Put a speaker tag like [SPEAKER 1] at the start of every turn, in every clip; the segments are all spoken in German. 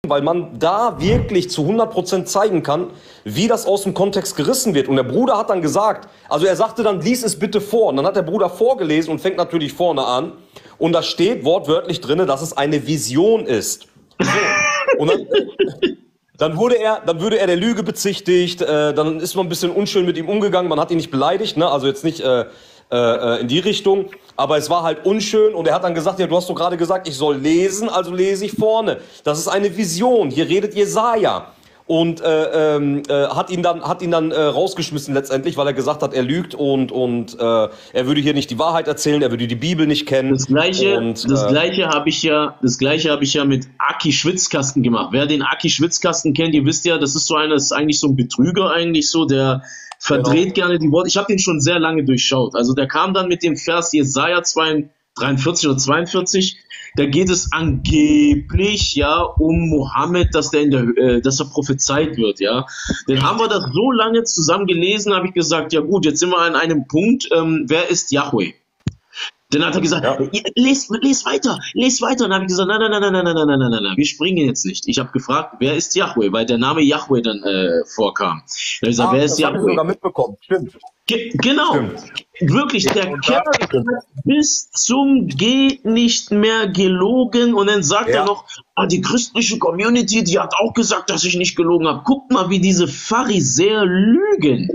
[SPEAKER 1] weil man da wirklich zu 100% zeigen kann, wie das aus dem Kontext gerissen wird. Und der Bruder hat dann gesagt, also er sagte dann, lies es bitte vor. Und dann hat der Bruder vorgelesen und fängt natürlich vorne an. Und da steht wortwörtlich drin, dass es eine Vision ist. So. Und dann würde er der Lüge bezichtigt, dann ist man ein bisschen unschön mit ihm umgegangen, man hat ihn nicht beleidigt, ne? Also jetzt nicht in die Richtung, aber es war halt unschön und er hat dann gesagt, ja, du hast doch gerade gesagt, ich soll lesen, also lese ich vorne. Das ist eine Vision, hier redet Jesaja. Und hat ihn dann rausgeschmissen letztendlich, weil er gesagt hat, er lügt und er würde hier nicht die Wahrheit erzählen, er würde die Bibel nicht kennen.
[SPEAKER 2] Das gleiche habe ich ja mit Aki Schwitzkasten gemacht. Wer den Aki Schwitzkasten kennt, ihr wisst ja, das ist eigentlich so ein Betrüger eigentlich so, der verdreht gerne die Worte. Ich habe den schon sehr lange durchschaut. Also der kam dann mit dem Vers Jesaja 43 oder 42. Da geht es angeblich ja um Mohammed, dass er prophezeit wird, ja. Dann haben wir das so lange zusammen gelesen, habe ich gesagt, ja gut, jetzt sind wir an einem Punkt, wer ist Yahweh? Dann hat er gesagt, ja. Les weiter. Und dann habe ich gesagt, nein, wir springen jetzt nicht. Ich habe gefragt, wer ist Yahweh, weil der Name Yahweh dann vorkam. Dann habe ich gesagt, wer ist Yahweh? Das habe ich sogar mitbekommen, stimmt. Genau, stimmt. Wirklich, der Kerl hat bis zum geht nicht mehr gelogen und dann sagt er noch, die christliche Community, die hat auch gesagt, dass ich nicht gelogen habe. Guck mal, wie diese Pharisäer lügen.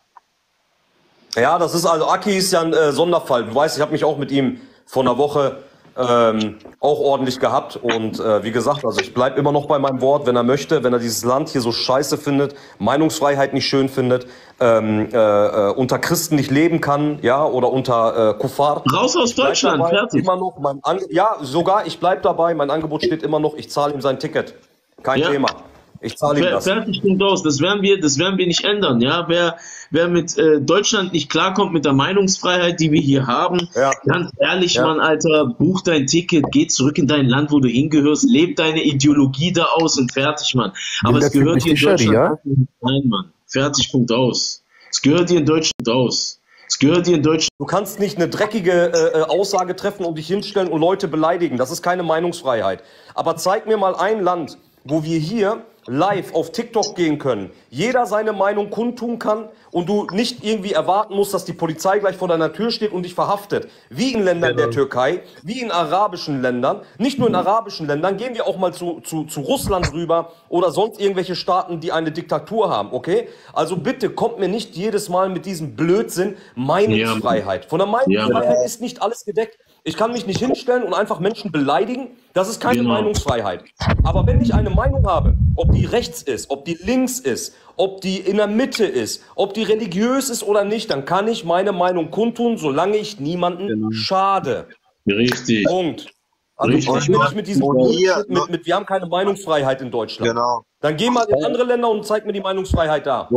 [SPEAKER 1] Ja, das ist also, Aki ist ja ein Sonderfall. Du weißt, ich habe mich auch mit ihm vor einer Woche auch ordentlich gehabt und wie gesagt, also ich bleibe immer noch bei meinem Wort, wenn er möchte, wenn er dieses Land hier so scheiße findet, Meinungsfreiheit nicht schön findet, unter Christen nicht leben kann, ja, oder unter Kuffar.
[SPEAKER 2] Raus aus Deutschland, fertig.
[SPEAKER 1] Immer noch ja, sogar, ich bleib dabei, mein Angebot steht immer noch, ich zahle ihm sein Ticket. Kein Thema. Ich zahle ihm das.
[SPEAKER 2] Fertig und aus. Das werden wir nicht ändern, ja. Wer mit Deutschland nicht klarkommt, mit der Meinungsfreiheit, die wir hier haben, ganz ehrlich, Mann, Alter, buch dein Ticket, geh zurück in dein Land, wo du hingehörst, leb deine Ideologie da aus und fertig, Mann. Aber es gehört hier in Deutschland nein, Mann. Fertig, Punkt aus. Es gehört hier in Deutschland aus. Es gehört hier in Deutschland.
[SPEAKER 1] Du kannst nicht eine dreckige Aussage treffen und dich hinstellen und Leute beleidigen. Das ist keine Meinungsfreiheit. Aber zeig mir mal ein Land, wo wir hier live auf TikTok gehen können, jeder seine Meinung kundtun kann und du nicht irgendwie erwarten musst, dass die Polizei gleich vor deiner Tür steht und dich verhaftet. Wie in Ländern der Türkei, wie in arabischen Ländern, nicht nur in arabischen Ländern, gehen wir auch mal zu Russland rüber oder sonst irgendwelche Staaten, die eine Diktatur haben, okay? Also bitte kommt mir nicht jedes Mal mit diesem Blödsinn Meinungsfreiheit. Von der Meinungsfreiheit ist nicht alles gedeckt. Ich kann mich nicht hinstellen und einfach Menschen beleidigen. Das ist keine Meinungsfreiheit. Aber wenn ich eine Meinung habe, ob die rechts ist, ob die links ist, ob die in der Mitte ist, ob die religiös ist oder nicht, dann kann ich meine Meinung kundtun, solange ich niemanden schade.
[SPEAKER 2] Richtig.
[SPEAKER 1] Punkt. Also ich will nicht mit diesem wir haben keine Meinungsfreiheit in Deutschland.
[SPEAKER 3] Genau.
[SPEAKER 1] Dann geh mal in andere Länder und zeig mir die Meinungsfreiheit da.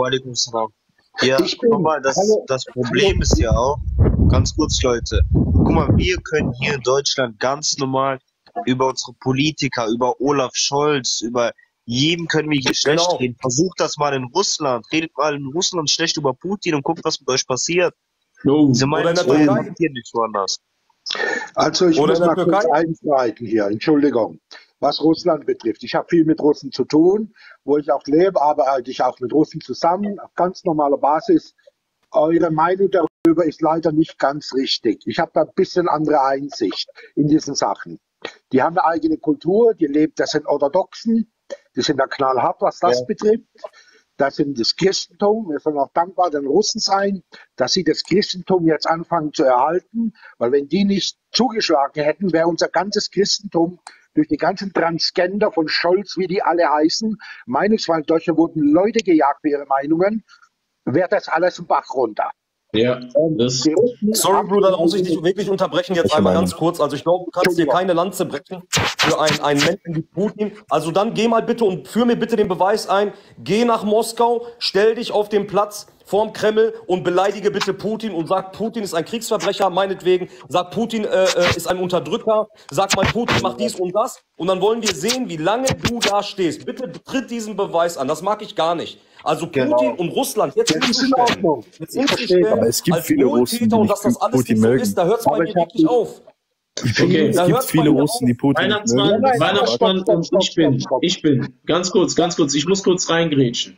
[SPEAKER 3] Ja, guck mal, das Problem ist ja auch, ganz kurz, Leute, guck mal, wir können hier in Deutschland ganz normal über unsere Politiker, über Olaf Scholz, über jeden können wir hier schlecht reden. Versucht das mal in Russland, redet mal in Russland schlecht über Putin und guckt, was mit euch passiert. Diese Meinungsfreiheit hier nicht woanders.
[SPEAKER 4] Also ich muss mal kurz einschreiten hier, Entschuldigung, was Russland betrifft. Ich habe viel mit Russen zu tun, wo ich auch lebe, arbeite ich auch mit Russen zusammen, auf ganz normaler Basis. Eure Meinung darüber ist leider nicht ganz richtig. Ich habe da ein bisschen andere Einsicht in diesen Sachen. Die haben eine eigene Kultur, das sind Orthodoxen, die sind da knallhart, was das betrifft. Das sind das Christentum. Wir sollen auch dankbar den Russen sein, dass sie das Christentum jetzt anfangen zu erhalten, weil wenn die nicht zugeschlagen hätten, wäre unser ganzes Christentum durch die ganzen Transgender von Scholz, wie die alle heißen, Meinungsfreiheit, wurden Leute gejagt für ihre Meinungen, wäre das alles im Bach runter.
[SPEAKER 2] Ja,
[SPEAKER 1] sorry, Bruder, da muss ich dich wirklich unterbrechen, jetzt einmal ganz kurz. Also ich glaube, du kannst dir keine Lanze brechen für einen Menschen wie Putin. Also dann geh mal bitte und führ mir bitte den Beweis ein. Geh nach Moskau, stell dich auf den Platz vorm Kreml und beleidige bitte Putin und sag, Putin ist ein Kriegsverbrecher, meinetwegen. Sag, Putin ist ein Unterdrücker. Sag mal, Putin macht dies und das. Und dann wollen wir sehen, wie lange du da stehst. Bitte tritt diesen Beweis an. Das mag ich gar nicht. Also Putin und Russland jetzt hinzustellen,
[SPEAKER 5] aber es gibt viele Russen, die
[SPEAKER 1] und dass das alles nicht so ist, da hört es bei mir wirklich auf.
[SPEAKER 2] Okay,
[SPEAKER 5] es gibt viele Russen, die Putin
[SPEAKER 2] Weihnachtsmann,
[SPEAKER 5] mögen.
[SPEAKER 2] Weihnachtsmann und ich bin, ganz kurz, ich muss kurz reingrätschen.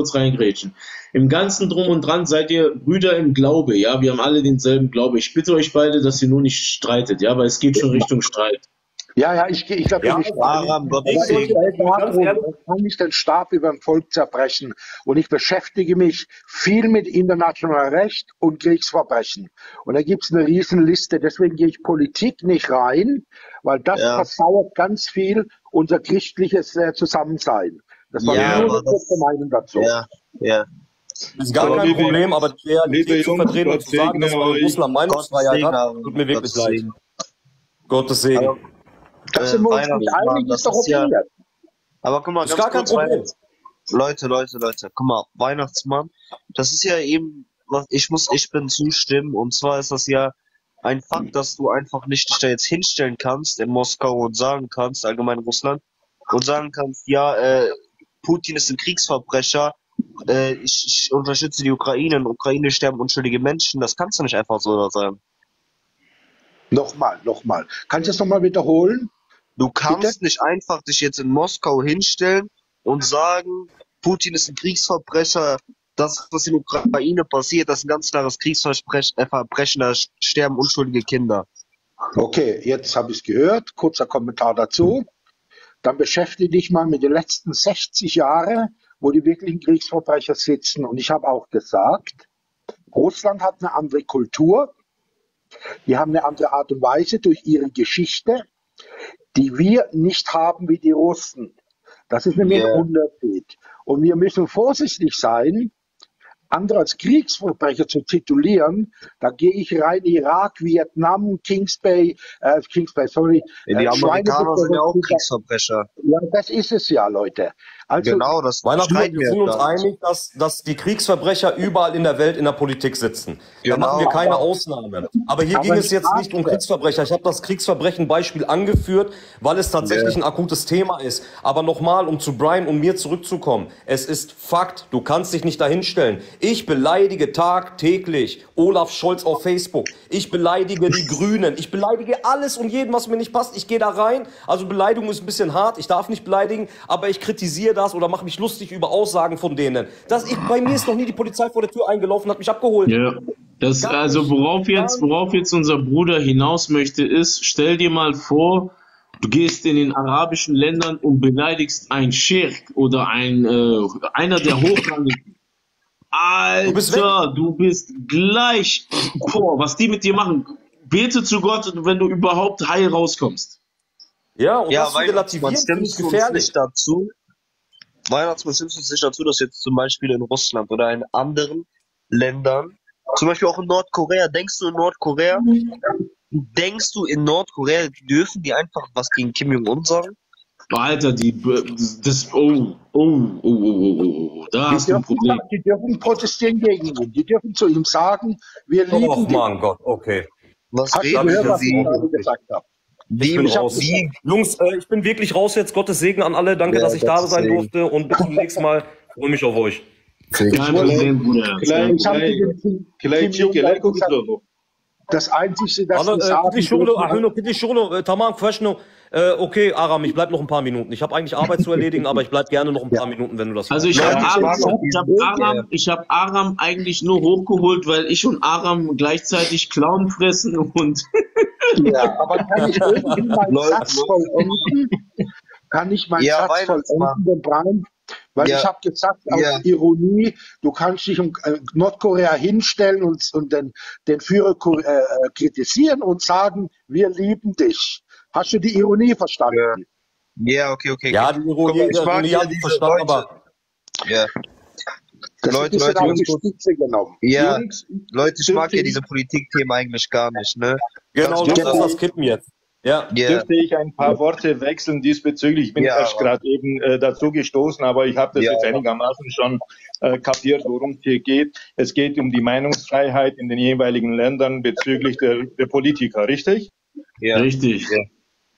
[SPEAKER 2] Im ganzen Drum und Dran seid ihr Brüder im Glaube, ja, wir haben alle denselben Glaube. Ich bitte euch beide, dass ihr nur nicht streitet, ja, weil es geht schon Richtung Streit.
[SPEAKER 4] Ja, ich glaube
[SPEAKER 1] Ja,
[SPEAKER 4] nicht.
[SPEAKER 3] Aram, Gottes
[SPEAKER 4] Aber
[SPEAKER 3] Segen.
[SPEAKER 4] ich kann nicht den Stab über ein Volk zerbrechen. Und ich beschäftige mich viel mit internationalem Recht und Kriegsverbrechen. Und da gibt es eine Riesenliste. Deswegen gehe ich Politik nicht rein, weil das versauert ganz viel unser christliches Zusammensein. Das war
[SPEAKER 3] Ja,
[SPEAKER 4] nur
[SPEAKER 3] aber
[SPEAKER 4] eine kurze Meinung dazu.
[SPEAKER 3] Ja.
[SPEAKER 1] ist gar kein Problem, aber die Realität zu vertreten und zu sagen, dass man in Russland Meinungsfreiheit hat, tut mir wirklich leid. Gottes Segen.
[SPEAKER 4] Da sind wir uns nicht einig, ist doch okay.
[SPEAKER 3] Aber guck mal,
[SPEAKER 1] Ist
[SPEAKER 3] ganz
[SPEAKER 1] gar kein
[SPEAKER 3] kurz,
[SPEAKER 1] Problem.
[SPEAKER 3] Leute, guck mal, Weihnachtsmann, das ist ja eben, ich bin zustimmen, und zwar ist das ja ein Fakt, dass du einfach nicht dich da jetzt hinstellen kannst in Moskau und sagen kannst, allgemein in Russland, und sagen kannst, ja, Putin ist ein Kriegsverbrecher, ich unterstütze die Ukraine, in Ukraine sterben unschuldige Menschen, das kannst du nicht einfach so sagen.
[SPEAKER 4] Nochmal. Kannst du es nochmal wiederholen?
[SPEAKER 3] Du kannst nicht einfach dich jetzt in Moskau hinstellen und sagen, Putin ist ein Kriegsverbrecher, das, was in der Ukraine passiert, das ist ein ganz klares Kriegsverbrechen, da sterben unschuldige Kinder.
[SPEAKER 4] Okay, jetzt habe ich es gehört. Kurzer Kommentar dazu. Dann beschäftige dich mal mit den letzten 60 Jahren, wo die wirklichen Kriegsverbrecher sitzen. Und ich habe auch gesagt, Russland hat eine andere Kultur, die haben eine andere Art und Weise durch ihre Geschichte, die wir nicht haben wie die Russen. Das ist nämlich ein Unterschied. Und wir müssen vorsichtig sein, andere als Kriegsverbrecher zu titulieren. Da gehe ich rein, Irak, Vietnam, Kings Bay, sorry.
[SPEAKER 3] Die Amerikaner sind ja auch Kriegsverbrecher.
[SPEAKER 4] Ja, das ist es ja, Leute. Also,
[SPEAKER 3] genau, das
[SPEAKER 1] Weihnachtsmann, wir sind uns einig, dass die Kriegsverbrecher überall in der Welt in der Politik sitzen. Da machen wir keine Ausnahme. Aber hier ging es jetzt nicht um Kriegsverbrecher. Ich habe das Kriegsverbrechen-Beispiel angeführt, weil es tatsächlich ein akutes Thema ist. Aber nochmal, um zu Brian und mir zurückzukommen. Es ist Fakt, du kannst dich nicht dahinstellen. Ich beleidige tagtäglich Olaf Scholz auf Facebook. Ich beleidige die Grünen. Ich beleidige alles und jeden, was mir nicht passt. Ich gehe da rein. Also Beleidigung ist ein bisschen hart. Ich darf nicht beleidigen, aber ich kritisiere das oder mache mich lustig über Aussagen von denen. Bei mir ist noch nie die Polizei vor der Tür eingelaufen und hat mich abgeholt.
[SPEAKER 2] Ja, also worauf jetzt unser Bruder hinaus möchte, ist, stell dir mal vor, du gehst in den arabischen Ländern und beleidigst einen Scheich oder einer der Hochrangigen. Alter, du bist gleich, was die mit dir machen. Bete zu Gott, wenn du überhaupt heil rauskommst.
[SPEAKER 1] Ja, und das zu relativieren finde ich gefährlich.
[SPEAKER 3] Weihnachtsmann, stimmst du nicht dazu, dass jetzt zum Beispiel in Russland oder in anderen Ländern, zum Beispiel auch in Nordkorea, denkst du in Nordkorea dürfen die einfach was gegen Kim Jong-un sagen?
[SPEAKER 2] Alter, da hast du ein Problem.
[SPEAKER 4] Die dürfen protestieren gegen ihn. Die dürfen zu ihm sagen, wir lieben dich.
[SPEAKER 1] Oh mein Gott, okay.
[SPEAKER 3] Was reden Sie?
[SPEAKER 4] Gesagt habe?
[SPEAKER 1] Jungs, ich bin wirklich raus jetzt. Gottes Segen an alle. Danke, dass ich da sein durfte. Und bis zum nächsten Mal. Ich freue mich auf euch.
[SPEAKER 2] Kein Problem, Bruder.
[SPEAKER 4] Das Einzige, das ich sagen
[SPEAKER 1] okay, Aram, ich bleib noch ein paar Minuten. Ich habe eigentlich Arbeit zu erledigen, aber ich bleib gerne noch ein paar Minuten, wenn du das
[SPEAKER 2] willst. Also ich hab Aram eigentlich nur hochgeholt, weil ich und Aram gleichzeitig Clown fressen und
[SPEAKER 4] ja, aber kann ich irgendwie meinen Satz vollenden? Brian? Weil ich habe gesagt, aus Ironie, du kannst dich um Nordkorea hinstellen und den Führer kritisieren und sagen, wir lieben dich. Hast du die Ironie verstanden?
[SPEAKER 3] Ja, okay.
[SPEAKER 1] Ja, die Ironie habe ich verstanden, aber...
[SPEAKER 3] Ja. Leute, ich mag ja diese Politikthemen eigentlich gar nicht, ne?
[SPEAKER 1] Genau, lass uns das kippen jetzt. Ja.
[SPEAKER 5] Dürfte ich ein paar Worte wechseln diesbezüglich? Ich bin erst gerade eben dazu gestoßen, aber ich habe das jetzt einigermaßen schon kapiert, worum es hier geht. Es geht um die Meinungsfreiheit in den jeweiligen Ländern bezüglich der Politiker, richtig?
[SPEAKER 2] Ja. Richtig.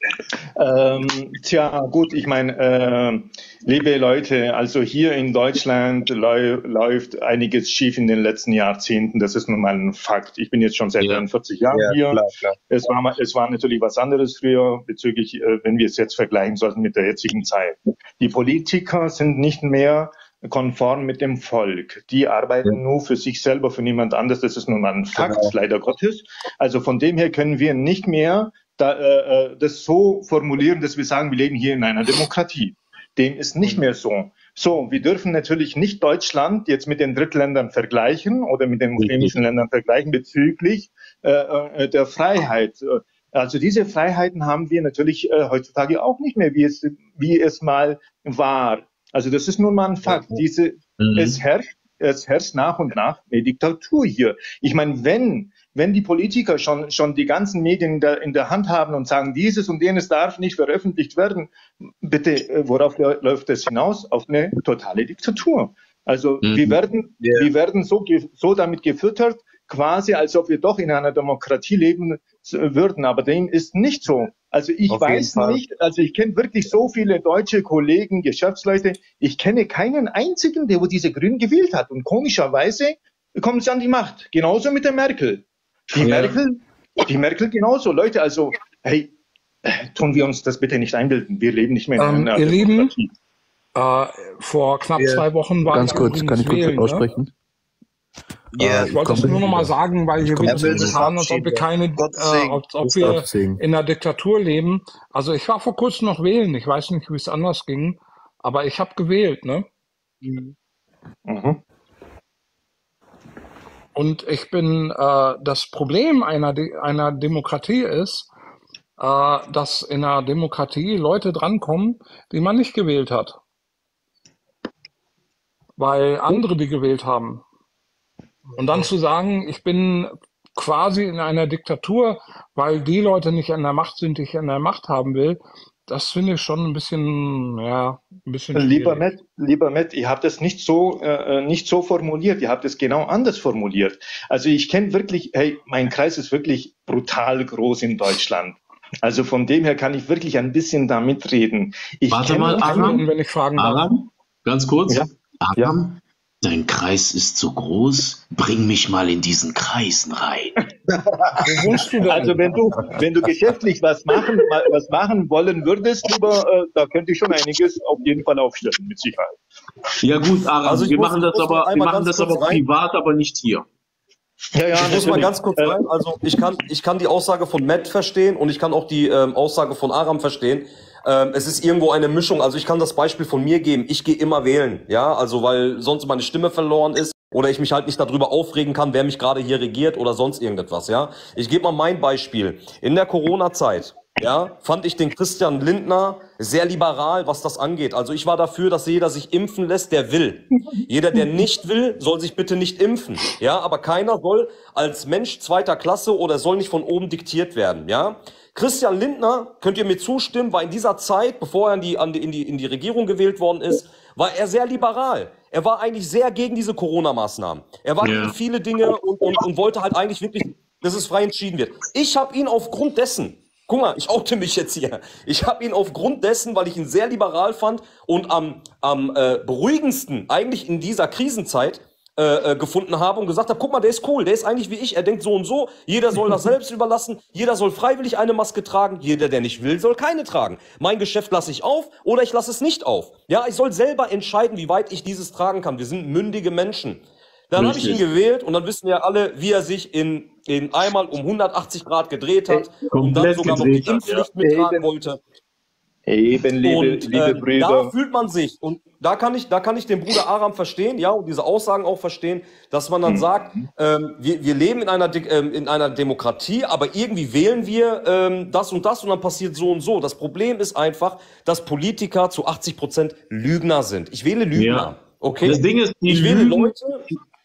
[SPEAKER 5] Tja, gut, ich meine, liebe Leute, also hier in Deutschland läuft einiges schief in den letzten Jahrzehnten. Das ist nun mal ein Fakt. Ich bin jetzt schon seit 41 Jahren hier. Klar. Es war natürlich was anderes früher bezüglich, wenn wir es jetzt vergleichen sollten mit der jetzigen Zeit. Die Politiker sind nicht mehr konform mit dem Volk. Die arbeiten nur für sich selber, für niemand anderes. Das ist nun mal ein Fakt, leider Gottes. Also von dem her können wir nicht mehr das so formulieren, dass wir sagen, wir leben hier in einer Demokratie. Dem ist nicht mehr so. So, wir dürfen natürlich nicht Deutschland jetzt mit den Drittländern vergleichen oder mit den muslimischen Ländern vergleichen bezüglich der Freiheit. Also diese Freiheiten haben wir natürlich heutzutage auch nicht mehr, wie es mal war. Also das ist nun mal ein Fakt. Es herrscht nach und nach eine Diktatur hier. Ich meine, wenn die Politiker schon die ganzen Medien in der Hand haben und sagen, dieses und jenes darf nicht veröffentlicht werden, bitte, worauf läuft das hinaus? Auf eine totale Diktatur. Also wir werden so damit gefüttert, quasi als ob wir doch in einer Demokratie leben würden, aber dem ist nicht so. Also ich weiß nicht, also ich kenne wirklich so viele deutsche Kollegen, Geschäftsleute, ich kenne keinen einzigen, der wo diese Grünen gewählt hat. Und komischerweise kommen sie an die Macht. Genauso mit der Merkel. Die Merkel genauso. Leute, also, hey, tun wir uns das bitte nicht einbilden. Wir leben nicht mehr in einer Demokratie.
[SPEAKER 6] Vor knapp 2 Wochen war
[SPEAKER 7] ganz kurz, kann ich kurz wählen, aussprechen? Ne?
[SPEAKER 6] Ich wollte das nur noch mal sagen, weil hier wird so getan, als ob wir in einer Diktatur leben. Also ich war vor kurzem noch wählen. Ich weiß nicht, wie es anders ging, aber ich habe gewählt, ne? Und ich bin, das Problem einer Demokratie ist, dass in einer Demokratie Leute drankommen, die man nicht gewählt hat. Weil andere die gewählt haben. Und dann zu sagen, ich bin quasi in einer Diktatur, weil die Leute nicht an der Macht sind, die ich an der Macht haben will, das finde ich schon ein bisschen, ein bisschen schwierig.
[SPEAKER 5] Lieber Matt, ihr habt es nicht so formuliert, ihr habt es genau anders formuliert. Also ich kenne wirklich, hey, mein Kreis ist wirklich brutal groß in Deutschland. Also von dem her kann ich wirklich ein bisschen da mitreden.
[SPEAKER 2] Warte mal, Aram,
[SPEAKER 6] wenn ich fragen darf.
[SPEAKER 2] Aram, ganz kurz. Ja. Aram, dein Kreis ist so groß, bring mich mal in diesen Kreisen rein.
[SPEAKER 6] Wo wohnst du denn?
[SPEAKER 5] Also wenn du geschäftlich was machen wollen würdest, da könnte ich schon einiges auf jeden Fall aufstellen, mit Sicherheit.
[SPEAKER 2] Ja gut, Aram, also wir machen das aber privat, aber nicht hier.
[SPEAKER 1] Ja, ich muss mal ganz kurz rein. Also ich kann die Aussage von Matt verstehen und ich kann auch die Aussage von Aram verstehen. Es ist irgendwo eine Mischung. Also ich kann das Beispiel von mir geben. Ich gehe immer wählen, ja, also weil sonst meine Stimme verloren ist oder ich mich halt nicht darüber aufregen kann, wer mich gerade hier regiert oder sonst irgendetwas, ja. Ich gebe mal mein Beispiel. In der Corona-Zeit, ja, fand ich den Christian Lindner sehr liberal, was das angeht. Also ich war dafür, dass jeder sich impfen lässt, der will. Jeder, der nicht will, soll sich bitte nicht impfen, ja. Aber keiner soll als Mensch zweiter Klasse oder soll nicht von oben diktiert werden, ja. Christian Lindner, könnt ihr mir zustimmen, war in dieser Zeit, bevor er in die Regierung gewählt worden ist, war er sehr liberal. Er war eigentlich sehr gegen diese Corona-Maßnahmen. Er war gegen viele Dinge und wollte halt eigentlich wirklich, dass es frei entschieden wird. Ich habe ihn aufgrund dessen, guck mal, ich oute mich jetzt hier, ich habe ihn aufgrund dessen, weil ich ihn sehr liberal fand und am beruhigendsten eigentlich in dieser Krisenzeit gefunden habe und gesagt habe, guck mal, der ist cool, der ist eigentlich wie ich, er denkt so und so, jeder soll das selbst überlassen, jeder soll freiwillig eine Maske tragen, jeder, der nicht will, soll keine tragen. Mein Geschäft lasse ich auf oder ich lasse es nicht auf. Ja, ich soll selber entscheiden, wie weit ich dieses tragen kann. Wir sind mündige Menschen. Dann habe ich ihn gewählt und dann wissen ja alle, wie er sich in einmal um 180 Grad gedreht hat und dann sogar noch die Impfpflicht mittragen wollte.
[SPEAKER 5] Eben, liebe Brüder.
[SPEAKER 1] Da fühlt man sich, und da kann ich den Bruder Aram verstehen, ja, und diese Aussagen auch verstehen, dass man dann sagt, wir leben in einer Demokratie, aber irgendwie wählen wir das und dann passiert so und so. Das Problem ist einfach, dass Politiker zu 80% Lügner sind. Ich wähle Lügner, okay?
[SPEAKER 2] Das Ding ist,
[SPEAKER 1] ich wähle Leute,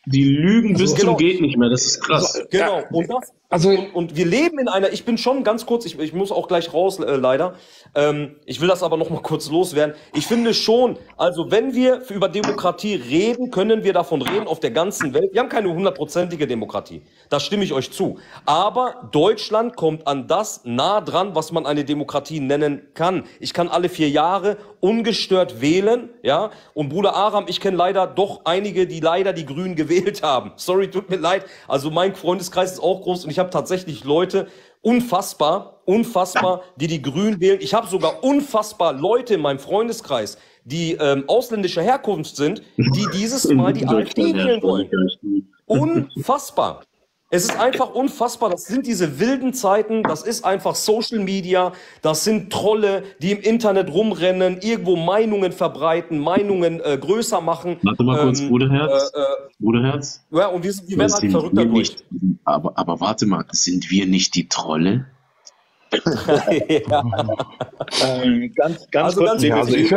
[SPEAKER 2] Die lügen bis
[SPEAKER 1] genau.
[SPEAKER 2] zum geht nicht mehr, das ist krass.
[SPEAKER 1] Genau, und wir leben in einer, ich bin schon ganz kurz, ich muss auch gleich raus, leider, ich will das aber noch mal kurz loswerden. Ich finde schon, also wenn wir über Demokratie reden, können wir davon reden auf der ganzen Welt. Wir haben keine 100%ige Demokratie, da stimme ich euch zu. Aber Deutschland kommt an das nah dran, was man eine Demokratie nennen kann. Ich kann alle 4 Jahre ungestört wählen, ja, und Bruder Aram, ich kenne leider doch einige, die leider die Grünen gewählt haben. Sorry, tut mir leid, also mein Freundeskreis ist auch groß und ich habe tatsächlich Leute, unfassbar, die Grünen wählen. Ich habe sogar unfassbar Leute in meinem Freundeskreis, die ausländischer Herkunft sind, die dieses Mal die AfD wählen wollen. Unfassbar. Es ist einfach unfassbar, das sind diese wilden Zeiten, das ist einfach Social Media, das sind Trolle, die im Internet rumrennen, irgendwo Meinungen verbreiten, Meinungen größer machen.
[SPEAKER 2] Warte mal kurz, Bruderherz. Bruderherz.
[SPEAKER 1] Ja, und wir werden halt verrückt dadurch.
[SPEAKER 2] Aber warte mal, sind wir nicht die Trolle?
[SPEAKER 5] Ganz
[SPEAKER 6] also
[SPEAKER 5] kurz,
[SPEAKER 6] ich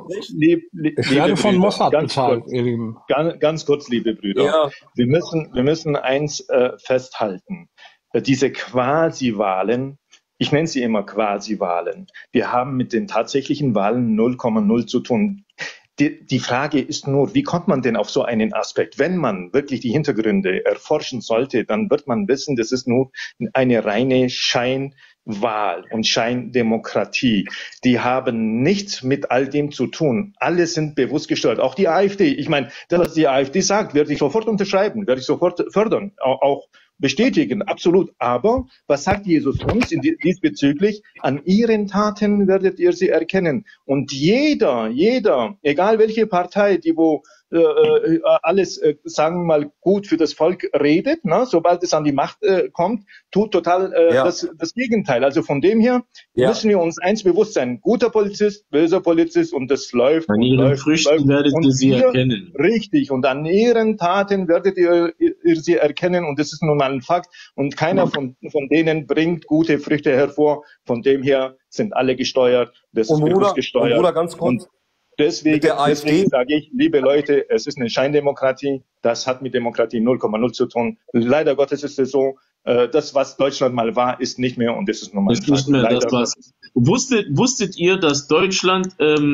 [SPEAKER 6] werde von Mossad bezahlt, ihr Lieben.
[SPEAKER 5] Ganz kurz, liebe Brüder.
[SPEAKER 1] Ja.
[SPEAKER 5] Wir müssen eins festhalten. Diese Quasi-Wahlen, ich nenne sie immer Quasi-Wahlen, wir haben mit den tatsächlichen Wahlen 0,0 zu tun. Die Frage ist nur, wie kommt man denn auf so einen Aspekt? Wenn man wirklich die Hintergründe erforschen sollte, dann wird man wissen, das ist nur eine reine Scheinwahl und Scheindemokratie. Die haben nichts mit all dem zu tun. Alle sind bewusst gesteuert. Auch die AfD. Ich meine, das, was die AfD sagt, werde ich sofort unterschreiben, werde ich sofort fördern, auch bestätigen, absolut. Aber was sagt Jesus uns diesbezüglich? An ihren Taten werdet ihr sie erkennen. Und jeder, egal welche Partei, die alles, sagen wir mal, gut für das Volk redet, ne? Sobald es an die Macht kommt, tut total das Gegenteil. Also von dem her müssen wir uns eins bewusst sein. Guter Polizist, böser Polizist, und das läuft.
[SPEAKER 2] An ihren Früchten werdet ihr sie erkennen.
[SPEAKER 5] Richtig, und an ihren Taten werdet ihr sie erkennen, und das ist nun mal ein Fakt. Und keiner von denen bringt gute Früchte hervor. Von dem her sind alle gesteuert. Das ist bewusst gesteuert.
[SPEAKER 1] Bruder, ganz kurz.
[SPEAKER 5] Deswegen sage ich, liebe Leute, es ist eine Scheindemokratie. Das hat mit Demokratie 0,0 zu tun. Leider Gottes ist es so, das, was Deutschland mal war, ist nicht mehr, und das ist normal.
[SPEAKER 2] Ist nicht mehr das, was. Wusstet ihr, dass Deutschland,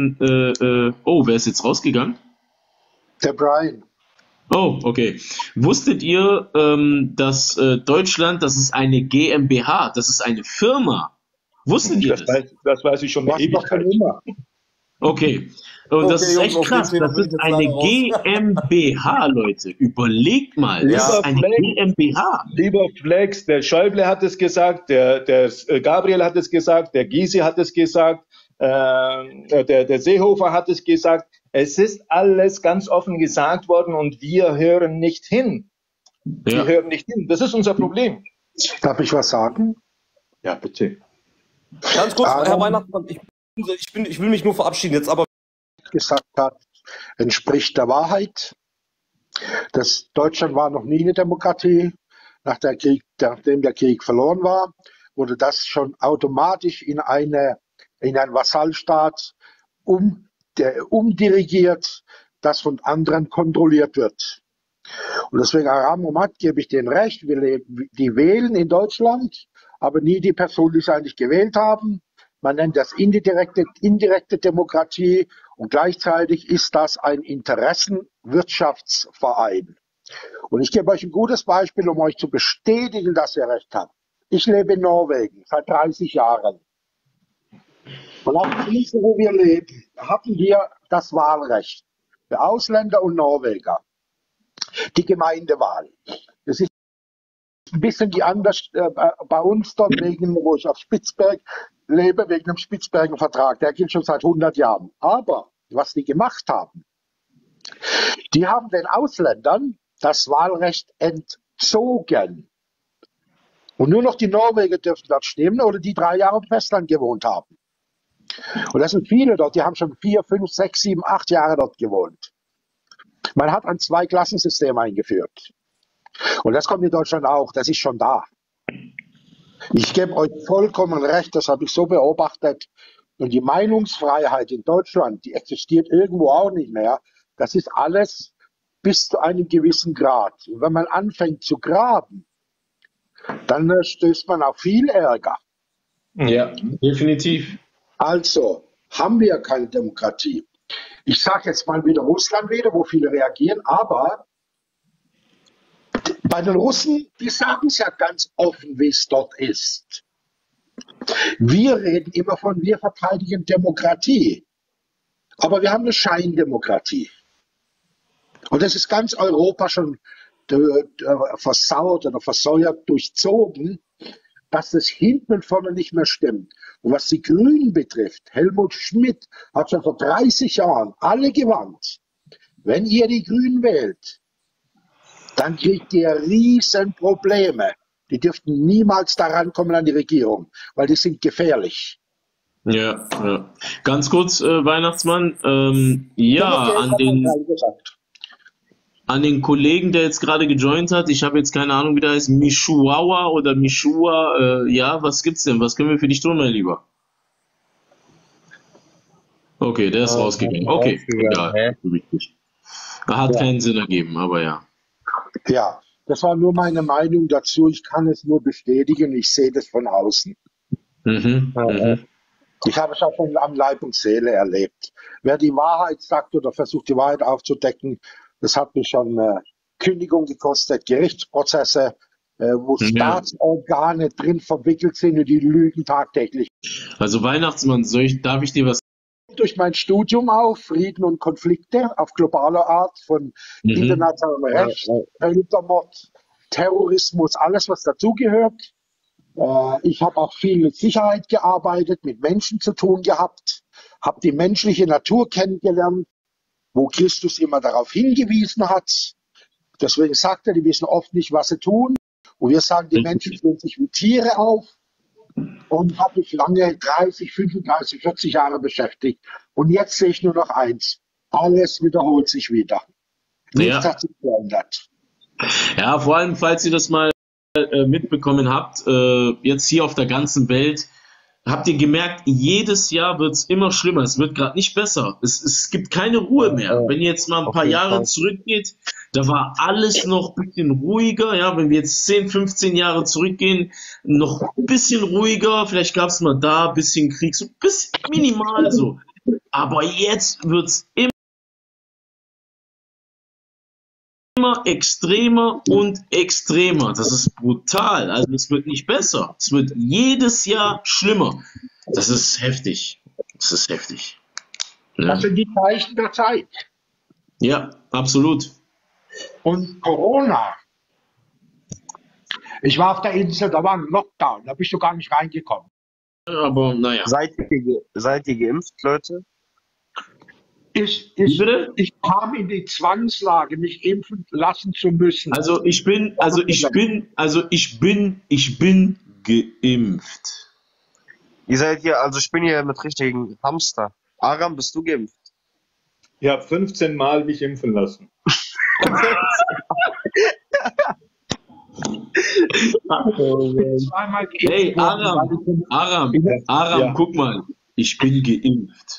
[SPEAKER 2] wer ist jetzt rausgegangen?
[SPEAKER 4] Der Brian.
[SPEAKER 2] Oh, okay. Wusstet ihr, dass Deutschland, das ist eine GmbH, das ist eine Firma? Wusstet ihr das?
[SPEAKER 5] Das weiß ich schon eine Ewigkeit.
[SPEAKER 2] Okay. Und das ist echt krass. Das ist eine GmbH, Leute. Überlegt mal. Das ist eine GmbH.
[SPEAKER 5] Lieber Flex, der Schäuble hat es gesagt, der Gabriel hat es gesagt, der Gysi hat es gesagt, der Seehofer hat es gesagt. Es ist alles ganz offen gesagt worden, und wir hören nicht hin. Wir hören nicht hin. Das ist unser Problem.
[SPEAKER 4] Darf ich was sagen?
[SPEAKER 5] Ja, bitte.
[SPEAKER 1] Ganz kurz, Herr Weihnachtsmann, ich will mich nur verabschieden jetzt, aber
[SPEAKER 4] gesagt hat, entspricht der Wahrheit. Deutschland war noch nie eine Demokratie. Nachdem der Krieg verloren war, wurde das schon automatisch in einen Vasallstaat umdirigiert, das von anderen kontrolliert wird. Und deswegen, Aram Mohammed, gebe ich denen recht, die wählen in Deutschland, aber nie die Person, die sie eigentlich gewählt haben. Man nennt das indirekte Demokratie, und gleichzeitig ist das ein Interessenwirtschaftsverein. Und ich gebe euch ein gutes Beispiel, um euch zu bestätigen, dass ihr recht habt. Ich lebe in Norwegen seit 30 Jahren. Und auf der Insel, wo wir leben, hatten wir das Wahlrecht für Ausländer und Norweger. Die Gemeindewahl. Das ist ein bisschen die anders bei uns dort, wo ich auf Spitzberg lebe, wegen dem Spitzberger Vertrag. Der gilt schon seit 100 Jahren. Aber was die gemacht haben, die haben den Ausländern das Wahlrecht entzogen. Und nur noch die Norweger dürfen dort stimmen, oder die 3 Jahre im Festland gewohnt haben. Und das sind viele dort, die haben schon 4, 5, 6, 7, 8 Jahre dort gewohnt. Man hat ein Zweiklassensystem eingeführt. Und das kommt in Deutschland auch, das ist schon da. Ich gebe euch vollkommen recht, das habe ich so beobachtet. Und die Meinungsfreiheit in Deutschland, die existiert irgendwo auch nicht mehr. Das ist alles bis zu einem gewissen Grad. Und wenn man anfängt zu graben, dann stößt man auf viel Ärger.
[SPEAKER 2] Ja, definitiv.
[SPEAKER 4] Also haben wir keine Demokratie. Ich sage jetzt mal wieder Russland wieder, wo viele reagieren, aber bei den Russen, die sagen es ja ganz offen, wie es dort ist. Wir reden immer von, wir verteidigen Demokratie. Aber wir haben eine Scheindemokratie. Und das ist ganz Europa schon versaut oder versäuert, durchzogen, dass das hinten und vorne nicht mehr stimmt. Und was die Grünen betrifft, Helmut Schmidt hat schon vor 30 Jahren alle gewarnt, wenn ihr die Grünen wählt, dann kriegt ihr riesen Probleme. Die dürften niemals daran kommen an die Regierung, weil die sind gefährlich.
[SPEAKER 2] Ja, ja. Ganz kurz, Weihnachtsmann, an den Kollegen, der jetzt gerade gejoint hat, ich habe jetzt keine Ahnung, wie der heißt, Mishuawa oder Mishua, ja, was gibt's denn? Was können wir für dich tun, mein Lieber? Okay, der ist rausgegangen. Okay, egal. Hat keinen Sinn ergeben, aber ja.
[SPEAKER 4] Ja, das war nur meine Meinung dazu. Ich kann es nur bestätigen. Ich sehe das von außen. Ich habe es auch schon am Leib und Seele erlebt. Wer die Wahrheit sagt oder versucht, die Wahrheit aufzudecken, das hat mich schon Kündigung gekostet, Gerichtsprozesse, wo Staatsorgane drin verwickelt sind und die lügen tagtäglich.
[SPEAKER 2] Also Weihnachtsmann, darf ich dir was?
[SPEAKER 4] Durch mein Studium auch, Frieden und Konflikte auf globaler Art, von internationalem Recht, Völkermord, Terrorismus, alles was dazugehört. Ich habe auch viel mit Sicherheit gearbeitet, mit Menschen zu tun gehabt, habe die menschliche Natur kennengelernt, wo Christus immer darauf hingewiesen hat. Deswegen sagt er, die wissen oft nicht, was sie tun. Und wir sagen, die Menschen fühlen sich wie Tiere auf. Und habe mich lange, 30, 35, 40 Jahre beschäftigt. Und jetzt sehe ich nur noch eins. Alles wiederholt sich wieder. Nichts hat sich geändert.
[SPEAKER 2] Ja, vor allem, falls ihr das mal mitbekommen habt, jetzt hier auf der ganzen Welt, habt ihr gemerkt, jedes Jahr wird es immer schlimmer. Es wird gerade nicht besser. Es gibt keine Ruhe mehr. Wenn ihr jetzt mal ein paar Jahre zurückgeht, da war alles noch ein bisschen ruhiger. Ja, wenn wir jetzt 10, 15 Jahre zurückgehen, noch ein bisschen ruhiger. Vielleicht gab es mal da ein bisschen Krieg, so ein bisschen minimal so. Aber jetzt wird es immer extremer und extremer. Das ist brutal. Also es wird nicht besser. Es wird jedes Jahr schlimmer. Das ist heftig. Das ist heftig.
[SPEAKER 4] Ja. Das sind die Zeichen der Zeit.
[SPEAKER 2] Ja, absolut.
[SPEAKER 4] Und Corona. Ich war auf der Insel, da war ein Lockdown, da bist du gar nicht reingekommen.
[SPEAKER 2] Aber naja.
[SPEAKER 3] Seid ihr geimpft, Leute?
[SPEAKER 4] Ich kam in die Zwangslage, mich impfen lassen zu müssen.
[SPEAKER 2] Ich bin geimpft.
[SPEAKER 3] Ihr seid hier, also ich bin hier mit richtigen Hamster. Aram, bist du geimpft?
[SPEAKER 5] Ich habe 15 Mal mich impfen lassen.
[SPEAKER 2] Hey, Aram, guck mal, ich bin geimpft.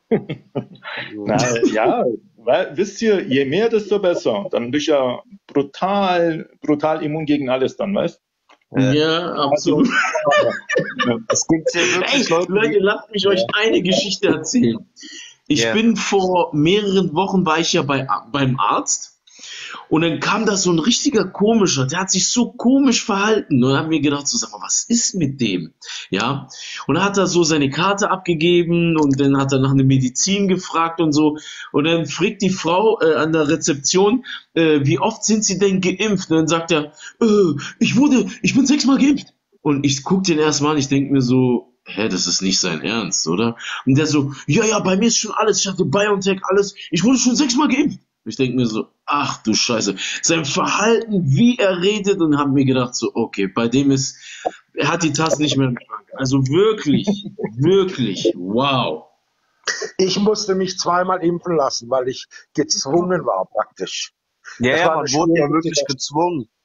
[SPEAKER 5] Ja, weil, wisst ihr, je mehr, desto besser. Dann bist du ja brutal immun gegen alles dann, weißt du?
[SPEAKER 2] Ja, absolut.
[SPEAKER 3] Es gibt ja wirklich
[SPEAKER 2] Leute, lasst mich euch eine Geschichte erzählen. Ich bin vor mehreren Wochen, war ich ja beim Arzt. Und dann kam da so ein richtiger komischer, der hat sich so komisch verhalten. Und dann haben wir gedacht, so, sag mal, was ist mit dem? Ja. Und dann hat er so seine Karte abgegeben und dann hat er nach einer Medizin gefragt und so. Und dann fragt die Frau an der Rezeption, wie oft sind Sie denn geimpft? Und dann sagt er, ich bin 6-mal geimpft. Und ich guck den erstmal an, ich denke mir so, das ist nicht sein Ernst, oder? Und der so, ja, bei mir ist schon alles, ich hatte BioNTech, alles, ich wurde schon 6-mal geimpft. Ich denke mir so, ach du Scheiße, sein Verhalten, wie er redet, und habe mir gedacht so, okay, bei dem er hat die Tasse nicht mehr im Schrank. Also wirklich, wow.
[SPEAKER 4] Ich musste mich 2-mal impfen lassen, weil ich gezwungen war praktisch.
[SPEAKER 3] Ja, man wurde ja wirklich gezwungen.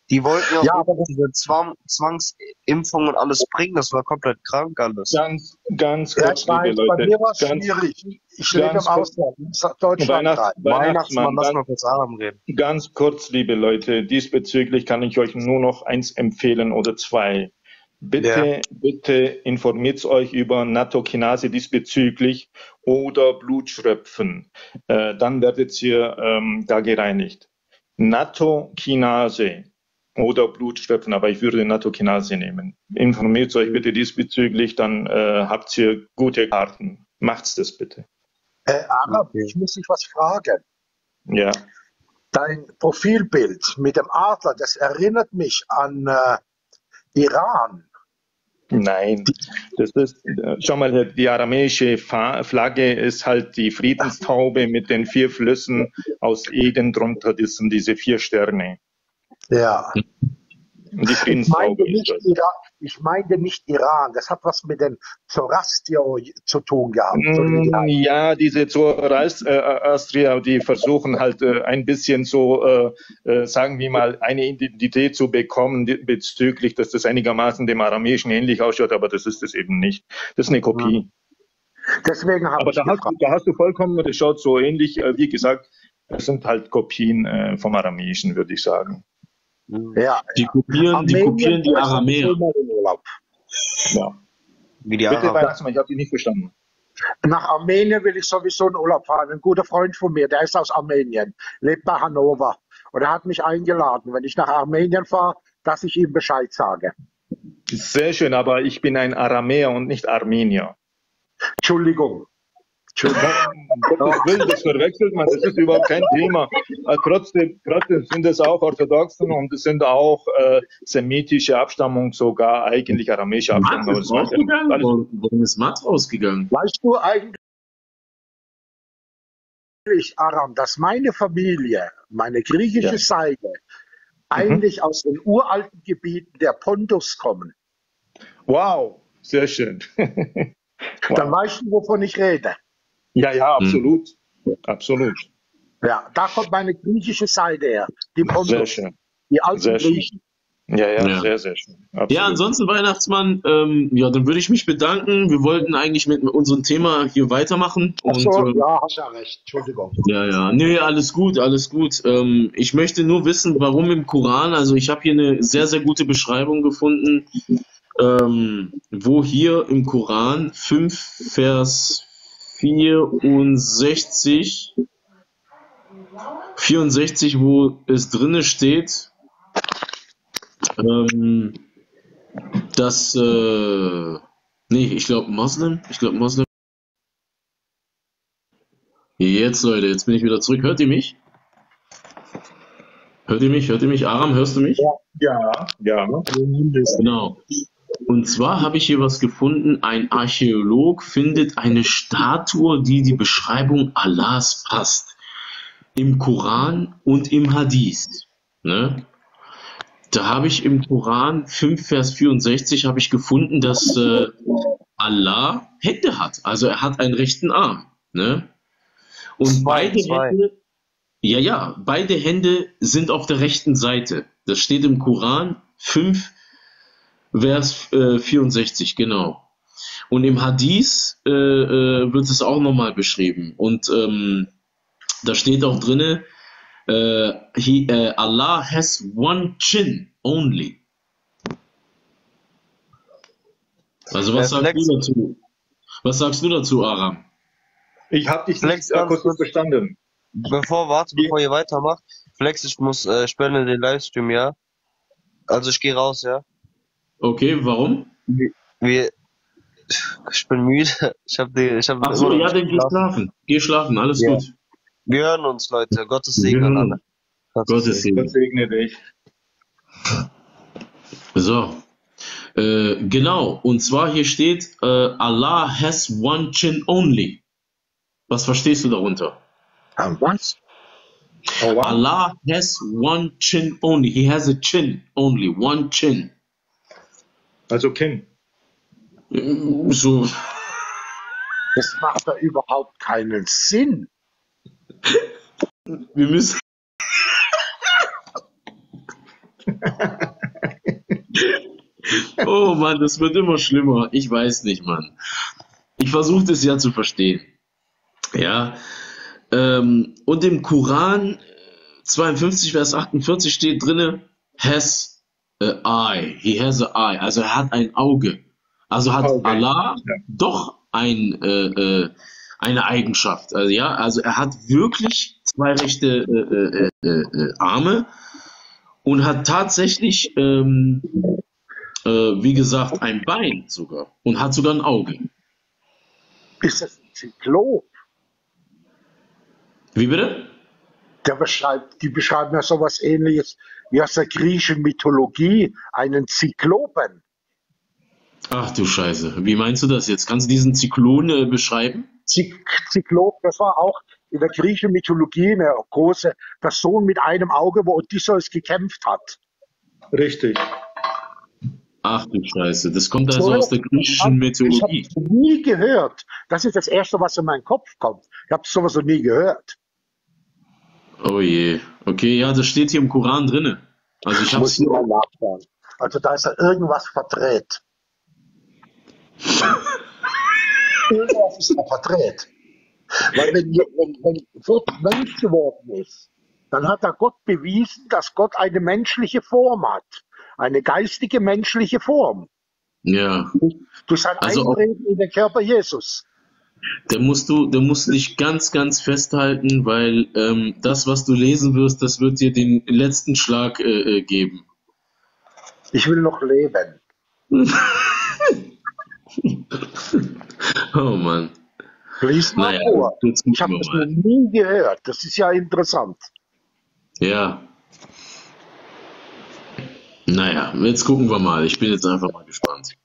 [SPEAKER 3] Die wollten
[SPEAKER 4] Ja,
[SPEAKER 3] auch
[SPEAKER 4] aber
[SPEAKER 3] diese Zwangsimpfung und alles bringen, das war komplett krank alles.
[SPEAKER 5] Ganz
[SPEAKER 4] ja,
[SPEAKER 5] kurz,
[SPEAKER 4] ich
[SPEAKER 5] liebe
[SPEAKER 4] weiß, bei
[SPEAKER 5] Leute,
[SPEAKER 4] mir war es
[SPEAKER 5] ganz,
[SPEAKER 4] schwierig. Ich lebe im
[SPEAKER 5] ganz kurz,
[SPEAKER 4] Ausland, in Deutschland rein.
[SPEAKER 3] Weihnachtsmann,
[SPEAKER 5] Weihnachtsmann,
[SPEAKER 3] lass mal kurz Aram reden.
[SPEAKER 5] ganz kurz, liebe Leute, diesbezüglich kann ich euch nur noch eins empfehlen oder zwei. Bitte, bitte informiert euch über Nattokinase diesbezüglich oder Blutschröpfen. Dann werdet ihr da gereinigt. Nattokinase oder Blutschröpfen, aber ich würde Nattokinase nehmen. Informiert euch bitte diesbezüglich, dann habt ihr gute Karten. Macht's das bitte.
[SPEAKER 4] Aram, ich muss dich was fragen.
[SPEAKER 5] Ja.
[SPEAKER 4] Dein Profilbild mit dem Adler, das erinnert mich an Iran.
[SPEAKER 5] Nein, das ist, schau mal, die aramäische Flagge ist halt die Friedenstaube mit den 4 Flüssen aus Eden drunter, das sind diese 4 Sterne.
[SPEAKER 4] Ja.
[SPEAKER 5] Und die Friedenstaube ist das.
[SPEAKER 4] Ich meinte nicht Iran, das hat was mit den Zoroastrier zu tun gehabt.
[SPEAKER 5] Ja, diese Zoroastrier, die versuchen halt ein bisschen so, sagen wir mal, eine Identität zu bekommen bezüglich, dass das einigermaßen dem Aramäischen ähnlich ausschaut, aber das ist es eben nicht. Das ist eine Kopie.
[SPEAKER 4] Deswegen habe ich gefragt.
[SPEAKER 5] Da hast du vollkommen, das schaut so ähnlich, wie gesagt, das sind halt Kopien vom Aramäischen, würde ich sagen.
[SPEAKER 4] Ja,
[SPEAKER 2] die kopieren die Aramäer.
[SPEAKER 5] Ja.
[SPEAKER 3] Wie die
[SPEAKER 5] Bitte,
[SPEAKER 3] Araber.
[SPEAKER 5] Weihnachtsmann, ich habe dich nicht verstanden.
[SPEAKER 4] Nach Armenien will ich sowieso in Urlaub fahren. Ein guter Freund von mir, der ist aus Armenien, lebt bei Hannover. Und er hat mich eingeladen, wenn ich nach Armenien fahre, dass ich ihm Bescheid sage.
[SPEAKER 5] Sehr schön, aber ich bin ein Aramäer und nicht Armenier.
[SPEAKER 4] Entschuldigung.
[SPEAKER 5] Das verwechselt man, das ist überhaupt kein Thema. Trotzdem sind es auch Orthodoxen und es sind auch semitische Abstammung, sogar eigentlich aramäische Abstammung.
[SPEAKER 2] Matt ist rausgegangen? Warum ist Matt rausgegangen?
[SPEAKER 4] Weißt du eigentlich, Aram, dass meine Familie, meine griechische Seite, eigentlich aus den uralten Gebieten der Pontus kommen?
[SPEAKER 5] Wow, sehr schön.
[SPEAKER 4] Dann weißt du, wovon ich rede.
[SPEAKER 5] Ja, absolut. Absolut.
[SPEAKER 4] Ja, da kommt meine griechische Seite her. Die Pontus.
[SPEAKER 5] Sehr schön.
[SPEAKER 4] Die alten
[SPEAKER 5] Sehr schön.
[SPEAKER 4] Griechen.
[SPEAKER 5] Ja, sehr, sehr schön. Absolut.
[SPEAKER 2] Ja, ansonsten Weihnachtsmann, ja, dann würde ich mich bedanken. Wir wollten eigentlich mit unserem Thema hier weitermachen.
[SPEAKER 4] Ach so, ja, hast ja recht. Entschuldigung.
[SPEAKER 2] Ja. Nee, alles gut, alles gut. Ich möchte nur wissen, warum im Koran, also ich habe hier eine sehr, sehr gute Beschreibung gefunden, wo hier im Koran 5 Vers 64, wo es drinne steht, dass, ich glaube Moslem. Jetzt, Leute, jetzt bin ich wieder zurück. Hört ihr mich? Aram, hörst du mich?
[SPEAKER 5] Ja.
[SPEAKER 2] Genau. Und zwar habe ich hier was gefunden. Ein Archäolog findet eine Statue, die die Beschreibung Allahs passt. Im Koran und im Hadith. Ne? Da habe ich im Koran 5 Vers 64 habe ich gefunden, dass Allah Hände hat. Also er hat einen rechten Arm. Ne? Und beide Hände sind auf der rechten Seite. Das steht im Koran 5 Vers 64, genau. Und im Hadith wird es auch nochmal beschrieben. Und da steht auch drinne, Allah has one chin only. Also was sagst du dazu, Aram?
[SPEAKER 5] Ich habe dich nicht kurz verstanden.
[SPEAKER 3] Bevor ihr weitermacht, Flex, ich muss spenden den Livestream, ja? Also ich gehe raus, ja?
[SPEAKER 2] Okay, warum?
[SPEAKER 3] Ich bin müde.
[SPEAKER 2] Ach so, ja, dann geh schlafen. Geh schlafen, alles gut.
[SPEAKER 3] Wir hören uns, Leute. Gottes Segen an alle.
[SPEAKER 2] Gottes Segen.
[SPEAKER 5] Gott segne dich.
[SPEAKER 2] So. Genau, und zwar hier steht, Allah has one chin only. Was verstehst du darunter?
[SPEAKER 4] Was?
[SPEAKER 2] Allah has one chin only. He has a chin only, one chin.
[SPEAKER 5] Also Kinn.
[SPEAKER 2] So.
[SPEAKER 4] Das macht doch überhaupt keinen Sinn.
[SPEAKER 2] Wir müssen. Oh Mann, das wird immer schlimmer. Ich weiß nicht, Mann. Ich versuche das ja zu verstehen. Ja. Und im Koran 52, Vers 48 steht drinne, has a eye. He has a eye. Also er hat ein Auge. Also hat Allah doch eine Eigenschaft. Also ja, also er hat wirklich zwei rechte Arme und hat tatsächlich, wie gesagt, ein Bein sogar und hat sogar ein Auge.
[SPEAKER 4] Ist das ein Zyklop?
[SPEAKER 2] Wie bitte?
[SPEAKER 4] Die beschreiben ja sowas Ähnliches wie aus der griechischen Mythologie, einen Zyklopen.
[SPEAKER 2] Ach du Scheiße, wie meinst du das jetzt? Kannst du diesen Zyklon beschreiben?
[SPEAKER 4] Zyklop, das war auch in der griechischen Mythologie eine große Person mit einem Auge, wo Odysseus gekämpft hat.
[SPEAKER 5] Richtig.
[SPEAKER 2] Ach du Scheiße, das kommt also aus der griechischen Mythologie.
[SPEAKER 4] Ich habe nie gehört. Das ist das Erste, was in meinen Kopf kommt. Ich habe sowas noch nie gehört.
[SPEAKER 2] Oh je. Okay, ja, das steht hier im Koran drinne. Also ich
[SPEAKER 4] muss mal nachschauen. Also da ist ja irgendwas verdreht. Irgendwas ist da verdreht. Weil wenn Gott Mensch geworden ist, dann hat er Gott bewiesen, dass Gott eine menschliche Form hat. Eine geistige menschliche Form.
[SPEAKER 2] Ja.
[SPEAKER 4] Durch sein
[SPEAKER 2] Also
[SPEAKER 4] Eintreten in den Körper Jesus.
[SPEAKER 2] Da musst du dich ganz, ganz festhalten, weil das, was du lesen wirst, das wird dir den letzten Schlag geben.
[SPEAKER 4] Ich will noch leben.
[SPEAKER 2] Oh Mann.
[SPEAKER 4] Lies mal vor. Ich habe das noch nie gehört. Das ist ja interessant.
[SPEAKER 2] Ja. Naja, jetzt gucken wir mal. Ich bin jetzt einfach mal gespannt.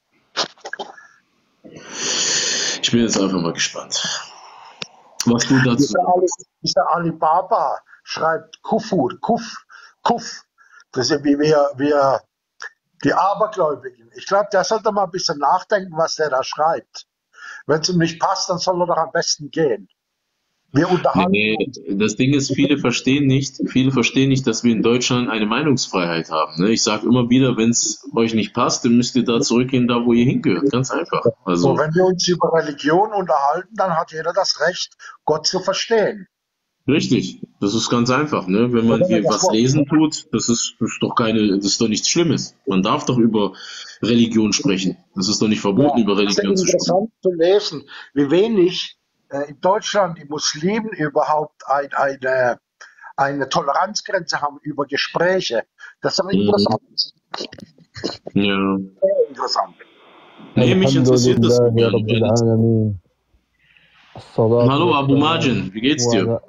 [SPEAKER 2] Was du dazu
[SPEAKER 4] Dieser Alibaba schreibt Kufur, Kuf. Das ist wie wir die Abergläubigen. Ich glaube, der sollte mal ein bisschen nachdenken, was der da schreibt. Wenn es ihm nicht passt, dann soll er doch am besten gehen. Wir unterhalten uns.
[SPEAKER 2] Das Ding ist, viele verstehen nicht, dass wir in Deutschland eine Meinungsfreiheit haben. Ne? Ich sage immer wieder, wenn es euch nicht passt, dann müsst ihr da zurückgehen, da wo ihr hingehört. Ganz einfach. Also,
[SPEAKER 4] wenn wir uns über Religion unterhalten, dann hat jeder das Recht, Gott zu verstehen.
[SPEAKER 2] Richtig, das ist ganz einfach. Ne? Wenn man hier was lesen tut, das ist doch nichts Schlimmes. Man darf doch über Religion sprechen. Das ist doch nicht verboten, über Religion zu sprechen.
[SPEAKER 4] Es ist interessant zu lesen, wie wenig in Deutschland die Muslimen überhaupt eine Toleranzgrenze haben über Gespräche. Das ist aber interessant.
[SPEAKER 2] Ja.
[SPEAKER 4] Sehr interessant.
[SPEAKER 2] Nee, mich interessiert das gar nicht. Hallo Abu Majin, wie geht's dir?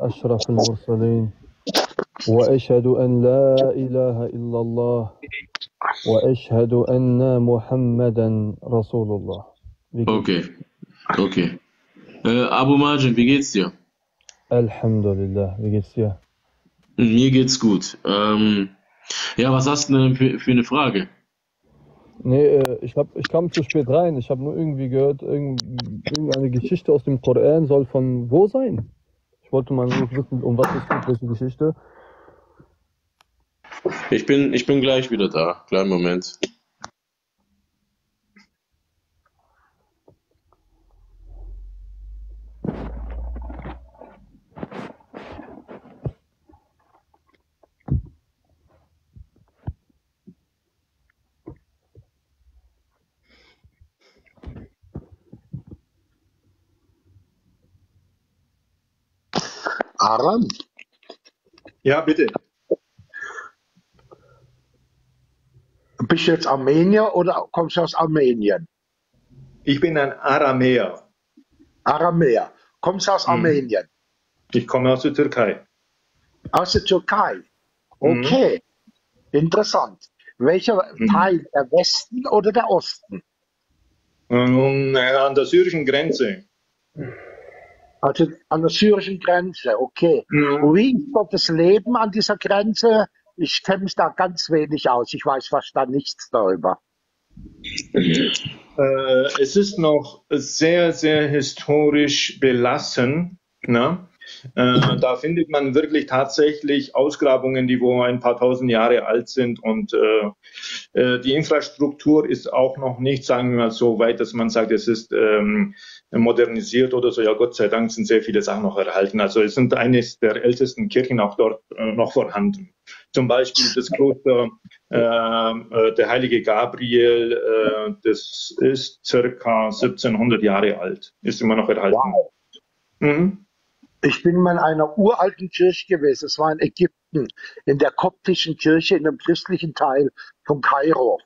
[SPEAKER 7] وأشهد أن لا إله إلا الله وأشهد أن محمدا رسول الله.
[SPEAKER 2] Okay. Abu Majin, wie geht's dir?
[SPEAKER 7] Alhamdulillah, wie geht's dir?
[SPEAKER 2] Mir geht's gut. Ja, was hast du denn für eine Frage?
[SPEAKER 7] Nee, ich kam zu spät rein. Ich habe nur irgendwie gehört, irgendeine Geschichte aus dem Koran soll von wo sein? Ich wollte mal nur wissen, um was es geht, welche Geschichte.
[SPEAKER 2] Ich bin gleich wieder da. Kleinen Moment.
[SPEAKER 4] Aram?
[SPEAKER 5] Ja, bitte.
[SPEAKER 4] Bist du jetzt Armenier oder kommst du aus Armenien?
[SPEAKER 5] Ich bin ein Aramäer.
[SPEAKER 4] Aramäer. Kommst du aus Armenien?
[SPEAKER 5] Ich komme aus der Türkei.
[SPEAKER 4] Aus der Türkei? Okay. Interessant. Welcher Teil? Der Westen oder der Osten?
[SPEAKER 5] An der syrischen Grenze.
[SPEAKER 4] Also an der syrischen Grenze, okay. Und wie ist dort das Leben an dieser Grenze? Ich kenne mich da ganz wenig aus. Ich weiß fast da nichts darüber.
[SPEAKER 5] Es ist noch sehr, sehr historisch belassen. Ne? Da findet man wirklich tatsächlich Ausgrabungen, die wo ein paar tausend Jahre alt sind, und die Infrastruktur ist auch noch nicht, sagen wir mal, so weit, dass man sagt, es ist modernisiert oder so. Ja, Gott sei Dank sind sehr viele Sachen noch erhalten. Also es sind eines der ältesten Kirchen auch dort noch vorhanden. Zum Beispiel das Kloster der Heilige Gabriel, das ist circa 1700 Jahre alt, ist immer noch erhalten.
[SPEAKER 4] Wow.
[SPEAKER 5] Mhm.
[SPEAKER 4] Ich bin mal in einer uralten Kirche gewesen. Es war in Ägypten, in der koptischen Kirche, in dem christlichen Teil von Kairo.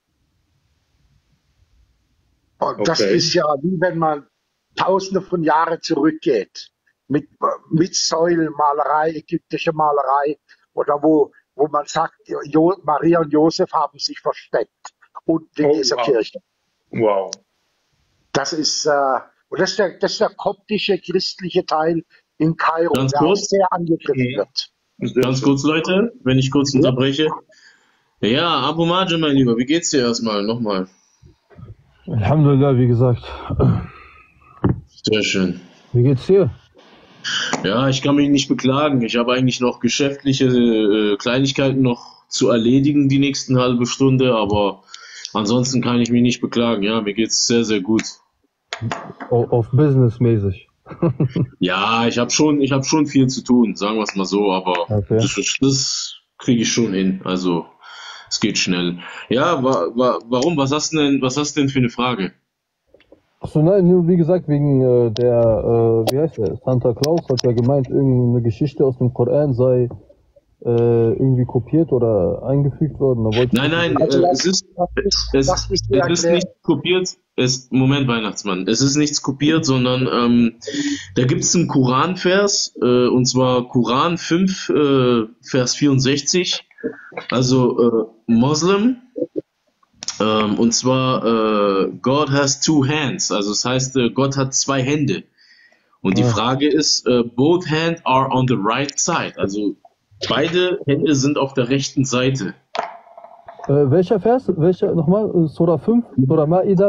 [SPEAKER 4] Und das ist ja wie wenn man Tausende von Jahren zurückgeht. Mit Säulenmalerei, ägyptische Malerei, oder wo man sagt, Maria und Josef haben sich versteckt unten in dieser Kirche.
[SPEAKER 5] Wow.
[SPEAKER 4] Das ist, und das ist der koptische christliche Teil in Kairo,
[SPEAKER 2] Ganz
[SPEAKER 4] der auch
[SPEAKER 2] kurz.
[SPEAKER 4] sehr angegriffen wird.
[SPEAKER 2] Ganz kurz, Leute, wenn ich kurz unterbreche. Ja, Abu Majid, mein Lieber, wie geht's dir erstmal? Nochmal.
[SPEAKER 7] Alhamdulillah, wie gesagt.
[SPEAKER 2] Sehr schön.
[SPEAKER 7] Wie geht's dir?
[SPEAKER 2] Ja, ich kann mich nicht beklagen. Ich habe eigentlich noch geschäftliche Kleinigkeiten noch zu erledigen die nächsten halbe Stunde, aber ansonsten kann ich mich nicht beklagen. Ja, mir geht's sehr, sehr gut.
[SPEAKER 7] Auf businessmäßig.
[SPEAKER 2] Ja, ich habe schon viel zu tun, sagen wir es mal so, aber
[SPEAKER 7] Okay.
[SPEAKER 2] das kriege ich schon hin. Also es geht schnell. Ja, warum? Was hast du denn für eine Frage?
[SPEAKER 7] Achso, nein, nur wie gesagt, wegen wie heißt der? Santa Claus hat ja gemeint, irgendeine Geschichte aus dem Koran sei irgendwie kopiert oder eingefügt worden. Da wollte
[SPEAKER 2] Nein,
[SPEAKER 4] Also
[SPEAKER 2] es ist nichts kopiert. Moment, Weihnachtsmann. Es ist nichts kopiert, sondern da gibt es einen Koranvers, und zwar Koran 5, Vers 64, also Muslim, und zwar God has two hands, also das heißt, Gott hat zwei Hände. Und die Frage ist, both hands are on the right side, also beide Hände sind auf der rechten Seite.
[SPEAKER 7] welcher Vers? Welcher nochmal? Surah 5? Surah Ma'idah?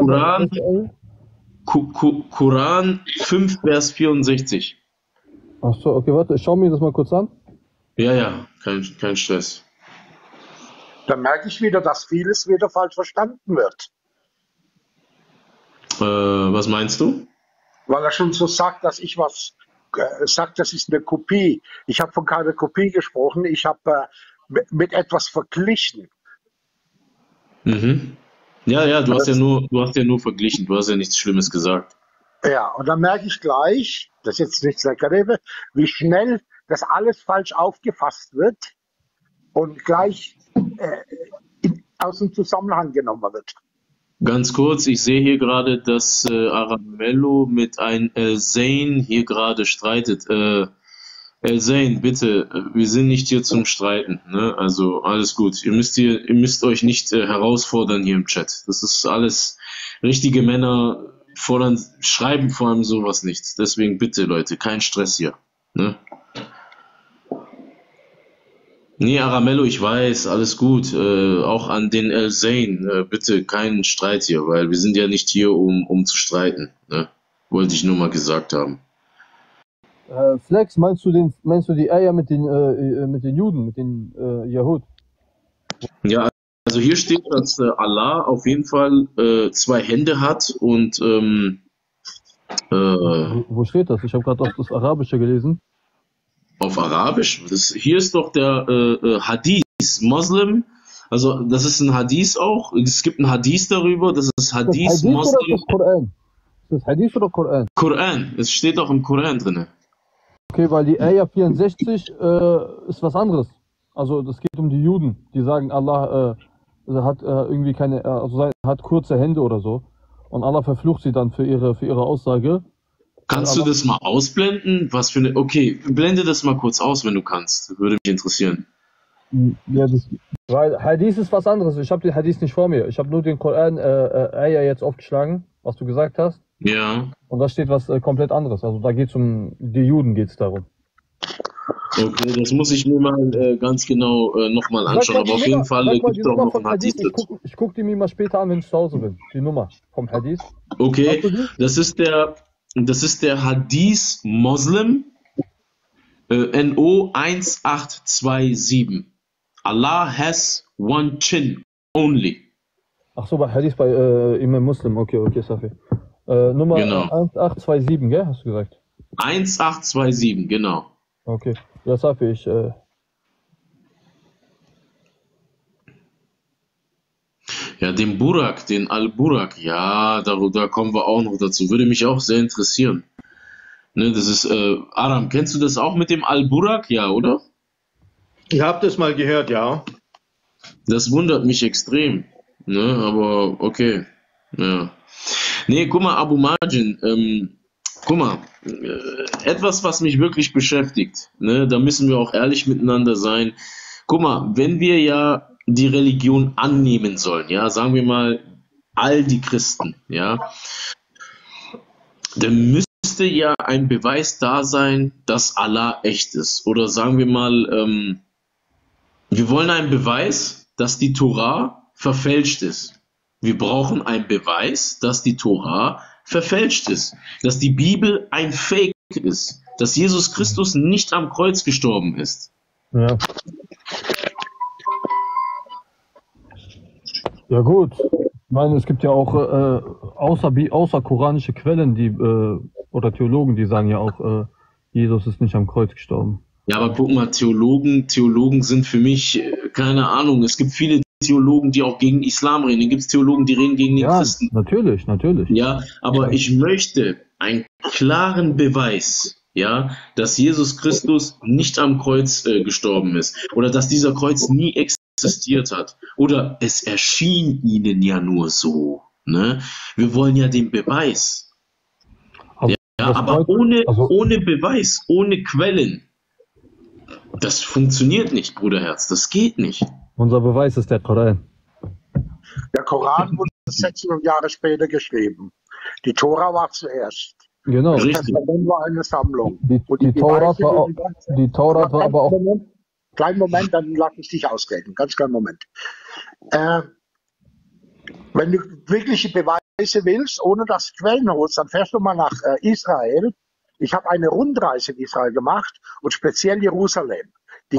[SPEAKER 2] Koran 5, Vers 64.
[SPEAKER 7] Achso, okay, warte, ich schau mir das mal kurz an.
[SPEAKER 2] Ja, kein Stress.
[SPEAKER 4] Dann merke ich wieder, dass vieles wieder falsch verstanden wird.
[SPEAKER 2] Was meinst du?
[SPEAKER 4] Weil er schon so sagt, dass ich sagt, das ist eine Kopie. Ich habe von keiner Kopie gesprochen, ich habe mit etwas verglichen.
[SPEAKER 2] Mhm. Ja, du hast ja nur verglichen, du hast ja nichts Schlimmes gesagt.
[SPEAKER 4] Ja, und dann merke ich gleich, das ist jetzt nichts Akademie, wie schnell das alles falsch aufgefasst wird und gleich aus dem Zusammenhang genommen wird.
[SPEAKER 2] Ganz kurz, ich sehe hier gerade, dass Aramello mit ein Zayn hier gerade streitet. Zayn, bitte, wir sind nicht hier zum Streiten, ne? Also alles gut. Ihr müsst euch nicht herausfordern hier im Chat. Das ist alles, richtige Männer schreiben vor allem sowas nicht. Deswegen bitte, Leute, kein Stress hier, ne? Nee, Aramello, ich weiß, alles gut. Auch an den El Zayn, bitte keinen Streit hier, weil wir sind ja nicht hier, um zu streiten, ne? Wollte ich nur mal gesagt haben.
[SPEAKER 7] Flex, meinst du die Eier mit den Juden, mit den Yahud?
[SPEAKER 2] Ja, also hier steht, dass Allah auf jeden Fall zwei Hände hat und
[SPEAKER 7] Wo steht das? Ich habe gerade das Arabische gelesen.
[SPEAKER 2] auf Arabisch. Hier ist doch der Hadith, Muslim. Also das ist ein Hadith auch. Es gibt ein Hadith darüber. Das ist Hadith,
[SPEAKER 7] das Hadith
[SPEAKER 2] Muslim.
[SPEAKER 7] oder das Koran? Ist das Hadith oder Koran?
[SPEAKER 2] Koran. Es steht auch im Koran drin.
[SPEAKER 7] Okay, weil die Ayah 64 ist was anderes. Also das geht um die Juden, die sagen, Allah hat irgendwie hat kurze Hände oder so. Und Allah verflucht sie dann für ihre Aussage.
[SPEAKER 2] Kannst du das mal ausblenden? Okay, blende das mal kurz aus, wenn du kannst. Würde mich interessieren.
[SPEAKER 7] Ja, weil Hadith ist was anderes. Ich habe den Hadith nicht vor mir. Ich habe nur den Koran Ayah jetzt aufgeschlagen, was du gesagt hast.
[SPEAKER 2] Ja.
[SPEAKER 7] Und da steht was komplett anderes. Also da geht es um die Juden, geht es darum.
[SPEAKER 2] Okay, das muss ich mir mal ganz genau nochmal anschauen. Aber auf jeden Fall gibt es auch noch ein Hadith dazu.
[SPEAKER 7] Ich gucke die mir mal später an, wenn ich zu Hause bin. Die Nummer vom Hadith.
[SPEAKER 2] Okay, das ist der Hadith Muslim. NO 1827. Allah has one chin only.
[SPEAKER 7] Ach so, bei Hadith bei Imam Muslim. Okay, Safi. Nummer
[SPEAKER 2] Genau.
[SPEAKER 7] 1827, gell? Hast du gesagt?
[SPEAKER 2] 1827, genau.
[SPEAKER 7] Okay. Ja, Safi,
[SPEAKER 2] Ja, den Burak, den Al-Burak, ja, da kommen wir auch noch dazu. Würde mich auch sehr interessieren. Ne, das ist, Aram, kennst du das auch mit dem Al-Burak? Ja, oder?
[SPEAKER 5] Ich habe das mal gehört, ja.
[SPEAKER 2] Das wundert mich extrem. Ne, aber okay. Ja. Nee, guck mal, Abu Margin, guck mal, etwas, was mich wirklich beschäftigt, ne, da müssen wir auch ehrlich miteinander sein. Guck mal, wenn wir ja die Religion annehmen sollen, ja, sagen wir mal, all die Christen, ja, dann müsste ja ein Beweis da sein, dass Allah echt ist. Oder sagen wir mal, wir wollen einen Beweis, dass die Tora verfälscht ist. Wir brauchen einen Beweis, dass die Tora verfälscht ist, dass die Bibel ein Fake ist, dass Jesus Christus nicht am Kreuz gestorben ist.
[SPEAKER 7] Ja. Ja gut. Ich meine, es gibt ja auch außerkoranische Quellen, die oder Theologen, die sagen ja auch, Jesus ist nicht am Kreuz gestorben.
[SPEAKER 2] Ja, aber guck mal, Theologen sind für mich, keine Ahnung, es gibt viele Theologen, die auch gegen Islam reden, dann gibt es Theologen, die reden gegen den Christen.
[SPEAKER 7] Natürlich.
[SPEAKER 2] Ja, aber ich möchte einen klaren Beweis, ja, dass Jesus Christus nicht am Kreuz gestorben ist oder dass dieser Kreuz nie existiert hat oder es erschien ihnen ja nur so. Ne? Wir wollen ja den Beweis. Ja, aber ohne Beweis, ohne Quellen, das funktioniert nicht, Bruderherz, das geht nicht.
[SPEAKER 7] Unser Beweis ist der Koran.
[SPEAKER 4] Der Koran wurde 600 Jahre später geschrieben. Die Tora war zuerst.
[SPEAKER 7] Genau.
[SPEAKER 4] Das Testament war eine Sammlung.
[SPEAKER 7] Die Taurat war aber auch...
[SPEAKER 4] Kleinen Moment, dann lass ich dich ausreden. Ganz kleinen Moment. Wenn du wirkliche Beweise willst, ohne dass du Quellen holst, dann fährst du mal nach Israel. Ich habe eine Rundreise in Israel gemacht und speziell Jerusalem.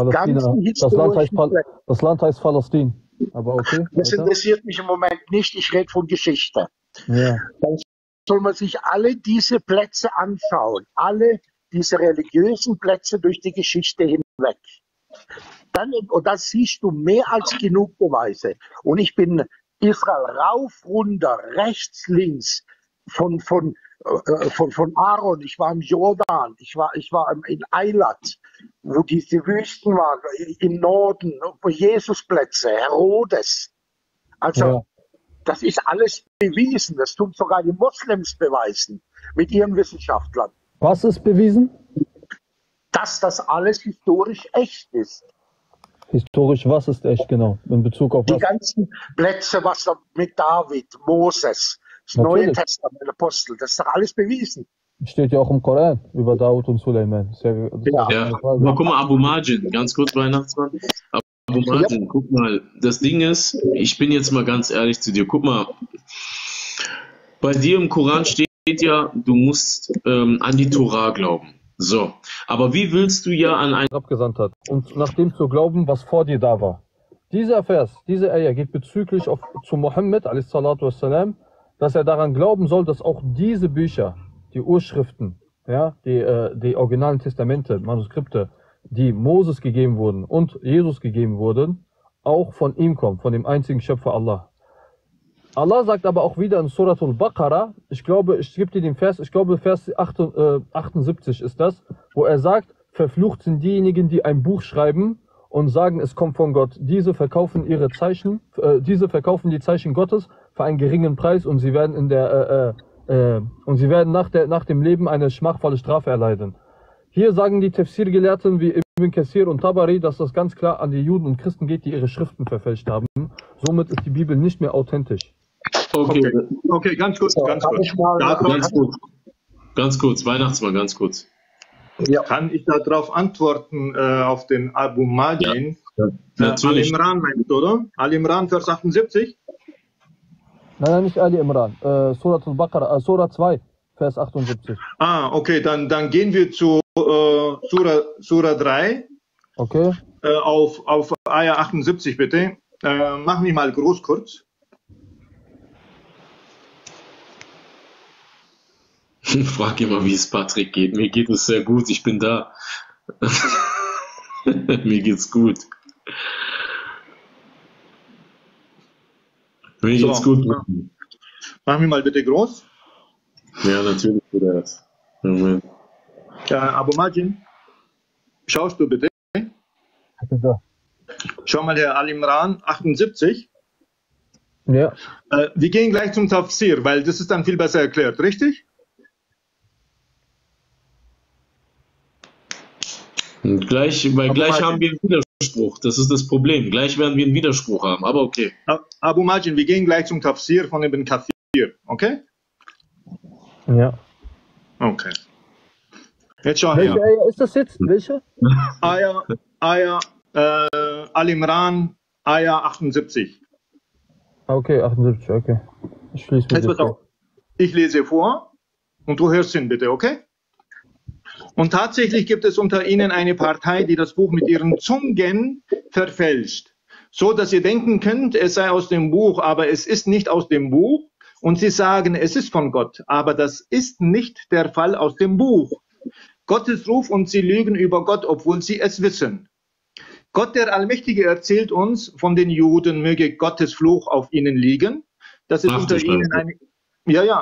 [SPEAKER 7] Das Land heißt Palästina. Aber okay.
[SPEAKER 4] Das interessiert mich im Moment nicht. Ich rede von Geschichte.
[SPEAKER 7] Ja.
[SPEAKER 4] Dann soll man sich alle diese Plätze anschauen. Alle diese religiösen Plätze durch die Geschichte hinweg. Und da siehst du mehr als genug Beweise. Und ich bin Israel rauf, runter, rechts, links, von Aaron, ich war im Jordan, ich war in Eilat, wo diese Wüsten waren, im Norden, wo Jesusplätze, Herodes. Also, das ist alles bewiesen. Das tun sogar die Moslems beweisen mit ihren Wissenschaftlern.
[SPEAKER 7] Was ist bewiesen?
[SPEAKER 4] Dass das alles historisch echt ist.
[SPEAKER 7] Historisch, was ist echt genau? In Bezug auf was?
[SPEAKER 4] Die ganzen Plätze, was mit David, Moses, das Neue Testament, Apostel, das ist doch alles bewiesen.
[SPEAKER 7] Steht ja auch im Koran über Daud und Suleiman.
[SPEAKER 2] Aber guck mal, Abu Margin, ganz kurz, Weihnachtsmann. Abu Margin, guck mal, das Ding ist, ich bin jetzt mal ganz ehrlich zu dir, guck mal, bei dir im Koran steht ja, du musst an die Tora glauben. So, aber wie willst du ja an einen
[SPEAKER 7] abgesandt hat und nach dem zu glauben, was vor dir da war? Dieser Vers, diese Ayah geht bezüglich zu Mohammed, wassalam, dass er daran glauben soll, dass auch diese Bücher, die Urschriften, ja, die originalen Testamente, Manuskripte, die Moses gegeben wurden und Jesus gegeben wurden, auch von ihm kommen, von dem einzigen Schöpfer Allah. Allah sagt aber auch wieder in Surat al-Baqarah, ich glaube, ich gebe dir den Vers, ich glaube Vers 78 ist das, wo er sagt, verflucht sind diejenigen, die ein Buch schreiben und sagen, es kommt von Gott. Diese verkaufen ihre Zeichen, verkaufen die Zeichen Gottes für einen geringen Preis und sie werden nach dem Leben eine schmachvolle Strafe erleiden. Hier sagen die Tafsir-Gelehrten wie Ibn Kathir und Tabari, dass das ganz klar an die Juden und Christen geht, die ihre Schriften verfälscht haben. Somit ist die Bibel nicht mehr authentisch.
[SPEAKER 5] Okay, ganz kurz.
[SPEAKER 2] Ganz kurz, Weihnachtsmann, ganz kurz.
[SPEAKER 5] Ja. Kann ich darauf antworten, auf den Abu Margin?
[SPEAKER 2] Ja,
[SPEAKER 5] Al-Imran meinst du, oder? Al-Imran, Vers 78?
[SPEAKER 7] Nein, nicht Al-Imran. Surat al-Baqarah, Surat 2, Vers 78.
[SPEAKER 5] Okay, dann gehen wir zu Sura 3,
[SPEAKER 7] Okay.
[SPEAKER 5] auf Ayah 78 bitte. Mach mich mal groß kurz.
[SPEAKER 2] Frag immer, wie es Patrick geht. Mir geht es sehr gut, ich bin da. Mir geht's gut. Mir geht's gut.
[SPEAKER 5] Mach mich mal bitte groß.
[SPEAKER 2] Ja, natürlich wieder das. Moment.
[SPEAKER 5] Abu Majin, schaust du bitte? Schau mal her, Al-Imran 78.
[SPEAKER 7] Ja.
[SPEAKER 5] Wir gehen gleich zum Tafsir, weil das ist dann viel besser erklärt, richtig?
[SPEAKER 2] Und gleich haben wir einen Widerspruch. Das ist das Problem. Gleich werden wir einen Widerspruch haben, aber okay.
[SPEAKER 5] Abu Majin, wir gehen gleich zum Tafsir von Ibn Kathir, okay?
[SPEAKER 7] Ja.
[SPEAKER 5] Okay. Jetzt schau
[SPEAKER 7] Welche
[SPEAKER 5] her.
[SPEAKER 7] Eier ist das jetzt? Welche?
[SPEAKER 5] Ayah Al-Imran, Ayah 78.
[SPEAKER 7] Okay, 78, okay. Ich schließe
[SPEAKER 5] Jetzt pass auf. Ich lese vor und du hörst hin, bitte, okay? Und tatsächlich gibt es unter ihnen eine Partei, die das Buch mit ihren Zungen verfälscht, so dass ihr denken könnt, es sei aus dem Buch, aber es ist nicht aus dem Buch. Und sie sagen, es ist von Gott, aber das ist nicht der Fall aus dem Buch. Gottes Ruf und sie lügen über Gott, obwohl sie es wissen. Gott, der Allmächtige, erzählt uns von den Juden, möge Gottes Fluch auf ihnen liegen. Das ist unter ihnen eine... Ja.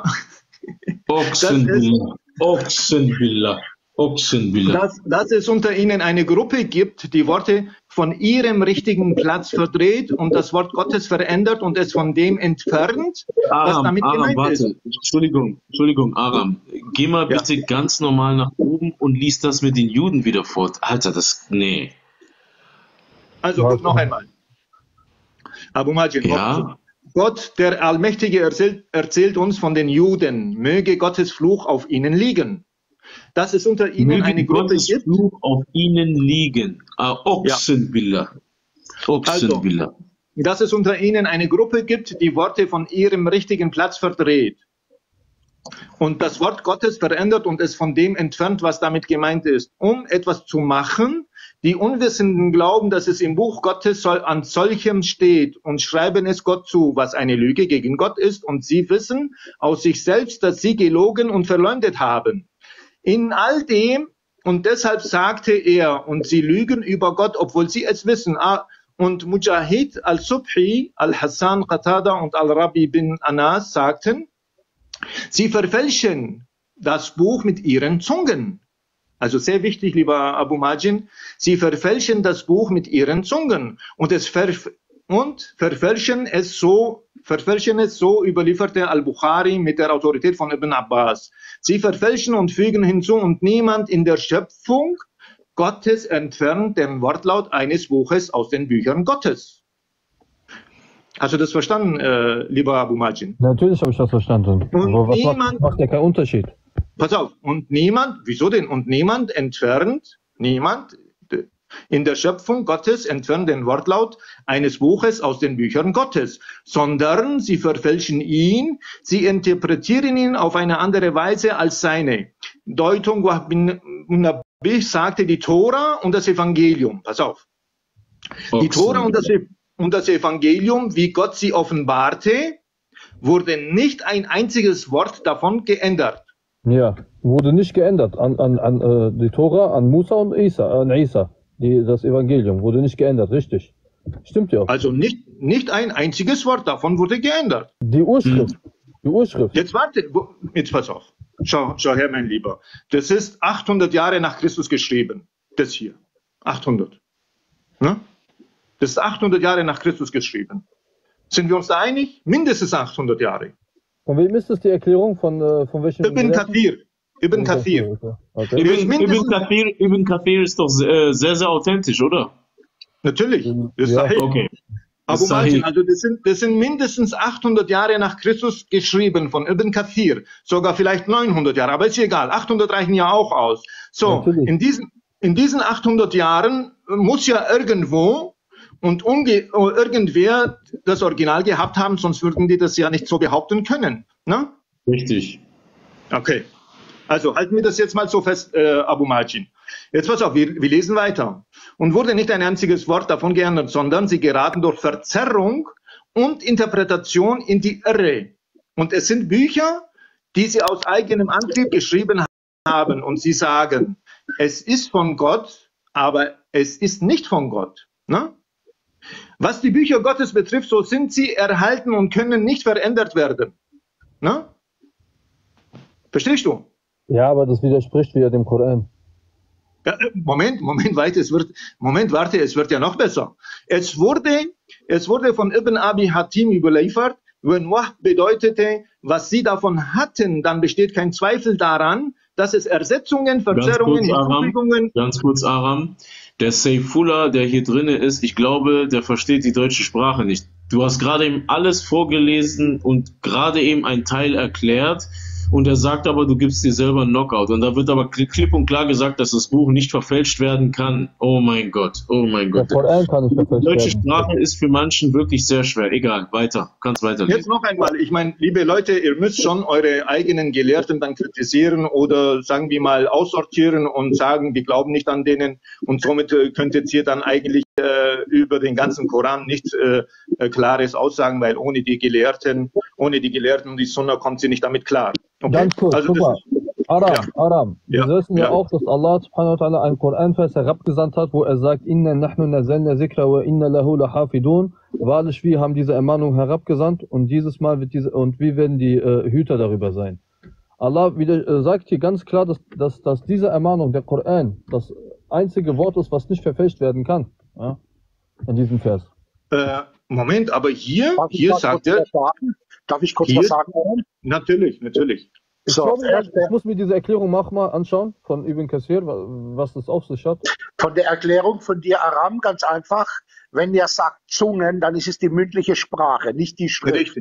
[SPEAKER 2] Ochsenbillah.
[SPEAKER 5] Dass es unter ihnen eine Gruppe gibt, die Worte von ihrem richtigen Platz verdreht und das Wort Gottes verändert und es von dem entfernt, was damit gemeint ist.
[SPEAKER 2] Entschuldigung, Aram. Geh mal bitte ganz normal nach oben und lies das mit den Juden wieder fort. Alter, nee.
[SPEAKER 5] Also gut, noch einmal. Abu Majin,
[SPEAKER 2] ja?
[SPEAKER 5] Gott, der Allmächtige, erzählt uns von den Juden, möge Gottes Fluch auf ihnen liegen. Dass es unter ihnen eine Gruppe gibt.
[SPEAKER 2] Fluch auf ihnen liegen. Ochsenbillah.
[SPEAKER 5] Also, dass es unter ihnen eine Gruppe gibt, die Worte von ihrem richtigen Platz verdreht. Und das Wort Gottes verändert und es von dem entfernt, was damit gemeint ist, um etwas zu machen. Die Unwissenden glauben, dass es im Buch Gottes an solchem steht und schreiben es Gott zu, was eine Lüge gegen Gott ist. Und sie wissen aus sich selbst, dass sie gelogen und verleumdet haben. In all dem, und deshalb sagte er, und sie lügen über Gott, obwohl sie es wissen. Und Mujahid al-Subhi, al-Hassan Qatada und al-Rabi bin Anas sagten, sie verfälschen das Buch mit ihren Zungen. Also sehr wichtig, lieber Abu Majin, sie verfälschen das Buch mit ihren Zungen und verfälschen es so, überlieferte Al-Bukhari mit der Autorität von Ibn Abbas. Sie verfälschen und fügen hinzu, und niemand in der Schöpfung Gottes entfernt den Wortlaut eines Buches aus den Büchern Gottes. Hast du das verstanden, lieber Abu Majin?
[SPEAKER 7] Natürlich habe ich das verstanden. Aber was macht ja keinen Unterschied?
[SPEAKER 5] Pass auf, und niemand, wieso denn? Und niemand in der Schöpfung Gottes entfernt den Wortlaut eines Buches aus den Büchern Gottes, sondern sie verfälschen ihn, sie interpretieren ihn auf eine andere Weise als seine. Deutung sagte die Tora und das Evangelium. Pass auf. Die Tora und das Evangelium, wie Gott sie offenbarte, wurde nicht ein einziges Wort davon geändert.
[SPEAKER 7] Ja, wurde nicht geändert. An die Tora, an Musa und Isa. Das Evangelium wurde nicht geändert, richtig. Stimmt ja.
[SPEAKER 5] Also nicht ein einziges Wort davon wurde geändert.
[SPEAKER 7] Die Urschrift.
[SPEAKER 5] Jetzt warte, jetzt pass auf. Schau her, mein Lieber. Das ist 800 Jahre nach Christus geschrieben. Das hier. 800. Ne? Das ist 800 Jahre nach Christus geschrieben. Sind wir uns da einig? Mindestens 800 Jahre.
[SPEAKER 7] Von wem ist das die Erklärung? Von welchem?
[SPEAKER 5] Ibn Kathir. Ibn Kathir.
[SPEAKER 2] Okay. Ibn Kathir ist doch sehr, sehr authentisch, oder?
[SPEAKER 5] Natürlich. Das ist okay. Abu Majin, also das sind mindestens 800 Jahre nach Christus geschrieben von Ibn Kathir. Sogar vielleicht 900 Jahre, aber ist egal. 800 reichen ja auch aus. So, in diesen 800 Jahren muss ja irgendwo und irgendwer das Original gehabt haben, sonst würden die das ja nicht so behaupten können. Ne?
[SPEAKER 2] Richtig.
[SPEAKER 5] Okay. Also halten wir das jetzt mal so fest, Abu Majin. Jetzt pass auf, wir lesen weiter. Und wurde nicht ein einziges Wort davon geändert, sondern sie geraten durch Verzerrung und Interpretation in die Irre. Und es sind Bücher, die sie aus eigenem Antrieb geschrieben haben. Und sie sagen, es ist von Gott, aber es ist nicht von Gott. Ne? Was die Bücher Gottes betrifft, so sind sie erhalten und können nicht verändert werden. Ne? Verstehst du?
[SPEAKER 7] Ja, aber das widerspricht wieder dem Koran.
[SPEAKER 5] Ja, Moment, warte, es wird ja noch besser. Es wurde von Ibn Abi Hatim überliefert, wenn Wahb bedeutete, was sie davon hatten, dann besteht kein Zweifel daran, dass es Ersetzungen, Verzerrungen, Hinzufügungen...
[SPEAKER 2] Ganz kurz, Aram. Der Saifullah, der hier drin ist, ich glaube, der versteht die deutsche Sprache nicht. Du hast gerade eben alles vorgelesen und gerade eben einen Teil erklärt. Und er sagt aber, du gibst dir selber einen Knockout. Und da wird aber klipp und klar gesagt, dass das Buch nicht verfälscht werden kann. Oh mein Gott, oh mein Gott.
[SPEAKER 7] Der Koran kann nicht verfälscht werden.
[SPEAKER 2] Die deutsche Sprache ist für manchen wirklich sehr schwer. Egal, weiter, kannst weiterlesen.
[SPEAKER 5] Jetzt noch einmal, ich meine, liebe Leute, ihr müsst schon eure eigenen Gelehrten dann kritisieren oder sagen wir mal aussortieren und sagen, wir glauben nicht an denen. Und somit könntet ihr dann eigentlich über den ganzen Koran nichts Klares aussagen, weil ohne die Gelehrten und die Sunna kommt sie nicht damit klar. Okay?
[SPEAKER 7] Ganz kurz,
[SPEAKER 5] also
[SPEAKER 7] guck mal. Aram, wir wissen ja auch, dass Allah subhanahu wa ta'ala einen Koranvers herabgesandt hat, wo er sagt, Inna nahnu nazalna zikra wa inna lahu lahafidun. Wahrlich, wir haben diese Ermahnung herabgesandt und dieses Mal wird wir werden die Hüter darüber sein. Allah sagt hier ganz klar, dass diese Ermahnung, der Koran, das einzige Wort ist, was nicht verfälscht werden kann. Ja? In diesem Vers.
[SPEAKER 5] Moment, aber hier sagt er...
[SPEAKER 4] Darf ich kurz was sagen?
[SPEAKER 5] Natürlich.
[SPEAKER 7] Ich muss mir diese Erklärung mal anschauen von Ibn Kathir, was das auf sich hat.
[SPEAKER 4] Von der Erklärung von dir, Aram, ganz einfach. Wenn er sagt Zungen, dann ist es die mündliche Sprache, nicht die Schrift.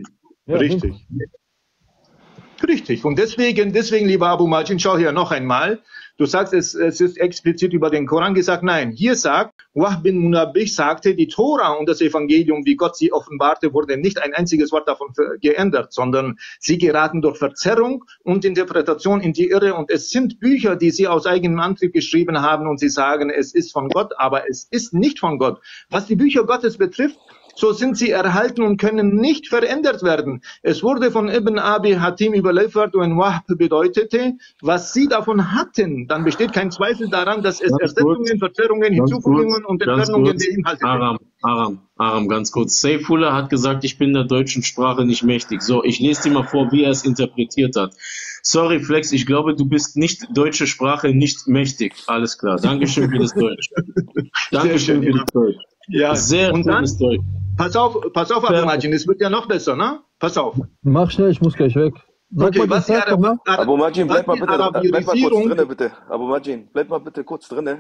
[SPEAKER 5] Richtig. Und deswegen, lieber Abu Majin, schau hier noch einmal. Du sagst, es ist explizit über den Koran gesagt. Nein, hier sagt, Wahb bin Munabbih sagte, die Tora und das Evangelium, wie Gott sie offenbarte, wurde nicht ein einziges Wort davon geändert, sondern sie geraten durch Verzerrung und Interpretation in die Irre. Und es sind Bücher, die sie aus eigenem Antrieb geschrieben haben und sie sagen, es ist von Gott, aber es ist nicht von Gott. Was die Bücher Gottes betrifft, so sind sie erhalten und können nicht verändert werden. Es wurde von Ibn Abi Hatim überliefert, wenn Wahb bedeutete, was sie davon hatten, dann besteht kein Zweifel daran, dass es Ersetzungen, Verzerrungen, Hinzufügungen und Entfernungen der Inhalte
[SPEAKER 2] sind. Aram, ganz kurz. Saifullah hat gesagt, ich bin der deutschen Sprache nicht mächtig. So, ich lese dir mal vor, wie er es interpretiert hat. Sorry, Flex, ich glaube, du bist nicht deutsche Sprache nicht mächtig. Alles klar. Dankeschön für das Deutsch. Dankeschön für das Deutsch.
[SPEAKER 5] Ja, sehr gutes Deutsch. Pass auf, Abu Majin, es wird ja noch besser, ne? Pass auf.
[SPEAKER 7] Mach schnell, ich muss gleich weg.
[SPEAKER 1] Okay, Abu Majin, bleib mal kurz drinne, bitte. Abu Majin, bleib mal bitte kurz drinne.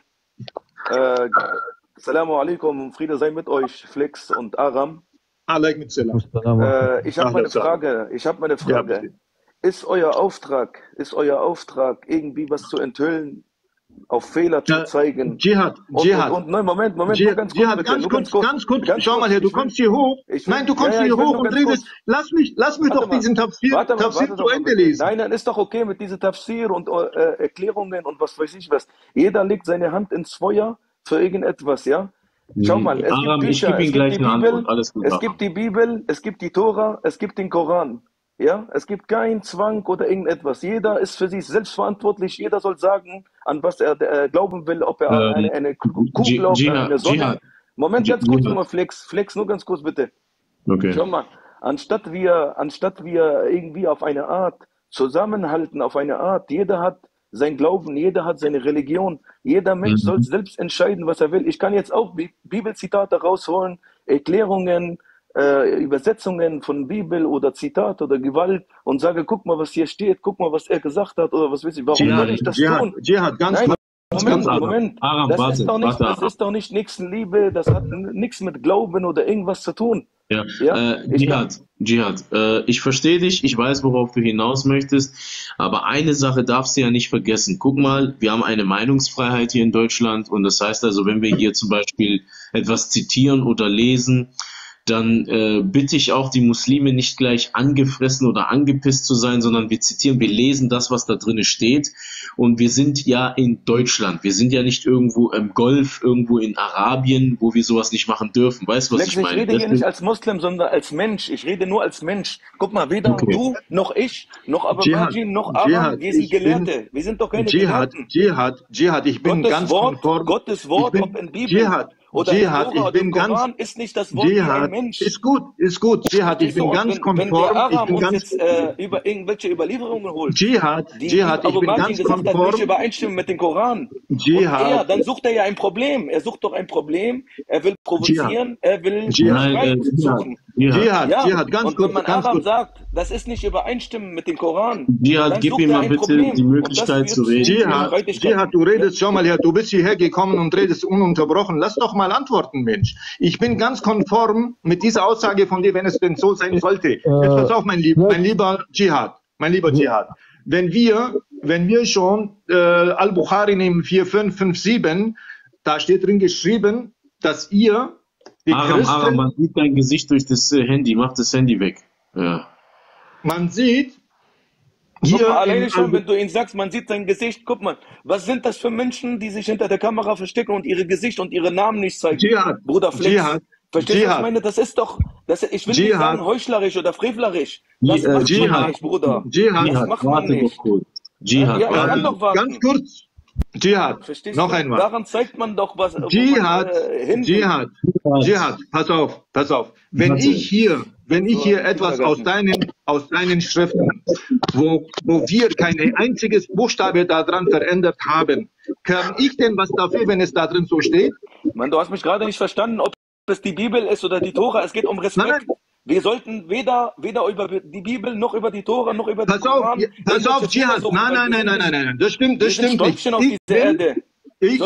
[SPEAKER 1] Assalamu alaikum, Friede sei mit euch, Flex und Aram.
[SPEAKER 5] Alaikum salam.
[SPEAKER 1] Ich habe meine Frage. Ja, ist euer Auftrag, irgendwie was zu enthüllen, auf Fehler zu zeigen?
[SPEAKER 5] Dschihad.
[SPEAKER 1] Moment,
[SPEAKER 5] ganz kurz, schau mal her, du kommst hier hoch. Nein, du kommst hier hoch und redest. Lass mich doch diesen Tafsir zu Ende lesen.
[SPEAKER 1] Nein, ist doch okay mit diesen Tafsir und Erklärungen und was weiß ich was. Jeder legt seine Hand ins Feuer für irgendetwas, ja? Schau mal, es gibt Bücher, es gibt die Bibel, es gibt die Tora, es gibt den Koran. Ja, es gibt keinen Zwang oder irgendetwas. Jeder ist für sich selbst verantwortlich. Jeder soll sagen, an was er glauben will, ob er eine Kuh glaubt, an eine Sonne. Moment, ganz kurz nochmal, Flex, nur ganz kurz bitte.
[SPEAKER 2] Okay.
[SPEAKER 1] Schau mal, anstatt wir irgendwie auf eine Art zusammenhalten, auf eine Art, jeder hat sein Glauben, jeder hat seine Religion, jeder Mensch soll selbst entscheiden, was er will. Ich kann jetzt auch Bibelzitate rausholen, Erklärungen, Übersetzungen von Bibel oder Zitat oder Gewalt und sage, guck mal, was hier steht, guck mal, was er gesagt hat oder was weiß ich, warum soll ich das tun? Moment. Das ist doch nicht Nächstenliebe, das hat nichts mit Glauben oder irgendwas zu tun.
[SPEAKER 2] Ja. Dschihad, ich verstehe dich, ich weiß, worauf du hinaus möchtest, aber eine Sache darfst du ja nicht vergessen. Guck mal, wir haben eine Meinungsfreiheit hier in Deutschland und das heißt also, wenn wir hier zum Beispiel etwas zitieren oder lesen, dann bitte ich auch die Muslime nicht gleich angefressen oder angepisst zu sein, sondern wir zitieren, wir lesen das, was da drin steht. Und wir sind ja in Deutschland. Wir sind ja nicht irgendwo im Golf, irgendwo in Arabien, wo wir sowas nicht machen dürfen. Weißt du, was ich meine?
[SPEAKER 8] Ich rede hier nicht als Muslim, sondern als Mensch. Ich rede nur als Mensch. Guck mal, weder du, noch ich, noch Abu Majin, noch Aram, wir sind Gelehrte. Wir sind doch keine Gelehrten.
[SPEAKER 5] Dschihad, ich bin ganz konform.
[SPEAKER 8] Gottes Wort, ob in Bibel oder
[SPEAKER 5] Dschihad,
[SPEAKER 8] in oder im Koran, ist nicht das Wort wie ein Mensch.
[SPEAKER 5] Ist gut. Dschihad, ich bin ganz konform.
[SPEAKER 8] Wenn der Aram uns jetzt über irgendwelche Überlieferungen holt,
[SPEAKER 5] Dschihad, ich bin ganz konform.
[SPEAKER 8] Nicht übereinstimmen mit dem Koran.
[SPEAKER 5] Dschihad.
[SPEAKER 8] Dann sucht er ja ein Problem. Er sucht doch ein Problem. Er will provozieren. Er will Streit suchen.
[SPEAKER 5] Dschihad, ganz
[SPEAKER 8] und
[SPEAKER 5] kurz.
[SPEAKER 8] wenn man Aram sagt, das ist nicht übereinstimmen mit dem Koran.
[SPEAKER 2] Dschihad, gib ihm mal bitte die Möglichkeit zu reden.
[SPEAKER 5] Dschihad, du redest schon mal her. Du bist hierher gekommen und redest ununterbrochen. Lass doch mal antworten, Mensch. Ich bin ganz konform mit dieser Aussage von dir, wenn es denn so sein sollte. Jetzt pass auf, mein lieber Dschihad. Wenn wir schon Al-Bukhari nehmen, 4557, da steht drin geschrieben, dass ihr die
[SPEAKER 2] Aram, man sieht dein Gesicht durch das Handy. Mach das Handy weg. Ja.
[SPEAKER 5] Man sieht
[SPEAKER 8] Guck mal, alleine schon, wenn du ihn sagst, man sieht sein Gesicht, guck mal, was sind das für Menschen, die sich hinter der Kamera verstecken und ihre Gesicht und ihre Namen nicht zeigen?
[SPEAKER 5] Dschihad,
[SPEAKER 8] Bruder Flex, verstehst du, was ich meine? Das ist doch, ich will nicht sagen heuchlerisch oder frevlerisch. Das macht man nicht, Bruder. Das macht man nicht.
[SPEAKER 2] Dschihad,
[SPEAKER 8] ja, ich kann doch warten.
[SPEAKER 5] Ganz kurz. Dschihad,
[SPEAKER 8] verstehst
[SPEAKER 5] noch
[SPEAKER 8] du?
[SPEAKER 5] Einmal.
[SPEAKER 8] Daran zeigt man doch, was
[SPEAKER 5] Dschihad, pass auf. Wenn ich hier etwas aus deinen Schriften, wo wir kein einziges Buchstabe daran verändert haben, kann ich denn was dafür, wenn es da drin so steht?
[SPEAKER 8] Mann, du hast mich gerade nicht verstanden, ob es die Bibel ist oder die Tora. Es geht um Respekt. Nein. Wir sollten weder über die Bibel, noch über die Tora, noch über den Koran...
[SPEAKER 5] Pass auf, Dschihad. Nein. Das stimmt nicht. Ich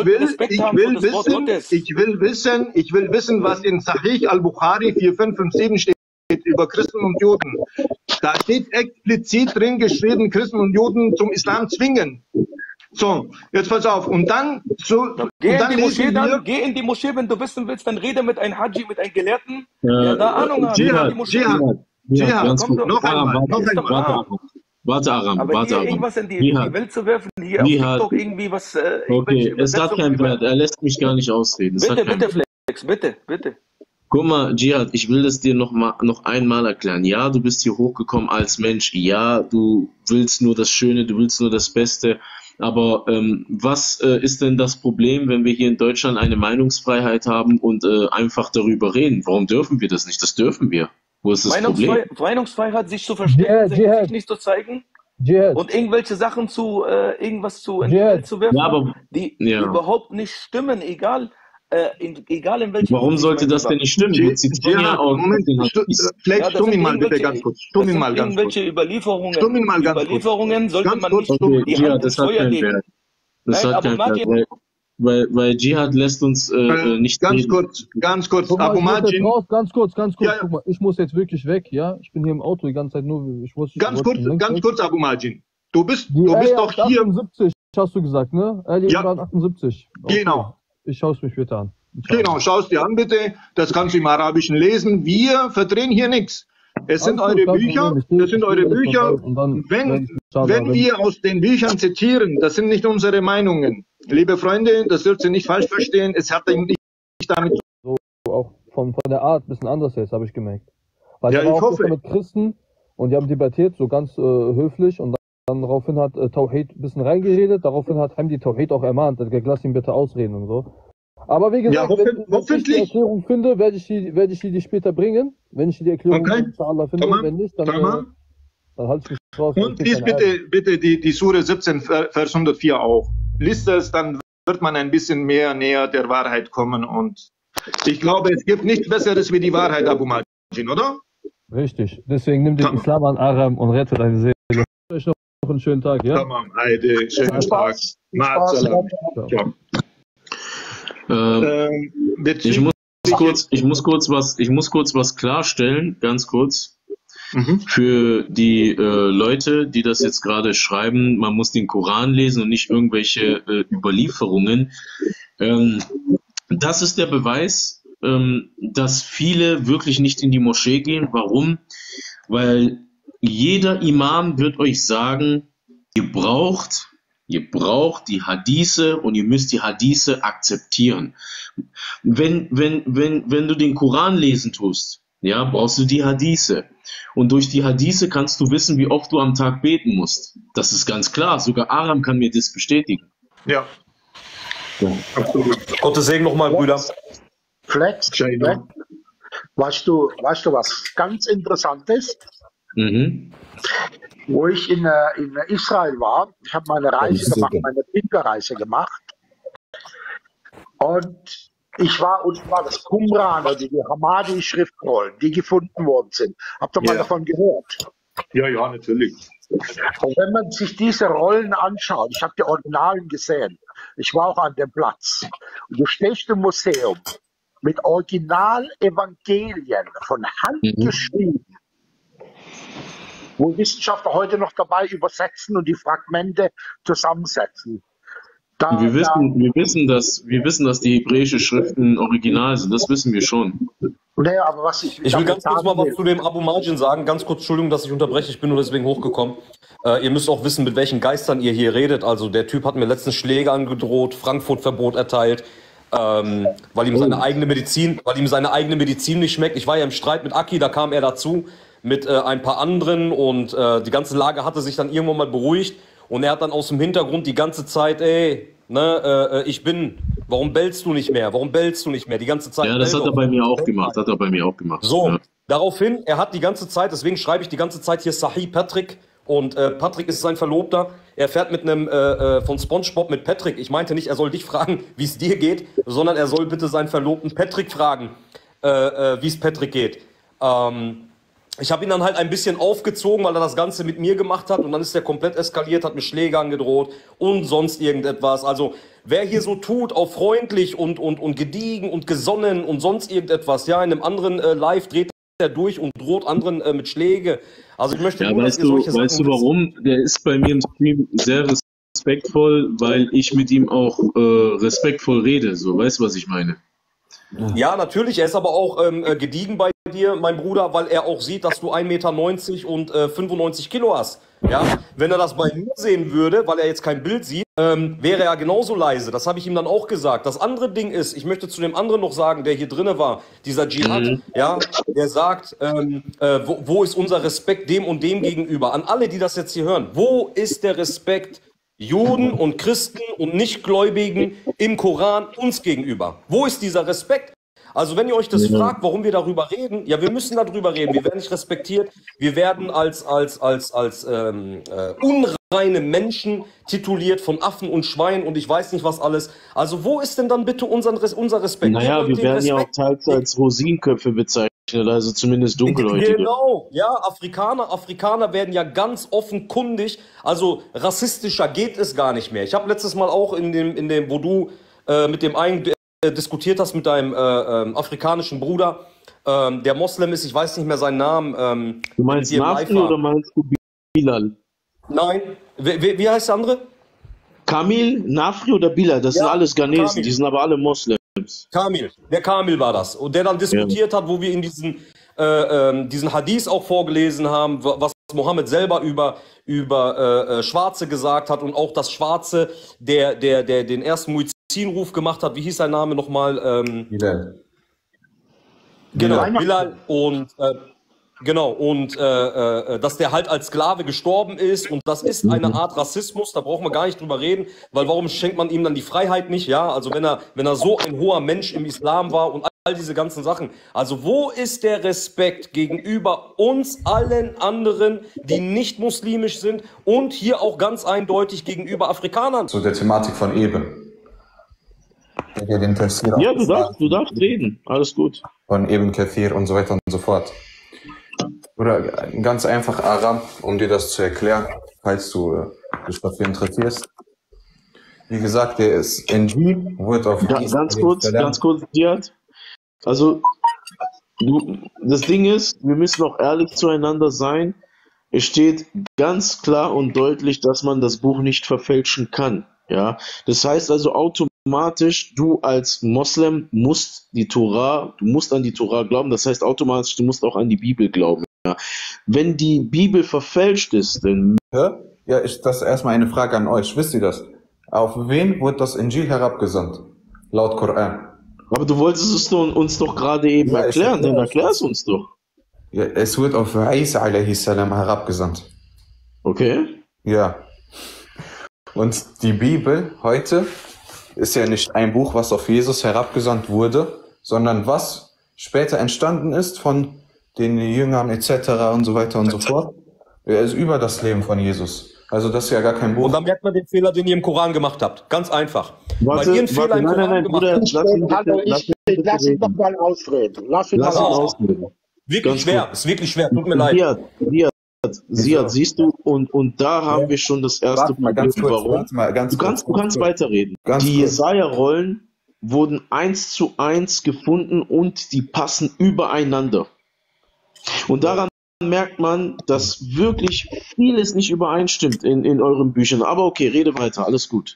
[SPEAKER 5] will wissen, was in Sahih al-Bukhari 4557 steht über Christen und Juden. Da steht explizit drin geschrieben, Christen und Juden zum Islam zwingen. So, jetzt pass auf. Und dann
[SPEAKER 8] geh in die Moschee, wenn du wissen willst, dann rede mit einem Haji, mit einem Gelehrten, der da Ahnung hat.
[SPEAKER 5] Dschihad,
[SPEAKER 2] noch einmal. Warte, Aram.
[SPEAKER 8] Irgendwas in die Welt zu werfen, hier auf TikTok irgendwie was...
[SPEAKER 2] okay, es hat keinen Wert. Er lässt mich gar nicht ausreden.
[SPEAKER 8] Bitte, Flex, bitte.
[SPEAKER 2] Guck mal, Dschihad, ich will das dir noch einmal erklären. Ja, du bist hier hochgekommen als Mensch. Ja, du willst nur das Schöne, du willst nur das Beste. Aber was ist denn das Problem, wenn wir hier in Deutschland eine Meinungsfreiheit haben und einfach darüber reden? Warum dürfen wir das nicht? Das dürfen wir. Wo ist das Problem?
[SPEAKER 8] Meinungsfreiheit, sich zu verstecken, sich nicht zu zeigen und irgendwelche Sachen irgendwas in die Welt zu werfen, die überhaupt nicht stimmen, egal in welchem...
[SPEAKER 2] Warum sollte das denn nicht stimmen?
[SPEAKER 5] Vielleicht stumm ihn mal bitte ganz kurz.
[SPEAKER 8] Irgendwelche Überlieferungen sollte man nicht die Hand ins Feuer legen.
[SPEAKER 2] Das hat keinen Wert. Weil Dschihad lässt uns nicht
[SPEAKER 5] ganz kurz. Abu Majin.
[SPEAKER 7] Ganz kurz.
[SPEAKER 5] Ja.
[SPEAKER 7] Guck mal, ich muss jetzt wirklich weg, ja? Ich bin hier im Auto die ganze Zeit nur...
[SPEAKER 5] Ganz kurz, Abu Majin. Du bist doch hier...
[SPEAKER 7] 78 hast du gesagt, ne?
[SPEAKER 5] Ja.
[SPEAKER 7] 78. Okay.
[SPEAKER 5] Genau.
[SPEAKER 7] Ich schaue es mir später an.
[SPEAKER 5] Genau, schau es dir an bitte. Das kannst du im Arabischen lesen. Wir verdrehen hier nichts. Es sind eure Bücher. Wenn wir aus den Büchern zitieren, das sind nicht unsere Meinungen. Liebe Freunde, das dürft ihr nicht falsch verstehen. Es hat nicht damit
[SPEAKER 7] so auch von der Art ein bisschen anders jetzt, habe ich gemerkt. Weil
[SPEAKER 5] ja, ich hoffe.
[SPEAKER 7] Mit Christen und die haben debattiert, so ganz höflich, und dann daraufhin hat Tawhid ein bisschen reingeredet, daraufhin hat Hamdi Tawhid auch ermahnt, lass ihn bitte ausreden und so. Aber wie gesagt, wenn ich die Erklärung finde, werde ich die später bringen. Wenn ich die Erklärung zu Allah finde, wenn nicht, dann halte ich mich raus.
[SPEAKER 5] Und lies bitte die Sure 17, Vers 104 auch. Lies das, dann wird man ein bisschen mehr näher der Wahrheit kommen. Und ich glaube, es gibt nichts Besseres wie die Wahrheit, Abu Majin, oder?
[SPEAKER 7] Richtig. Deswegen nimm den Islam an Aram und rette deine Seele. Ich noch einen schönen Tag, ja?
[SPEAKER 5] Tamam, Heide, schönen Tag. Ma'assalam.
[SPEAKER 2] Ich muss kurz was klarstellen, ganz kurz. Für die Leute, die das jetzt gerade schreiben, man muss den Koran lesen und nicht irgendwelche Überlieferungen. Das ist der Beweis, dass viele wirklich nicht in die Moschee gehen. Warum? Weil jeder Imam wird euch sagen, ihr braucht die Hadithe und ihr müsst die Hadithe akzeptieren. Wenn du den Koran lesen tust, ja, brauchst du die Hadithe. Und durch die Hadithe kannst du wissen, wie oft du am Tag beten musst. Das ist ganz klar. Sogar Aram kann mir das bestätigen.
[SPEAKER 5] Ja.
[SPEAKER 1] Gottes Segen nochmal, Brüder.
[SPEAKER 4] Flex, weißt du, was ganz interessant ist? Wo ich in Israel war, ich habe meine Reise gemacht, meine Pilgerreise gemacht. Und ich war das Qumran, oder die Hamadi-Schriftrollen, die gefunden worden sind. Habt ihr mal davon gehört?
[SPEAKER 5] Ja, natürlich.
[SPEAKER 4] Und wenn man sich diese Rollen anschaut, ich habe die Originalen gesehen, ich war auch an dem Platz, und du stehst im Museum mit Original-Evangelien von Hand geschrieben, wo Wissenschaftler heute noch dabei übersetzen und die Fragmente zusammensetzen.
[SPEAKER 2] Wir wissen, dass die hebräischen Schriften original sind, das wissen wir schon.
[SPEAKER 4] Naja, aber
[SPEAKER 1] ich will ganz kurz mal was zu dem Abu Majin sagen. Ganz kurz, Entschuldigung, dass ich unterbreche, ich bin nur deswegen hochgekommen. Ihr müsst auch wissen, mit welchen Geistern ihr hier redet. Also der Typ hat mir letztens Schläge angedroht, Frankfurt-Verbot erteilt, weil ihm seine eigene Medizin nicht schmeckt. Ich war ja im Streit mit Aki, da kam er dazu mit ein paar anderen und die ganze Lage hatte sich dann irgendwann mal beruhigt. Und er hat dann aus dem Hintergrund die ganze Zeit, warum bellst du nicht mehr? Warum bellst du nicht mehr? Die ganze Zeit.
[SPEAKER 2] Ja, das hat er bei mir auch gemacht.
[SPEAKER 1] So, daraufhin, er hat die ganze Zeit, deswegen schreibe ich die ganze Zeit hier Sahih Patrick. Und Patrick ist sein Verlobter. Er fährt mit einem von SpongeBob mit Patrick. Ich meinte nicht, er soll dich fragen, wie es dir geht, sondern er soll bitte seinen Verlobten Patrick fragen, wie es Patrick geht. Ich habe ihn dann halt ein bisschen aufgezogen, weil er das Ganze mit mir gemacht hat und dann ist er komplett eskaliert, hat mir Schläge angedroht und sonst irgendetwas. Also wer hier so tut, auf freundlich und gediegen und gesonnen und sonst irgendetwas, ja, in einem anderen Live dreht er durch und droht anderen mit Schläge. Also ich möchte nur,
[SPEAKER 2] weißt du warum? Der ist bei mir im Stream sehr respektvoll, weil ich mit ihm auch respektvoll rede. So, weißt du, was ich meine?
[SPEAKER 1] Ja, natürlich. Er ist aber auch gediegen bei dir, mein Bruder, weil er auch sieht, dass du 1,90 Meter und 95 Kilo hast. Ja, wenn er das bei mir sehen würde, weil er jetzt kein Bild sieht, wäre er genauso leise. Das habe ich ihm dann auch gesagt. Das andere Ding ist, ich möchte zu dem anderen noch sagen, der hier drinne war, dieser Dschihad, ja, der sagt, wo ist unser Respekt dem und dem gegenüber? An alle, die das jetzt hier hören, wo ist der Respekt Juden und Christen und Nichtgläubigen im Koran uns gegenüber? Wo ist dieser Respekt? Also wenn ihr euch das fragt, warum wir darüber reden, ja, wir müssen darüber reden. Wir werden nicht respektiert. Wir werden als unreine Menschen tituliert von Affen und Schweinen und ich weiß nicht was alles. Also wo ist denn dann bitte unser Respekt?
[SPEAKER 2] Naja, wir werden ja auch teils als Rosinenköpfe bezeichnet, also zumindest Dunkelhäutige.
[SPEAKER 1] Genau, ja, Afrikaner werden ja ganz offenkundig, also rassistischer geht es gar nicht mehr. Ich habe letztes Mal auch in dem wo du mit dem einen diskutiert hast mit deinem afrikanischen Bruder, der Moslem ist, ich weiß nicht mehr seinen Namen.
[SPEAKER 2] Du meinst Nafri oder meinst du Bilal?
[SPEAKER 1] Nein, wie heißt der andere?
[SPEAKER 2] Kamil, Nafri oder Bilal, das sind alles Ghanesen, Kamil. Die sind aber alle Moslems.
[SPEAKER 1] Der Kamil war das. Und der dann diskutiert hat, wo wir in diesen Hadith auch vorgelesen haben, was Mohammed selber über Schwarze gesagt hat und auch das Schwarze, der den ersten Muizzinruf gemacht hat. Wie hieß sein Name nochmal?
[SPEAKER 9] Bilal.
[SPEAKER 1] Genau, Bilal und dass der halt als Sklave gestorben ist und das ist eine Art Rassismus, da brauchen wir gar nicht drüber reden, weil warum schenkt man ihm dann die Freiheit nicht, ja, also wenn er so ein hoher Mensch im Islam war und all diese ganzen Sachen, also wo ist der Respekt gegenüber uns allen anderen, die nicht muslimisch sind und hier auch ganz eindeutig gegenüber Afrikanern?
[SPEAKER 9] Zu der Thematik von eben.
[SPEAKER 2] Ja, du darfst reden, alles gut.
[SPEAKER 9] Von Ibn Kathir und so weiter und so fort. Oder ganz einfach Aram, um dir das zu erklären, falls du dich dafür interessierst. Wie gesagt, der ist NG, wird auf
[SPEAKER 2] ganz kurz, Dschihad. Also, das Ding ist, wir müssen auch ehrlich zueinander sein. Es steht ganz klar und deutlich, dass man das Buch nicht verfälschen kann. Ja, das heißt also automatisch, automatisch, du als Moslem musst du musst an die Tora glauben, das heißt automatisch, du musst auch an die Bibel glauben. Ja. Wenn die Bibel verfälscht ist, dann...
[SPEAKER 9] Ja, das ist erstmal eine Frage an euch. Wisst ihr das? Auf wen wurde das Injil herabgesandt? Laut Koran.
[SPEAKER 2] Aber du wolltest es uns doch gerade eben erklären, dann erklär es uns doch.
[SPEAKER 9] Ja, es wird auf Isa a.s. herabgesandt.
[SPEAKER 2] Okay.
[SPEAKER 9] Ja. Und die Bibel heute ist ja nicht ein Buch, was auf Jesus herabgesandt wurde, sondern was später entstanden ist von den Jüngern etc. und so weiter und so fort. Er ist über das Leben von Jesus. Also das ist ja gar kein Buch.
[SPEAKER 1] Und dann merkt man den Fehler, den ihr im Koran gemacht habt. Ganz einfach. Weil ihr einen Fehler im Koran gemacht habt.
[SPEAKER 4] Lass ihn doch mal ausreden. Lass ihn mal ausreden.
[SPEAKER 1] Wirklich schwer, ist wirklich schwer. Tut mir leid.
[SPEAKER 2] Siad, siehst du, und da haben wir schon das erste Problem. Warum? Du kannst weiterreden. Die Jesaja-Rollen wurden 1:1 gefunden und die passen übereinander. Und daran merkt man, dass wirklich vieles nicht übereinstimmt in euren Büchern. Aber okay, rede weiter, alles gut.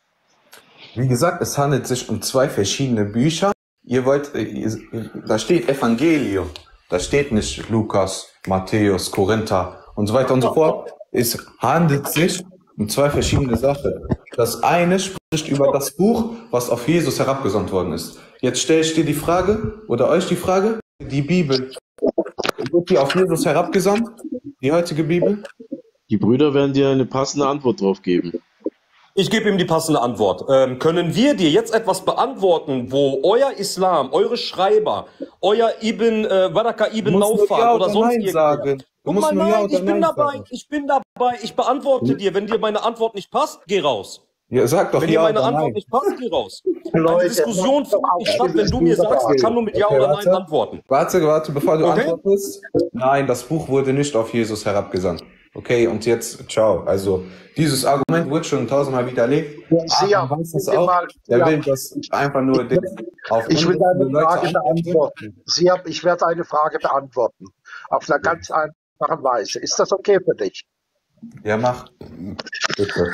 [SPEAKER 9] Wie gesagt, es handelt sich um zwei verschiedene Bücher. Ihr wollt, da steht Evangelium, da steht nicht Lukas, Matthäus, Korinther und so weiter und so fort. Es handelt sich um zwei verschiedene Sachen. Das eine spricht über das Buch, was auf Jesus herabgesandt worden ist. Jetzt stelle ich dir die Frage, oder euch die Frage, die Bibel, wird die auf Jesus herabgesandt? Die heutige Bibel?
[SPEAKER 2] Die Brüder werden dir eine passende Antwort drauf geben.
[SPEAKER 1] Ich gebe ihm die passende Antwort. Können wir dir jetzt etwas beantworten, wo euer Islam, eure Schreiber, euer Ibn Waraka Ibn Naufal oder sonst irgendwas... Guck mal, nein, ich bin dabei, ich beantworte dir. Wenn dir meine Antwort nicht passt, geh raus.
[SPEAKER 9] Ja, sag doch
[SPEAKER 1] wenn dir meine Antwort nicht passt, geh raus. Eine Diskussion findet nicht statt, wenn du mir sagst, ich kann nur mit Ja oder Nein antworten.
[SPEAKER 9] Warte, bevor du antwortest. Nein, das Buch wurde nicht auf Jesus herabgesandt. Okay, und jetzt, ciao. Also, dieses Argument wird schon tausendmal widerlegt.
[SPEAKER 4] Ja,
[SPEAKER 9] weiß das auch. Der will das einfach nur auf
[SPEAKER 4] ich will deine Frage beantworten. Ich werde eine Frage beantworten. Auf einer ganz einfachen Weise. Ist das okay für dich?
[SPEAKER 9] Ja, mach. Bitte.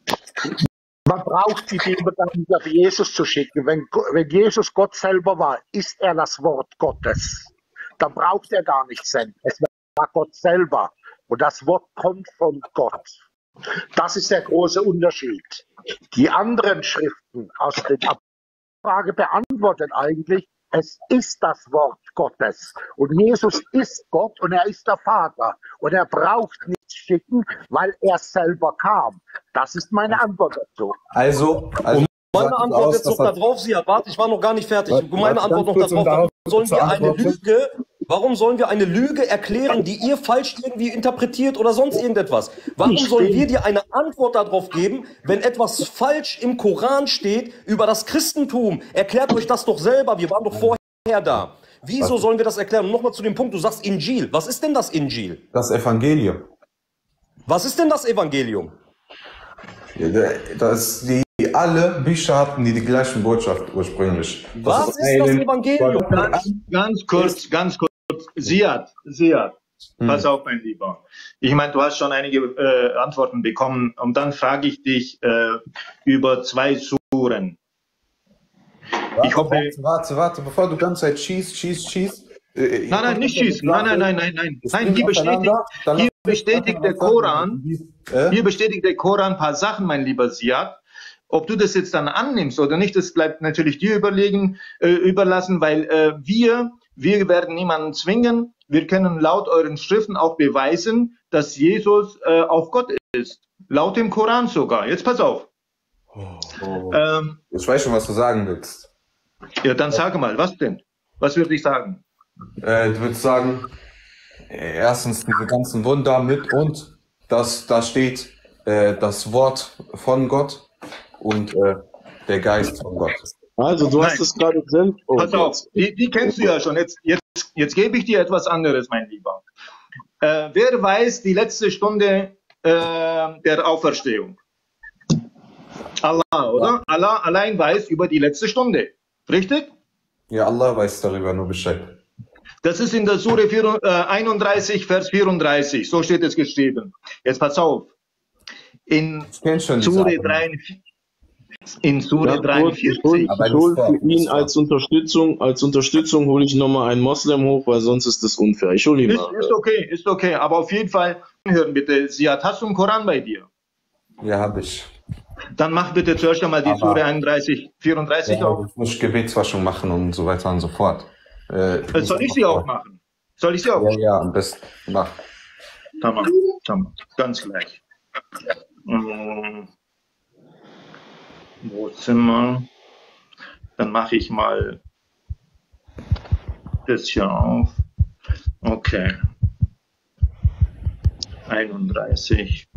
[SPEAKER 4] Man braucht die Bibel dann nicht auf Jesus zu schicken. Wenn Jesus Gott selber war, ist er das Wort Gottes. Dann braucht er gar nicht senden. Es war Gott selber. Und das Wort kommt von Gott. Das ist der große Unterschied. Die anderen Schriften aus der Frage beantworten eigentlich, es ist das Wort Gottes. Und Jesus ist Gott und er ist der Vater. Und er braucht nichts schicken, weil er selber kam. Das ist meine Antwort dazu.
[SPEAKER 9] Also
[SPEAKER 1] meine Antwort jetzt noch da drauf, Siad, warte, ich war noch gar nicht fertig. Meine Antwort noch da drauf. Warum sollen wir eine Lüge erklären, die ihr falsch irgendwie interpretiert oder sonst irgendetwas? Warum sollen wir dir eine Antwort darauf geben, wenn etwas falsch im Koran steht über das Christentum? Erklärt euch das doch selber, wir waren doch vorher da. Wieso sollen wir das erklären? Und nochmal zu dem Punkt, du sagst Injil. Was ist denn das Injil?
[SPEAKER 9] Das Evangelium.
[SPEAKER 1] Was ist denn das Evangelium?
[SPEAKER 9] Alle Bücher hatten die gleichen Botschaft ursprünglich.
[SPEAKER 1] Was ist das Evangelium?
[SPEAKER 5] Ganz kurz. Siad, pass auf, mein Lieber. Ich meine, du hast schon einige Antworten bekommen und dann frage ich dich über zwei Suren.
[SPEAKER 9] Warte, bevor du ganze Zeit schießt.
[SPEAKER 5] Nein, nicht schießen. Nein, hier bestätigt der Koran ein paar Sachen, mein lieber Siad. Ob du das jetzt dann annimmst oder nicht, das bleibt natürlich dir überlassen, weil wir werden niemanden zwingen. Wir können laut euren Schriften auch beweisen, dass Jesus auch Gott ist. Laut dem Koran sogar. Jetzt pass auf.
[SPEAKER 9] Ich weiß schon, was du sagen willst.
[SPEAKER 5] Ja, dann sage mal, was denn? Was würde ich sagen?
[SPEAKER 9] Du würdest sagen, erstens diese ganzen Wunder mit und dass da steht das Wort von Gott und der Geist von Gott.
[SPEAKER 2] Also du hast es gerade selbst.
[SPEAKER 5] Pass auf, die kennst du ja schon. Jetzt gebe ich dir etwas anderes, mein Lieber. Wer weiß die letzte Stunde der Auferstehung? Allah, oder? Ja. Allah allein weiß über die letzte Stunde. Richtig?
[SPEAKER 9] Ja, Allah weiß darüber nur Bescheid.
[SPEAKER 5] Das ist in der Sure 31, Vers 34. So steht es geschrieben. Jetzt pass auf. In Sure 43.
[SPEAKER 2] In Sure 43. Ich hole für ihn als Unterstützung hole ich nochmal einen Moslem hoch, weil sonst ist das unfair. Ich hole ihn mal.
[SPEAKER 5] Ist okay, aber auf jeden Fall hören bitte. Siad, hast du einen Koran bei dir?
[SPEAKER 9] Ja, habe ich.
[SPEAKER 5] Dann mach bitte zuerst einmal die Sure 31, 34 auf.
[SPEAKER 9] Ich muss Gebetswaschung machen und so weiter und so fort.
[SPEAKER 5] Soll ich sie auch machen? Soll ich sie auch machen?
[SPEAKER 9] Ja, am besten. Mach.
[SPEAKER 5] Tamam. Ganz gleich. Wo sind wir? Dann mache ich mal das hier auf. Okay. 31.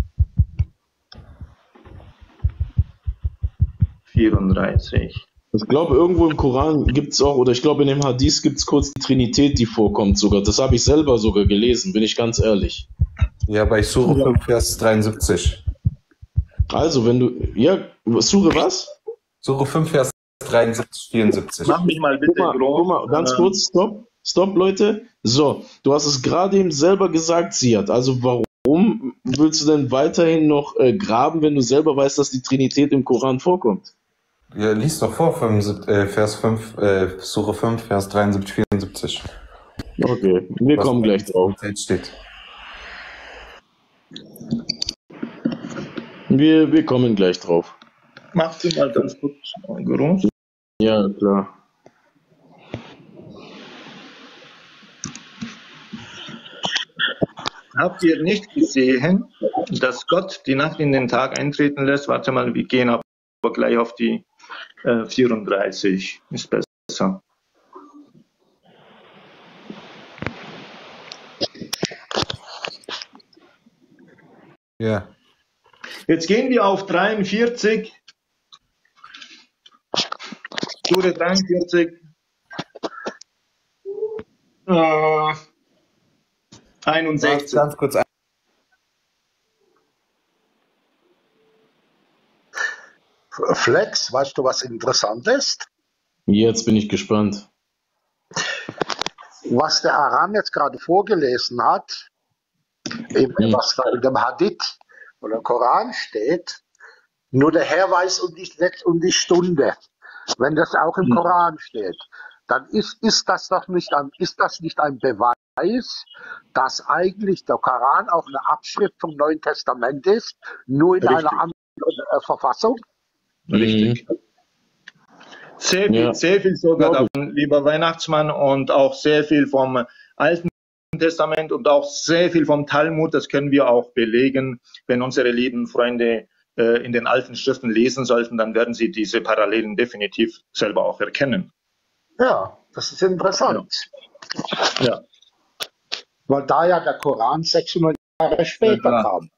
[SPEAKER 5] 34.
[SPEAKER 2] Ich glaube, irgendwo im Koran gibt es auch, oder ich glaube, in dem Hadith gibt es kurz die Trinität, die vorkommt sogar. Das habe ich selber sogar gelesen, bin ich ganz ehrlich.
[SPEAKER 9] Ja, bei Sure 5, Vers 73.
[SPEAKER 2] Also, wenn du, ja, Sure was?
[SPEAKER 9] Sure 5, Vers 73, 74.
[SPEAKER 5] Mach mich mal bitte
[SPEAKER 2] guck mal, ganz kurz, stopp, Leute. So, du hast es gerade eben selber gesagt, Siad. Also, warum willst du denn weiterhin noch graben, wenn du selber weißt, dass die Trinität im Koran vorkommt?
[SPEAKER 9] Ja, lies doch vor, Vers 5, Sure 5, Vers 73, 74.
[SPEAKER 2] Okay, wir kommen gleich drauf.
[SPEAKER 9] Steht.
[SPEAKER 2] Wir kommen gleich drauf.
[SPEAKER 5] Machst du mal ganz kurz groß?
[SPEAKER 2] Ja, klar.
[SPEAKER 5] Habt ihr nicht gesehen, dass Gott die Nacht in den Tag eintreten lässt? Warte mal, wir gehen aber gleich auf die 34. Ist besser.
[SPEAKER 9] Ja.
[SPEAKER 5] Jetzt gehen wir auf 43. Sure 43. 61.
[SPEAKER 9] Ganz kurz.
[SPEAKER 4] Flex, weißt du, was interessant ist?
[SPEAKER 2] Jetzt bin ich gespannt.
[SPEAKER 4] Was der Aram jetzt gerade vorgelesen hat, was da in dem Hadith oder im Koran steht, nur der Herr weiß um die Stunde. Wenn das auch im Koran steht, dann ist das nicht ein Beweis, dass eigentlich der Koran auch eine Abschrift vom Neuen Testament ist, nur in einer anderen Verfassung?
[SPEAKER 5] Richtig. Sehr viel sogar davon, lieber Weihnachtsmann, und auch sehr viel vom Alten Testament und auch sehr viel vom Talmud. Das können wir auch belegen. Wenn unsere lieben Freunde in den alten Schriften lesen sollten, dann werden sie diese Parallelen definitiv selber auch erkennen.
[SPEAKER 4] Ja, das ist interessant.
[SPEAKER 5] Ja.
[SPEAKER 4] Weil da ja der Koran 600 Jahre später kam.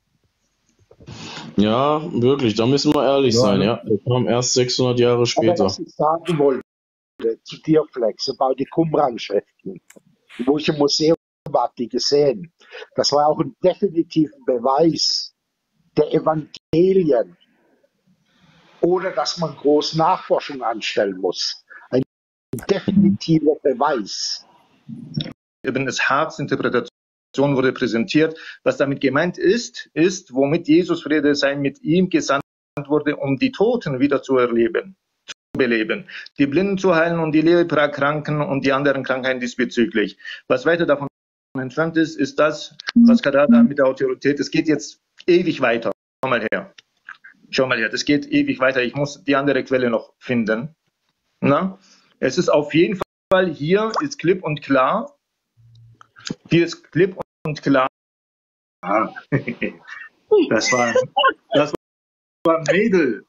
[SPEAKER 2] Ja, wirklich, da müssen wir ehrlich sein, ja. Der kam erst 600 Jahre später.
[SPEAKER 4] Aber was ich sagen wollte zu dir, Flex, über die Qumran-Schriften, wo ich im Museum war, die gesehen, das war auch ein definitiver Beweis der Evangelien, ohne dass man groß Nachforschung anstellen muss. Ein definitiver Beweis.
[SPEAKER 5] Eben das Interpretation wurde präsentiert. Was damit gemeint ist, womit Jesus, Friede sei mit ihm, gesandt wurde, um die Toten wieder zu beleben, die Blinden zu heilen und die Leprakranken und die anderen Krankheiten diesbezüglich. Was weiter davon entfernt ist, ist das, was Kadada mit der Autorität, es geht jetzt ewig weiter. Schau mal her, das geht ewig weiter. Ich muss die andere Quelle noch finden. Na? Es ist auf jeden Fall, hier ist klipp und klar. Hier ist klipp und klar. Ah. Das war ein Mädel.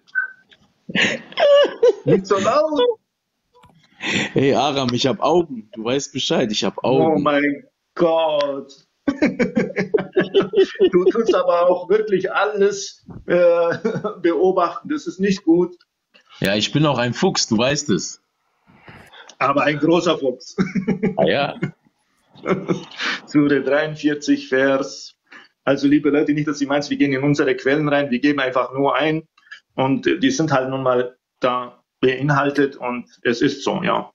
[SPEAKER 5] Nicht so laut.
[SPEAKER 2] Hey Aram, ich habe Augen. Du weißt Bescheid, ich habe Augen.
[SPEAKER 5] Oh mein Gott. Du tust aber auch wirklich alles beobachten. Das ist nicht gut.
[SPEAKER 2] Ja, ich bin auch ein Fuchs, du weißt es.
[SPEAKER 5] Aber ein großer Fuchs.
[SPEAKER 2] Ah, ja.
[SPEAKER 5] Sure 43, Vers. Also, liebe Leute, nicht, dass Sie meinen, wir gehen in unsere Quellen rein, wir geben einfach nur ein und die sind halt nun mal da beinhaltet und es ist so, ja.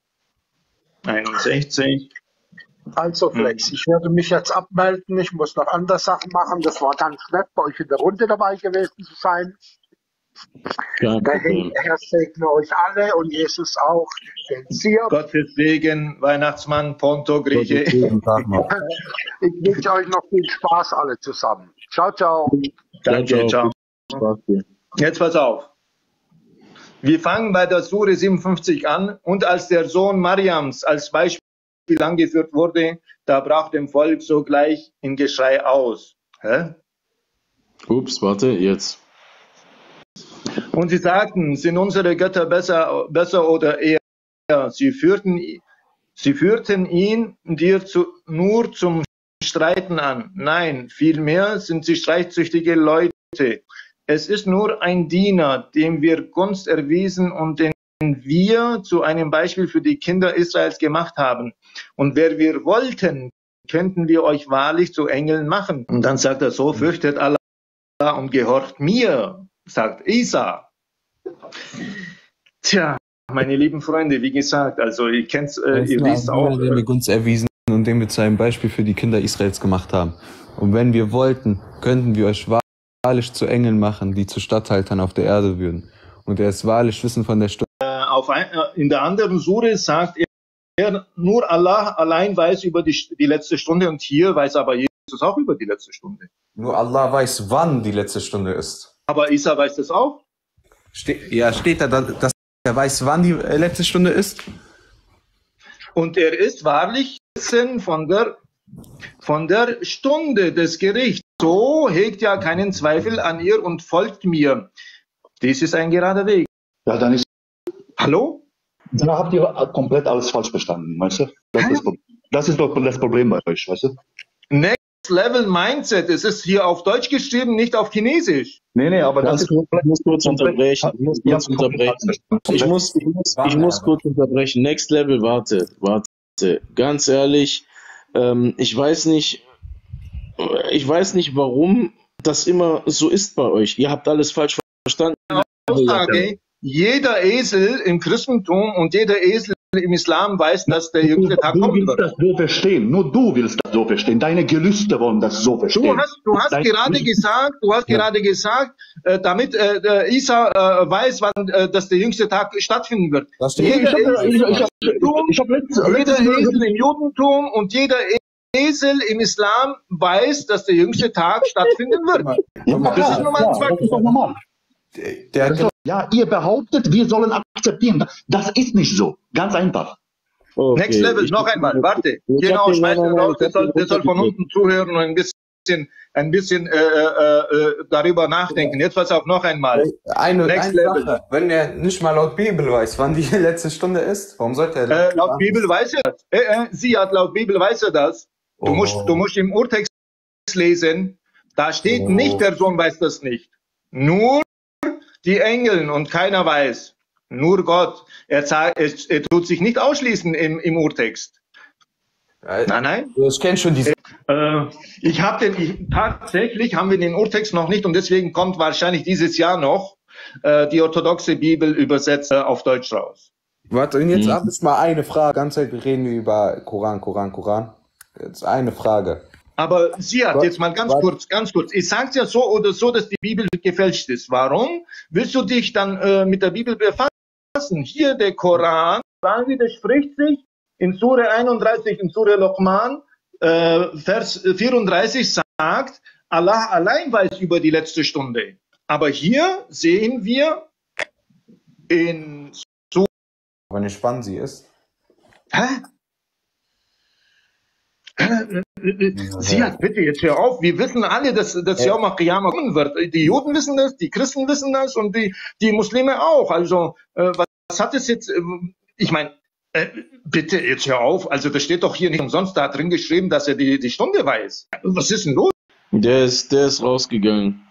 [SPEAKER 5] 61.
[SPEAKER 4] Also Flex, ich werde mich jetzt abmelden, ich muss noch andere Sachen machen. Das war ganz nett, bei euch in der Runde dabei gewesen zu sein.
[SPEAKER 2] Kein
[SPEAKER 4] Der
[SPEAKER 2] Problem.
[SPEAKER 4] Herr segne euch alle und Jesus auch. Den Zier.
[SPEAKER 5] Gottes Segen, Weihnachtsmann, Ponto, Grieche.
[SPEAKER 4] Ich wünsche euch noch viel Spaß alle zusammen. Ciao, ciao.
[SPEAKER 5] Danke, ciao. Jetzt pass auf. Wir fangen bei der Sure 57 an. Und als der Sohn Mariams als Beispiel angeführt wurde, da brach dem Volk sogleich in Geschrei aus. Hä?
[SPEAKER 2] Ups, warte, jetzt.
[SPEAKER 5] Und sie sagten, sind unsere Götter besser oder eher? Sie führten ihn dir nur zum Streiten an. Nein, vielmehr sind sie streitsüchtige Leute. Es ist nur ein Diener, dem wir Gunst erwiesen und den wir zu einem Beispiel für die Kinder Israels gemacht haben. Und wer wir wollten, könnten wir euch wahrlich zu Engeln machen. Und dann sagt er so, fürchtet Allah und gehorcht mir, sagt Isa. Tja, meine lieben Freunde, wie gesagt, also ihr kennt's, ihr wisst auch.
[SPEAKER 9] Den wir Gunst erwiesen und den wir zu einem Beispiel für die Kinder Israels gemacht haben. Und wenn wir wollten, könnten wir euch wahrlich zu Engeln machen, die zu Statthaltern auf der Erde würden. Und er ist wahrlich Wissen von der Stunde.
[SPEAKER 5] In der anderen Sure sagt er, nur Allah allein weiß über die letzte Stunde und hier weiß aber Jesus auch über die letzte Stunde.
[SPEAKER 9] Nur Allah weiß, wann die letzte Stunde ist.
[SPEAKER 5] Aber Isa weiß das auch?
[SPEAKER 9] Steht da, dass er weiß, wann die letzte Stunde ist?
[SPEAKER 5] Und er ist wahrlich Wissen von der Stunde des Gerichts. So hegt ja keinen Zweifel an ihr und folgt mir. Dies ist ein gerader Weg.
[SPEAKER 10] Ja, dann ist.
[SPEAKER 5] Hallo?
[SPEAKER 10] Da habt ihr komplett alles falsch verstanden, weißt du? Das ist doch das Problem bei euch, weißt du?
[SPEAKER 5] Next Level Mindset. Es ist hier auf Deutsch geschrieben, nicht auf Chinesisch.
[SPEAKER 10] Nee, aber das ist.
[SPEAKER 2] Ich muss kurz unterbrechen. Ich muss kurz unterbrechen. Next Level, warte. Ganz ehrlich, ich weiß nicht, warum das immer so ist bei euch. Ihr habt alles falsch verstanden.
[SPEAKER 5] Aussage, jeder Esel im Christentum und jeder Esel im Islam weiß, dass der jüngste Tag kommen wird.
[SPEAKER 10] Du willst das so verstehen. Nur du willst das so verstehen. Deine Gelüste wollen das so verstehen.
[SPEAKER 5] Du hast gerade gesagt, damit Isa weiß, wann dass der jüngste Tag stattfinden wird. Jeder Esel im Judentum und jeder Esel im Islam weiß, dass der jüngste Tag stattfinden wird. Das ist normal.
[SPEAKER 10] Das ist doch normal. Ja, ihr behauptet, wir sollen akzeptieren. Das ist nicht so. Ganz einfach.
[SPEAKER 5] Okay. Next Level, noch einmal, warte. Genau, schmeißen raus, der soll von unten zuhören und ein bisschen darüber nachdenken. Jetzt pass auf, noch einmal.
[SPEAKER 9] Eine Sache, wenn er nicht mal laut Bibel weiß, wann die letzte Stunde ist, warum sollte er das?
[SPEAKER 5] Laut Bibel weiß er das. Sie hat laut Bibel weiß er das. Du musst im Urtext lesen, da steht nicht, der Sohn weiß das nicht. Nur die Engel und keiner weiß. Nur Gott. Er tut sich nicht ausschließen im Urtext. Nein.
[SPEAKER 9] Ich kenne schon diese.
[SPEAKER 5] Tatsächlich haben wir den Urtext noch nicht und deswegen kommt wahrscheinlich dieses Jahr noch die orthodoxe Bibel übersetzt auf Deutsch raus.
[SPEAKER 9] Warte, und jetzt habe ich mal eine Frage. Ganz Zeit reden wir über Koran. Jetzt eine Frage.
[SPEAKER 5] Aber Siad, jetzt mal ganz kurz. Ich sag's ja so oder so, dass die Bibel gefälscht ist. Warum willst du dich dann mit der Bibel befassen? Hier der Koran widerspricht sich in Sure 31, in Sure Luqman, Vers 34 sagt, Allah allein weiß über die letzte Stunde. Aber hier sehen wir in Sure...
[SPEAKER 9] Aber nicht wann sie ist.
[SPEAKER 5] Hä? Siad, bitte, jetzt hör auf. Wir wissen alle, dass Yawm al-Qiyamah kommen wird. Die Juden wissen das, die Christen wissen das und die Muslime auch. Also, was hat es jetzt... Ich meine, bitte, jetzt hör auf. Also, das steht doch hier nicht umsonst da drin geschrieben, dass er die Stunde weiß. Was ist denn los?
[SPEAKER 2] Der ist rausgegangen.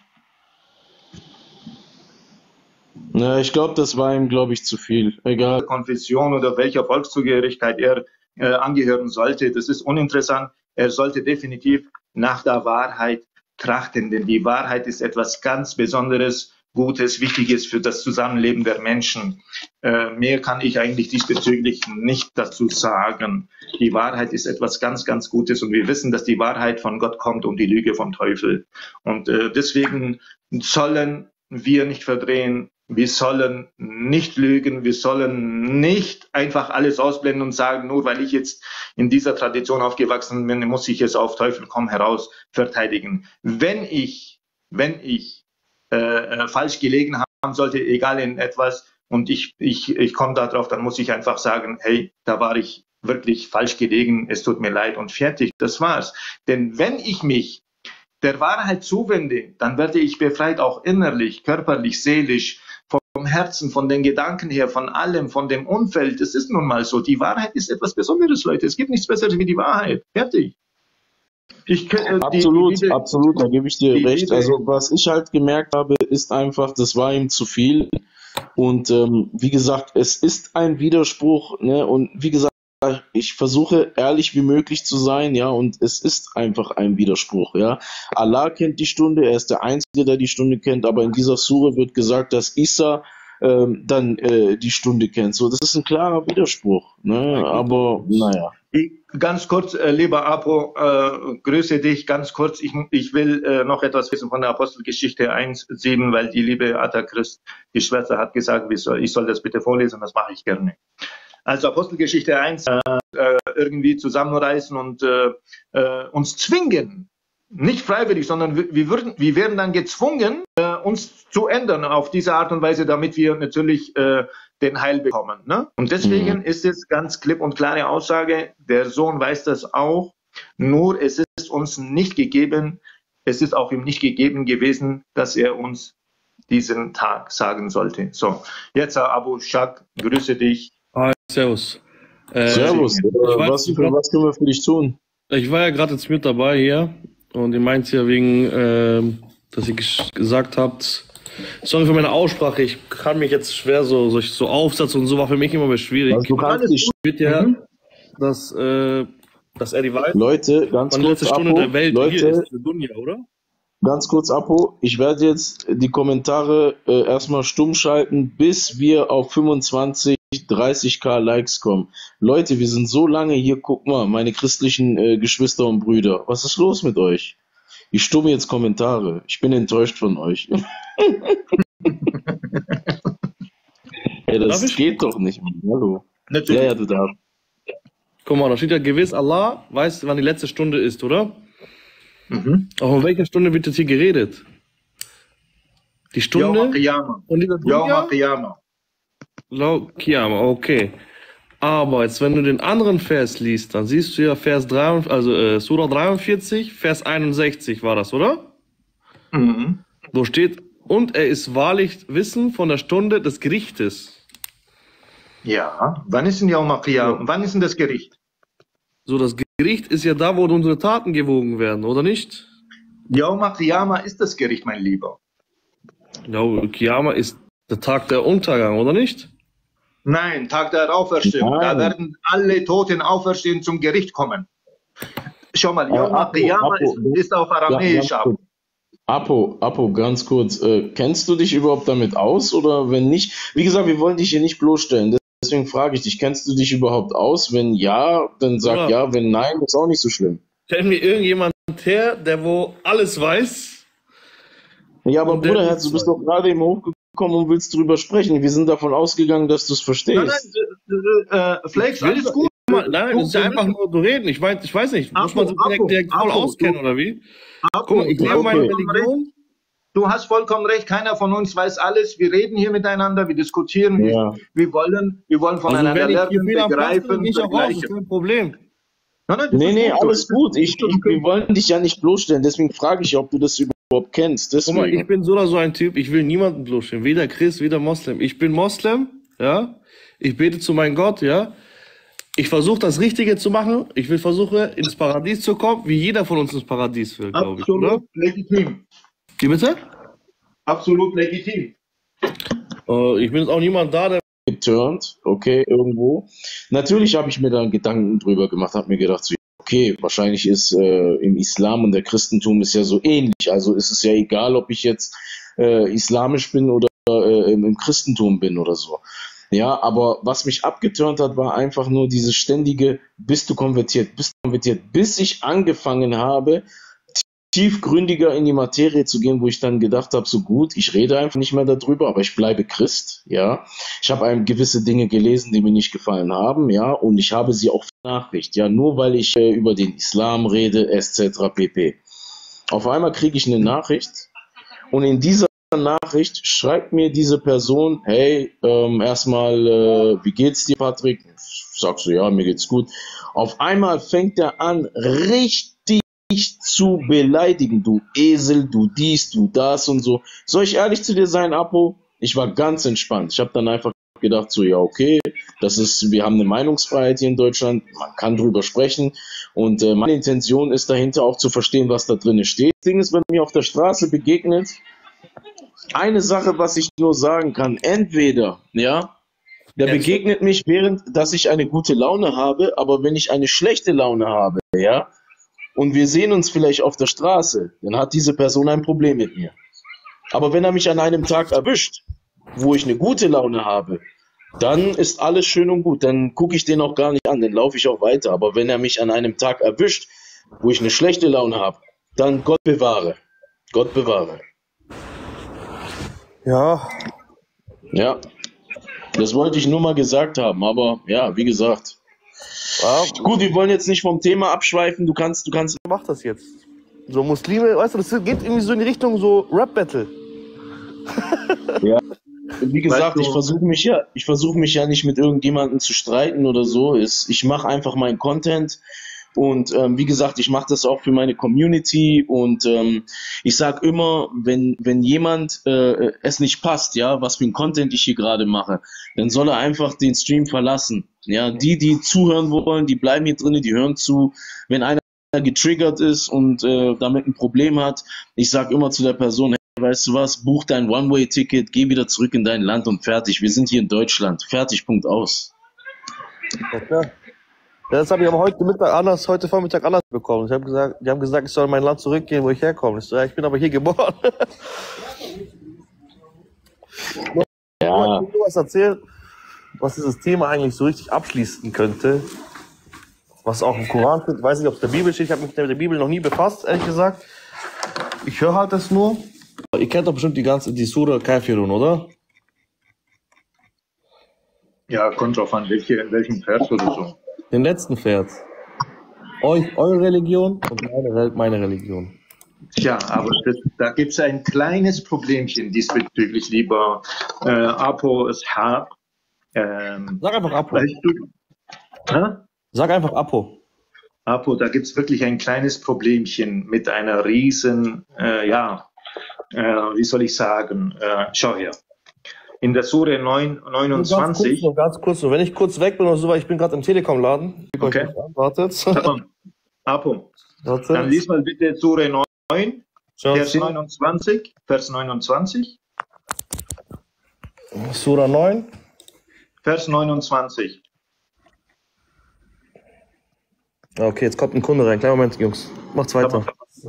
[SPEAKER 2] Na, ich glaube, das war ihm, zu viel. Egal.
[SPEAKER 5] Konfession oder welcher Volkszugehörigkeit er angehören sollte, das ist uninteressant. Er sollte definitiv nach der Wahrheit trachten, denn die Wahrheit ist etwas ganz Besonderes, Gutes, Wichtiges für das Zusammenleben der Menschen. Mehr kann ich eigentlich diesbezüglich nicht dazu sagen. Die Wahrheit ist etwas ganz, ganz Gutes und wir wissen, dass die Wahrheit von Gott kommt und die Lüge vom Teufel. Und deswegen sollen wir nicht verdrehen, wir sollen nicht lügen, wir sollen nicht einfach alles ausblenden und sagen, nur weil ich jetzt in dieser Tradition aufgewachsen bin, muss ich es auf Teufel komm heraus verteidigen. Wenn ich falsch gelegen haben sollte, egal in etwas, und ich komme da drauf, dann muss ich einfach sagen, hey, da war ich wirklich falsch gelegen, es tut mir leid und fertig, das war's. Denn wenn ich mich der Wahrheit zuwende, dann werde ich befreit, auch innerlich, körperlich, seelisch, vom Herzen, von den Gedanken her, von allem, von dem Umfeld. Es ist nun mal so, die Wahrheit ist etwas Besonderes, Leute. Es gibt nichts Besseres wie die Wahrheit. Fertig.
[SPEAKER 2] Absolut, da gebe ich dir recht. Also was ich halt gemerkt habe, ist einfach, das war ihm zu viel. Und wie gesagt, es ist ein Widerspruch, ne? Und wie gesagt, ich versuche ehrlich wie möglich zu sein, ja, und es ist einfach ein Widerspruch, ja. Allah kennt die Stunde, er ist der Einzige, der die Stunde kennt, aber in dieser Sure wird gesagt, dass Isa dann die Stunde kennt. So, das ist ein klarer Widerspruch, ne? Aber naja.
[SPEAKER 5] Ganz kurz, lieber Apo, grüße dich ganz kurz. Ich will noch etwas wissen von der Apostelgeschichte 1,7, weil die liebe Atta Christ, die Schwester, hat gesagt, ich soll das bitte vorlesen, das mache ich gerne. Also Apostelgeschichte 1, irgendwie zusammenreißen und uns zwingen, nicht freiwillig, sondern wir werden dann gezwungen, uns zu ändern auf diese Art und Weise, damit wir natürlich den Heil bekommen. Ne? Und deswegen ist es ganz klipp und klare Aussage, der Sohn weiß das auch, nur es ist uns nicht gegeben, es ist auch ihm nicht gegeben gewesen, dass er uns diesen Tag sagen sollte. So, jetzt Abu Shak, grüße dich.
[SPEAKER 11] Hi, servus.
[SPEAKER 2] Servus, was können wir für dich tun?
[SPEAKER 11] Ich war ja gerade jetzt mit dabei hier und ihr meint ja wegen, dass ihr gesagt habt, sorry für meine Aussprache, ich kann mich jetzt schwer so Aufsatz und so war für mich immer schwierig.
[SPEAKER 2] Also, du kannst dich
[SPEAKER 11] ja, dass er die Wahrheit,
[SPEAKER 2] Leute, ganz kurz,
[SPEAKER 11] letzte Stunde der Welt
[SPEAKER 2] Leute,
[SPEAKER 11] hier ist, Dunja, oder?
[SPEAKER 2] Ganz kurz, Apo, ich werde jetzt die Kommentare erstmal stumm schalten, bis wir auf 25, 30k Likes kommen. Leute, wir sind so lange hier, guck mal, meine christlichen Geschwister und Brüder. Was ist los mit euch? Ich stumme jetzt Kommentare. Ich bin enttäuscht von euch. Ja, das geht doch nicht. Hallo.
[SPEAKER 11] Natürlich.
[SPEAKER 2] Ja, du darfst.
[SPEAKER 11] Guck mal, da steht ja gewiss, Allah weiß, wann die letzte Stunde ist, oder? Mhm. Auch in welcher Stunde wird jetzt hier geredet? Die Stunde?
[SPEAKER 5] Yawma Qiyama.
[SPEAKER 11] Qiyama, okay. Aber jetzt, wenn du den anderen Vers liest, dann siehst du ja Vers 3, also Surah 43, Vers 61 war das, oder?
[SPEAKER 5] Mhm.
[SPEAKER 11] Wo steht, und er ist wahrlich Wissen von der Stunde des Gerichtes.
[SPEAKER 5] Ja, wann ist denn Yawma Qiyama? Wann ist denn das Gericht?
[SPEAKER 11] So, das Gericht ist ja da, wo unsere Taten gewogen werden, oder nicht?
[SPEAKER 5] Yawma Qiyama ist das Gericht, mein Lieber.
[SPEAKER 11] Ja, Qiyama ist der Tag der Untergang, oder nicht?
[SPEAKER 5] Nein, Tag der Auferstehung. Da werden alle Toten auferstehen zum Gericht kommen. Schau mal, Yawma Qiyama ist auf Aramäisch.
[SPEAKER 2] Ja, Apo, ganz kurz. Kennst du dich überhaupt damit aus? Oder wenn nicht? Wie gesagt, wir wollen dich hier nicht bloßstellen. Deswegen frage ich dich, kennst du dich überhaupt aus? Wenn ja, dann sag ja. Wenn nein, ist auch nicht so schlimm.
[SPEAKER 11] Kennt mir irgendjemand her, der wo alles weiß?
[SPEAKER 2] Ja, aber Bruderherz, du bist doch gerade eben hochgekommen und willst drüber sprechen. Wir sind davon ausgegangen, dass du es verstehst.
[SPEAKER 5] Nein, Flex, alles gut.
[SPEAKER 11] Nein, das ist ja einfach nur zu reden. Ich weiß nicht. Muss man sich direkt voll auskennen, oder wie? Guck mal, ich lebe meine Religion.
[SPEAKER 5] Du hast vollkommen recht, keiner von uns weiß alles. Wir reden hier miteinander, wir diskutieren, wir wollen voneinander lernen, begreifen,
[SPEAKER 11] das ist kein Problem.
[SPEAKER 2] Nee, alles gut. Wir wollen dich ja nicht bloßstellen, deswegen frage ich, ob du das überhaupt kennst. Deswegen.
[SPEAKER 11] Guck mal, ich bin so oder so ein Typ, ich will niemanden bloßstellen, weder Christ, weder Moslem. Ich bin Moslem, ja, ich bete zu meinem Gott, ja. Ich versuche das Richtige zu machen, ich will versuchen, ins Paradies zu kommen, wie jeder von uns ins Paradies will, glaube ich, oder?
[SPEAKER 5] Absolut legitim.
[SPEAKER 11] Wie bitte?
[SPEAKER 5] Absolut legitim.
[SPEAKER 11] Ich bin jetzt auch niemand da, der
[SPEAKER 2] geturnt, okay, irgendwo. Natürlich habe ich mir da Gedanken drüber gemacht, habe mir gedacht, so, okay, wahrscheinlich ist im Islam und der Christentum ist ja so ähnlich, also ist es ja egal, ob ich jetzt islamisch bin oder im Christentum bin oder so. Ja, aber was mich abgeturnt hat, war einfach nur dieses ständige, bist du konvertiert, bis ich angefangen habe, tiefgründiger in die Materie zu gehen, wo ich dann gedacht habe, so gut, ich rede einfach nicht mehr darüber, aber ich bleibe Christ, ja. Ich habe gewisse Dinge gelesen, die mir nicht gefallen haben, ja, und ich habe sie auch Nachricht, ja, nur weil ich über den Islam rede, etc. pp. Auf einmal kriege ich eine Nachricht und in dieser Nachricht schreibt mir diese Person, hey, erstmal, wie geht's dir, Patrick? Sagst du, ja, mir geht's gut. Auf einmal fängt er an, richtig zu beleidigen, du Esel, du dies, du das und so. Soll ich ehrlich zu dir sein, Apo? Ich war ganz entspannt. Ich habe dann einfach gedacht, so, ja, okay, wir haben eine Meinungsfreiheit hier in Deutschland, man kann drüber sprechen und meine Intention ist dahinter auch zu verstehen, was da drin steht. Das Ding ist, wenn mir auf der Straße begegnet, eine Sache, was ich nur sagen kann, entweder, ja, der begegnet mich, während, dass ich eine gute Laune habe, aber wenn ich eine schlechte Laune habe, ja, und wir sehen uns vielleicht auf der Straße, dann hat diese Person ein Problem mit mir. Aber wenn er mich an einem Tag erwischt, wo ich eine gute Laune habe, dann ist alles schön und gut. Dann gucke ich den auch gar nicht an, dann laufe ich auch weiter. Aber wenn er mich an einem Tag erwischt, wo ich eine schlechte Laune habe, dann Gott bewahre. Gott bewahre.
[SPEAKER 11] Ja.
[SPEAKER 2] Ja. Das wollte ich nur mal gesagt haben, aber ja, wie gesagt.
[SPEAKER 11] Ja.
[SPEAKER 2] Gut, wir wollen jetzt nicht vom Thema abschweifen. Du kannst.
[SPEAKER 11] Mach das jetzt. So Muslime, weißt du, das geht irgendwie so in die Richtung so Rap-Battle.
[SPEAKER 2] Ja. Wie gesagt, ich versuche mich ja nicht mit irgendjemandem zu streiten oder so. Ich mache einfach meinen Content und wie gesagt, ich mache das auch für meine Community und ich sag immer, wenn jemand es nicht passt, ja, was für ein Content ich hier gerade mache, dann soll er einfach den Stream verlassen. Ja, die zuhören wollen, die bleiben hier drinnen, die hören zu. Wenn einer getriggert ist und damit ein Problem hat, ich sag immer zu der Person, weißt du was, buch dein One-Way-Ticket, geh wieder zurück in dein Land und fertig. Wir sind hier in Deutschland. Fertig, Punkt, aus.
[SPEAKER 11] Okay. Ja, das habe ich aber heute Vormittag anders bekommen. Die haben gesagt, ich soll in mein Land zurückgehen, wo ich herkomme. Ich so, ja, ich bin aber hier geboren.
[SPEAKER 2] Ja.
[SPEAKER 11] Ich will was erzählen, was dieses Thema eigentlich so richtig abschließen könnte. Was auch im Koran steht. Ich weiß nicht, ob es in der Bibel steht. Ich habe mich mit der Bibel noch nie befasst, ehrlich gesagt. Ich höre halt das nur. Ihr kennt doch bestimmt die Sura Kafirun, oder?
[SPEAKER 5] Ja, kommt drauf an, welchen Vers oder so.
[SPEAKER 11] Den letzten Vers. Eure Religion und meine Religion.
[SPEAKER 5] Tja, aber da gibt es ein kleines Problemchen diesbezüglich, lieber Apo Ashab.
[SPEAKER 11] Sag einfach Apo.
[SPEAKER 5] Weißt du,
[SPEAKER 11] Sag einfach Apo.
[SPEAKER 5] Apo, da gibt es wirklich ein kleines Problemchen mit einer riesen, wie soll ich sagen, schau her. In der Sure 29.
[SPEAKER 11] Ganz kurz, wenn ich kurz weg bin oder so, weil ich bin gerade im Telekom-Laden.
[SPEAKER 5] Okay.
[SPEAKER 11] Wartet.
[SPEAKER 5] Apo, dann lies mal bitte Sure 9, Vers 29. Vers 29.
[SPEAKER 11] Sura 9.
[SPEAKER 5] Vers 29.
[SPEAKER 11] Okay, jetzt kommt ein Kunde rein. Kleinen Moment, Jungs. Macht's weiter.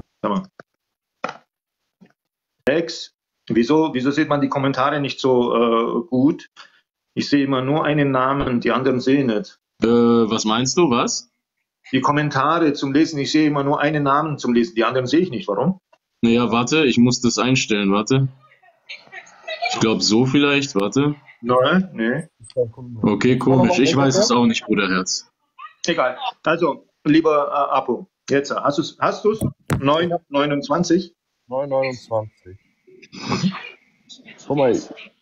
[SPEAKER 5] Rex, wieso sieht man die Kommentare nicht so gut? Ich sehe immer nur einen Namen, die anderen sehen nicht.
[SPEAKER 2] Was meinst du, was?
[SPEAKER 5] Die Kommentare zum Lesen, ich sehe immer nur einen Namen zum Lesen, die anderen sehe ich nicht. Warum?
[SPEAKER 2] Naja, warte, ich muss das einstellen, warte. Ich glaube so vielleicht, warte.
[SPEAKER 5] Nein, nee.
[SPEAKER 2] Okay, komisch, ich weiß es auch nicht, Bruderherz.
[SPEAKER 5] Egal, also, lieber Apo, jetzt, hast du's? 9,29?
[SPEAKER 11] 9,29. Guck mal.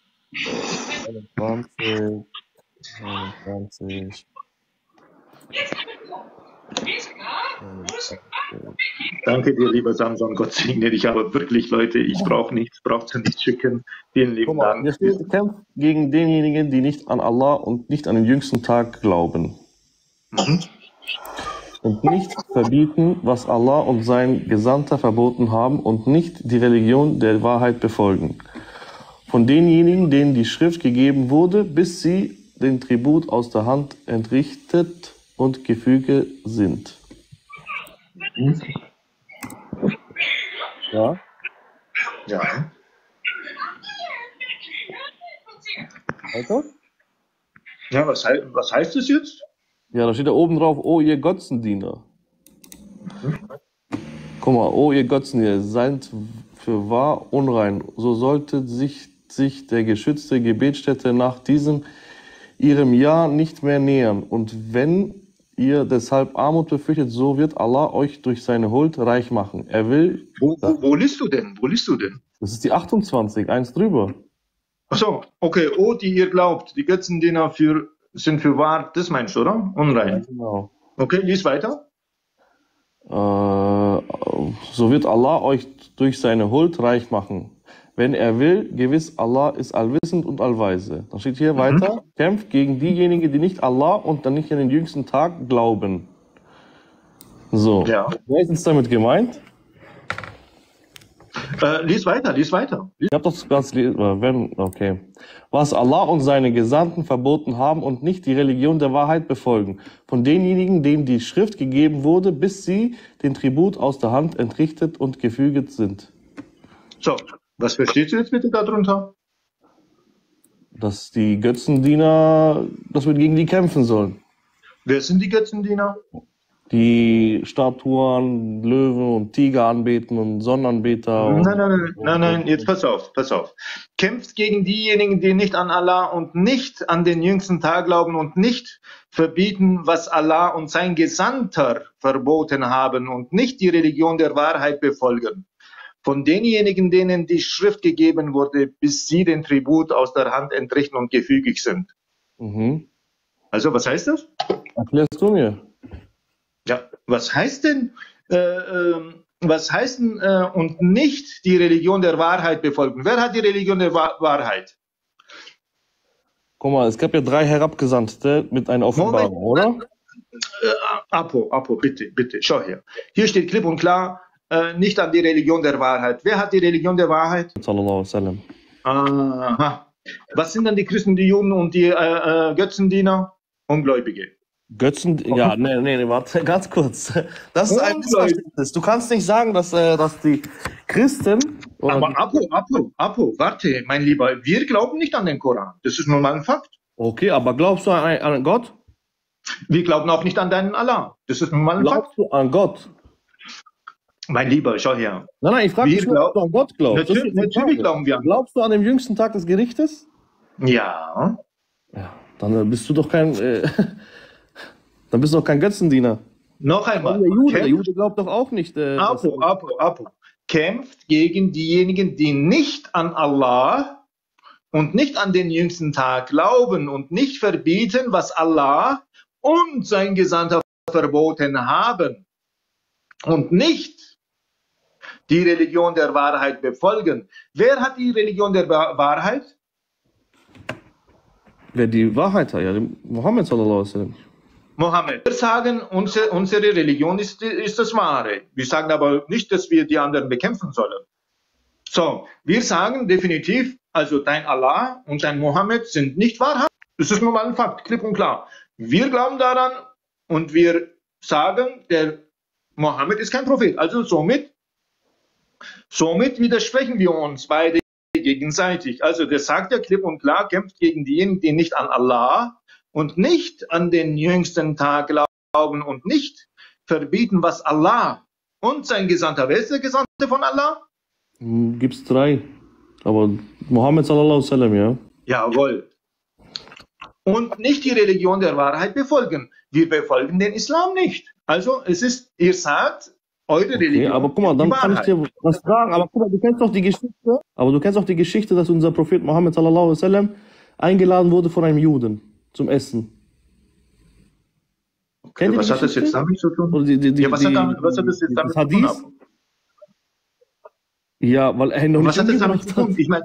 [SPEAKER 11] 29.
[SPEAKER 5] Danke dir, lieber Samson, Gott segne dich, aber wirklich, Leute, ich brauche nichts, braucht ihr nicht schicken. Vielen lieben Dank.
[SPEAKER 11] Hier steht, kämpft gegen denjenigen, die nicht an Allah und nicht an den jüngsten Tag glauben. Und nicht verbieten, was Allah und sein Gesandter verboten haben und nicht die Religion der Wahrheit befolgen. Von denjenigen, denen die Schrift gegeben wurde, bis sie den Tribut aus der Hand entrichtet und Gefüge sind. Ja?
[SPEAKER 5] Ja.
[SPEAKER 11] Weiter?
[SPEAKER 5] Ja, was heißt das jetzt?
[SPEAKER 11] Ja, da steht da oben drauf, oh ihr Götzendiener. Guck Guck mal, oh ihr Götzen, ihr seid für wahr unrein. So sollte sich der geschützte Gebetsstätte nach ihrem Jahr nicht mehr nähern. Und wenn ihr deshalb Armut befürchtet, so wird Allah euch durch seine Huld reich machen. Er will...
[SPEAKER 5] Wo liest du denn? Wo liest du denn?
[SPEAKER 11] Das ist die 28, eins drüber.
[SPEAKER 5] Achso, okay. Oh, die ihr glaubt, die Götzendiener sind für wahr, das meinst du, oder? Unrein.
[SPEAKER 11] Ja, genau.
[SPEAKER 5] Okay, lies weiter.
[SPEAKER 11] So wird Allah euch durch seine Huld reich machen. Wenn er will, gewiss, Allah ist allwissend und allweise. Dann steht hier weiter, kämpft gegen diejenigen, die nicht Allah und dann nicht an den jüngsten Tag glauben. So,
[SPEAKER 5] ja.
[SPEAKER 11] Wer ist jetzt damit gemeint?
[SPEAKER 5] Lies weiter, lies weiter.
[SPEAKER 11] Ich hab das ganz okay. Was Allah und seine Gesandten verboten haben und nicht die Religion der Wahrheit befolgen. Von denjenigen, denen die Schrift gegeben wurde, bis sie den Tribut aus der Hand entrichtet und gefüget sind.
[SPEAKER 5] So, was verstehst du jetzt bitte darunter?
[SPEAKER 11] Dass die Götzendiener, dass wir gegen die kämpfen sollen.
[SPEAKER 5] Wer sind die Götzendiener?
[SPEAKER 11] Die Statuen, Löwen und Tiger anbeten und Sonnenanbeter.
[SPEAKER 5] Nein, jetzt pass auf. Kämpft gegen diejenigen, die nicht an Allah und nicht an den jüngsten Tag glauben und nicht verbieten, was Allah und sein Gesandter verboten haben und nicht die Religion der Wahrheit befolgen. Von denjenigen, denen die Schrift gegeben wurde, bis sie den Tribut aus der Hand entrichten und gefügig sind. Also, was heißt das?
[SPEAKER 11] Erklärst du mir?
[SPEAKER 5] Ja, was heißt denn und nicht die Religion der Wahrheit befolgen? Wer hat die Religion der Wahrheit?
[SPEAKER 11] Guck mal, es gab ja 3 Herabgesandte mit einer Offenbarung, oder?
[SPEAKER 5] Apo, bitte, schau her. Hier steht klipp und klar, nicht an die Religion der Wahrheit. Wer hat die Religion der Wahrheit?
[SPEAKER 11] Sallallahu alaihi wasallam.
[SPEAKER 5] Aha. Was sind dann die Christen, die Juden und die Götzendiener? Ungläubige.
[SPEAKER 11] Ja, nee, warte, ganz kurz. Das ist ein Missverständnis. Du kannst nicht sagen, dass die Christen...
[SPEAKER 5] Aber Apo, warte, mein Lieber, wir glauben nicht an den Koran. Das ist nun mal ein Fakt.
[SPEAKER 11] Okay, aber glaubst du an Gott?
[SPEAKER 5] Wir glauben auch nicht an deinen Allah. Das ist nun mal ein Fakt.
[SPEAKER 11] Glaubst du an Gott?
[SPEAKER 5] Mein Lieber, schau her.
[SPEAKER 11] Nein, ich frage dich, ob du an Gott glaubst.
[SPEAKER 5] Natürlich glauben wir an Gott.
[SPEAKER 11] Glaubst du an den jüngsten Tag des Gerichtes?
[SPEAKER 5] Ja.
[SPEAKER 11] Ja, dann bist du doch kein... Dann bist du doch kein Götzendiener.
[SPEAKER 5] Noch einmal.
[SPEAKER 11] Der Jude glaubt doch auch nicht.
[SPEAKER 5] Apo. Kämpft gegen diejenigen, die nicht an Allah und nicht an den jüngsten Tag glauben und nicht verbieten, was Allah und sein Gesandter verboten haben. Und nicht die Religion der Wahrheit befolgen. Wer hat die Religion der Wahrheit?
[SPEAKER 11] Wer die Wahrheit hat? Ja, Mohammed sallallahu alaihi wasallam.
[SPEAKER 5] Mohammed. Wir sagen, unsere Religion ist das Wahre. Wir sagen aber nicht, dass wir die anderen bekämpfen sollen. So, wir sagen definitiv, also dein Allah und dein Mohammed sind nicht wahrhaft. Das ist nun mal ein Fakt, klipp und klar. Wir glauben daran und wir sagen, der Mohammed ist kein Prophet. Also somit widersprechen wir uns beide gegenseitig. Also der sagt ja klipp und klar, kämpft gegen diejenigen, die nicht an Allah und nicht an den jüngsten Tag glauben und nicht verbieten, was Allah und sein Gesandter. Wer ist der Gesandte von Allah?
[SPEAKER 11] Gibt's 3. Aber Mohammed sallallahu alaihi wasallam, ja.
[SPEAKER 5] Jawohl. Und nicht die Religion der Wahrheit befolgen. Wir befolgen den Islam nicht. Also es ist, ihr sagt, eure Religion.
[SPEAKER 11] Aber guck mal, dann kann ich dir was fragen. Aber guck mal, du kennst doch die Geschichte, dass unser Prophet Mohammed sallallahu alaihi wasallam eingeladen wurde von einem Juden zum Essen.
[SPEAKER 5] Okay, was hat das jetzt damit zu tun?
[SPEAKER 11] Was hat das jetzt damit zu tun? Ja, weil er noch
[SPEAKER 5] was hat das damit zu tun? Ich meine,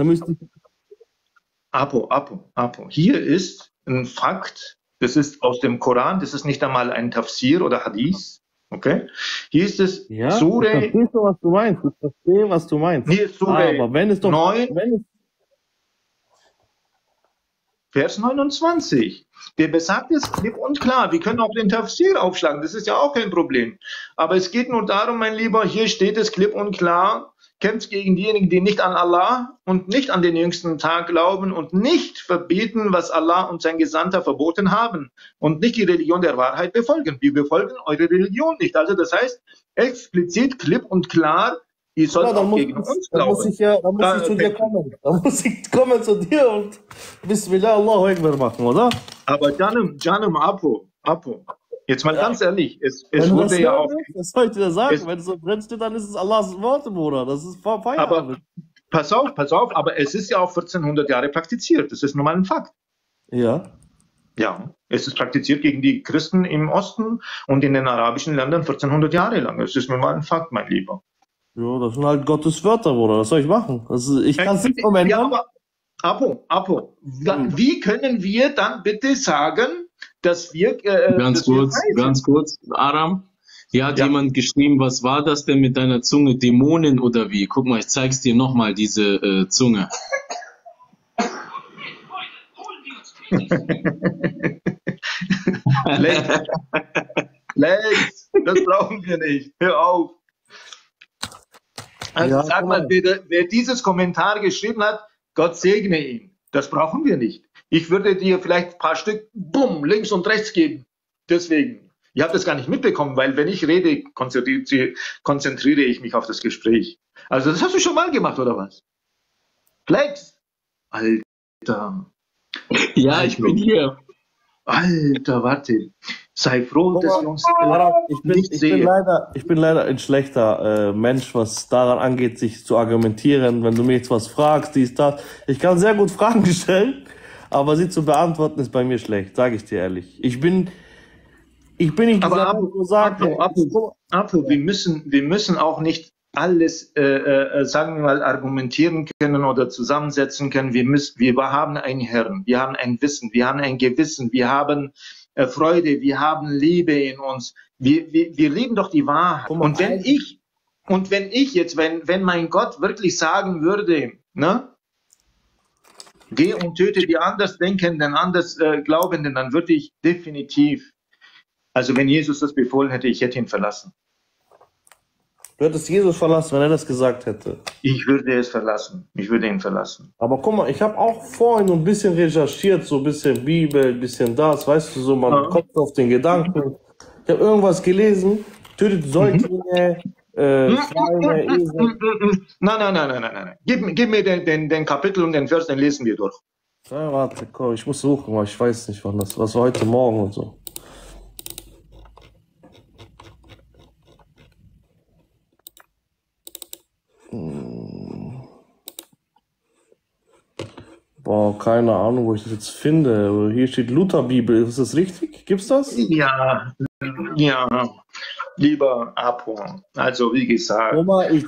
[SPEAKER 5] Apo. Hier ist ein Fakt, das ist aus dem Koran, das ist nicht einmal ein Tafsir oder Hadith. Okay? Hier ist es Surah.
[SPEAKER 11] Ich verstehe, was du meinst. Ich verstehe, was du meinst.
[SPEAKER 5] Hier ist Surah
[SPEAKER 11] aber wenn es doch
[SPEAKER 5] 9, Vers 29. Der besagt es klipp und klar. Wir können auch den Tafsir aufschlagen. Das ist ja auch kein Problem. Aber es geht nur darum, mein Lieber, hier steht es klipp und klar.
[SPEAKER 12] kämpft gegen diejenigen, die nicht an Allah und nicht an den jüngsten Tag glauben und nicht verbieten, was Allah und sein Gesandter verboten haben und nicht die Religion der Wahrheit befolgen. Wir befolgen eure Religion nicht. Also das heißt, explizit, klipp und klar, ihr sollt auch gegen uns glauben.
[SPEAKER 11] Da muss ich zu dir kommen. Da muss ich kommen zu dir und Bismillah, Allahu Akbar machen, oder?
[SPEAKER 12] Aber Janum, Apo, jetzt mal ganz ehrlich, es wurde ja auch...
[SPEAKER 11] Was soll ich dir sagen? Wenn es so drin steht, dann ist es Allahs Worte, Bruder. Das ist Feierabend.
[SPEAKER 12] Aber pass auf, aber es ist ja auch 1400 Jahre praktiziert. Das ist nun mal ein Fakt.
[SPEAKER 11] Ja.
[SPEAKER 12] Ja, es ist praktiziert gegen die Christen im Osten und in den arabischen Ländern 1400 Jahre lang. Es ist nun mal ein Fakt, mein Lieber.
[SPEAKER 11] Ja, das sind halt Gottes Wörter, Bruder. Was soll ich machen? Ich kann es nicht ändern.
[SPEAKER 12] Ja, aber Apo, wie können wir dann bitte sagen, dass wir...
[SPEAKER 2] ganz kurz, Aram. Hier hat jemand geschrieben, was war das denn mit deiner Zunge? Dämonen oder wie? Guck mal, ich zeig's dir nochmal, diese Zunge.
[SPEAKER 12] Lex, das brauchen wir nicht. Hör auf. Also sag mal, wer dieses Kommentar geschrieben hat, Gott segne ihn. Das brauchen wir nicht. Ich würde dir vielleicht ein paar Stück, bumm, links und rechts geben. Deswegen. Ihr habt das gar nicht mitbekommen, weil wenn ich rede, konzentriere ich mich auf das Gespräch. Also das hast du schon mal gemacht, oder was? Flex? Alter.
[SPEAKER 2] Ja, ich bin hier.
[SPEAKER 12] Alter, warte. Sei froh, dass wir uns
[SPEAKER 11] ich bin leider ein schlechter Mensch, was daran angeht, sich zu argumentieren. Wenn du mir jetzt was fragst, dies, das. Ich kann sehr gut Fragen stellen, aber sie zu beantworten ist bei mir schlecht, sage ich dir ehrlich. Ich bin nicht
[SPEAKER 12] aber Apo, wir müssen auch nicht alles, sagen wir mal, argumentieren können oder zusammensetzen können. Wir haben einen Herrn, wir haben ein Wissen, wir haben ein Gewissen, wir haben Freude, wir haben Liebe in uns. Wir lieben doch die Wahrheit. Und wenn mein Gott wirklich sagen würde, ne, geh und töte die Andersdenkenden, Andersglaubenden, dann würde ich definitiv, also wenn Jesus das befohlen hätte, ich hätte ihn verlassen.
[SPEAKER 11] Du hättest Jesus verlassen, wenn er das gesagt hätte.
[SPEAKER 12] Ich würde es verlassen. Ich würde ihn verlassen.
[SPEAKER 11] Aber guck mal, ich habe auch vorhin so ein bisschen recherchiert, so ein bisschen Bibel, ein bisschen das, weißt du, so man kommt auf den Gedanken. Ich habe irgendwas gelesen, tötet Säuglinge, Schweine, Esel.
[SPEAKER 12] Nein. Gib mir den Kapitel und den Vers, den lesen wir durch.
[SPEAKER 11] Ja, warte, komm, ich muss suchen, weil ich weiß nicht, wann das, was war heute Morgen und so. Boah, keine Ahnung, wo ich das jetzt finde. Hier steht Lutherbibel. Ist das richtig? Gibt's das?
[SPEAKER 12] Ja, lieber Apo. Also, wie gesagt.
[SPEAKER 11] Oma, ich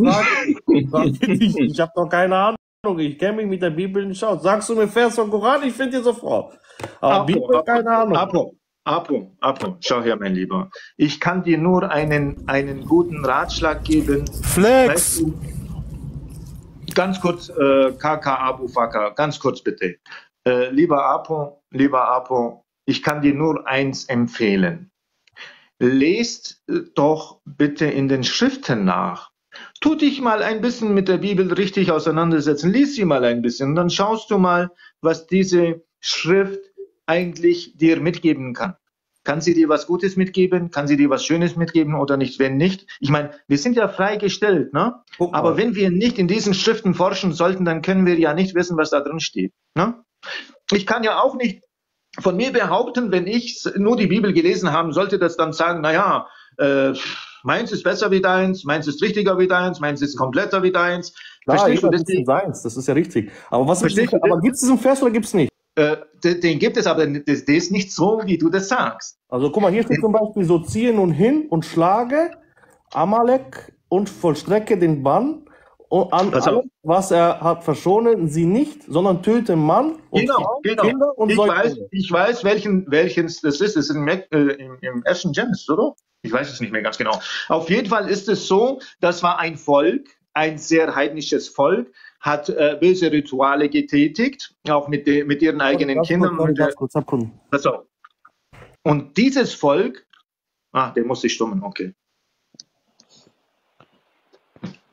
[SPEAKER 11] habe doch keine Ahnung. Ich kenne mich mit der Bibel nicht aus. Sagst du mir Vers vom Koran? Ich finde dir sofort. Aber Bibel, keine Ahnung.
[SPEAKER 12] Apo, schau her, mein Lieber. Ich kann dir nur einen guten Ratschlag geben.
[SPEAKER 11] Flex!
[SPEAKER 12] Weißt du, ganz kurz, Kaka Abu Faka, ganz kurz bitte. Lieber Apo, ich kann dir nur eins empfehlen. Lest doch bitte in den Schriften nach. Tu dich mal ein bisschen mit der Bibel richtig auseinandersetzen. Lies sie mal ein bisschen. Und dann schaust du mal, was diese Schrift eigentlich dir mitgeben kann. Kann sie dir was Gutes mitgeben? Kann sie dir was Schönes mitgeben oder nicht? Wenn nicht, ich meine, wir sind ja freigestellt, ne? Aber wenn wir nicht in diesen Schriften forschen sollten, dann können wir ja nicht wissen, was da drin steht, ne? Ich kann ja auch nicht von mir behaupten, wenn ich nur die Bibel gelesen haben sollte, das dann sagen, naja, meins ist besser wie deins, meins ist richtiger wie deins, meins ist kompletter wie deins.
[SPEAKER 11] Klar, verstehst du das? Seins, das ist ja richtig. Aber aber gibt es diesen Vers oder gibt es nicht?
[SPEAKER 12] Den gibt es, aber der ist nicht so, wie du das sagst.
[SPEAKER 11] Also guck mal, hier steht zum Beispiel so, ziehe nun hin und schlage Amalek und vollstrecke den Bann an alles, was er hat, verschonen sie nicht, sondern töte Mann und Frau, Kinder und Säuglinge.
[SPEAKER 12] Ich weiß, welches das ist. Das ist im ersten Genesis, oder? Ich weiß es nicht mehr ganz genau. Auf jeden Fall ist es so, das war ein Volk, ein sehr heidnisches Volk, hat böse Rituale getätigt, auch mit ihren eigenen Kindern. Pass auf. Und dieses Volk, der muss sich stummen, okay.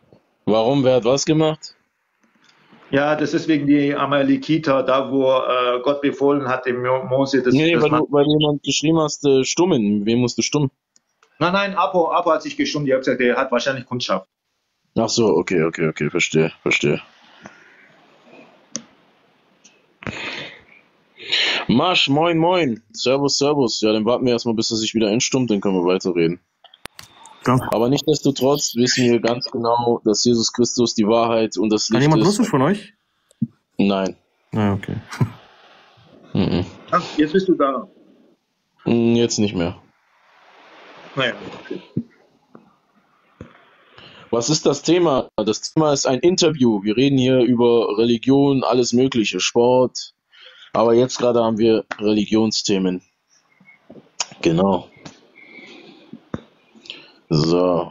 [SPEAKER 2] Warum? Wer hat was gemacht?
[SPEAKER 12] Ja, das ist wegen die Amalekiter, da wo Gott befohlen hat, dem Mose das.
[SPEAKER 2] Nee, weil jemand geschrieben hast, stummen. Wem musst du stummen?
[SPEAKER 12] Nein, Apo hat sich gestummt. Ich habe gesagt, der hat wahrscheinlich Kundschaft.
[SPEAKER 2] Ach so, okay, verstehe. Marsch, moin. Servus. Ja, dann warten wir erstmal, bis er sich wieder einstummt, dann können wir weiterreden. Ja. Aber nichtsdestotrotz wissen wir ganz genau, dass Jesus Christus die Wahrheit und das Licht ist.
[SPEAKER 13] Kann jemand Russisch von euch?
[SPEAKER 2] Nein.
[SPEAKER 13] Ah, okay.
[SPEAKER 12] Ach, jetzt bist du da.
[SPEAKER 2] Jetzt nicht mehr.
[SPEAKER 12] Naja, okay.
[SPEAKER 2] Was ist das Thema? Das Thema ist ein Interview. Wir reden hier über Religion, alles Mögliche, Sport. Aber jetzt gerade haben wir Religionsthemen. Genau. So.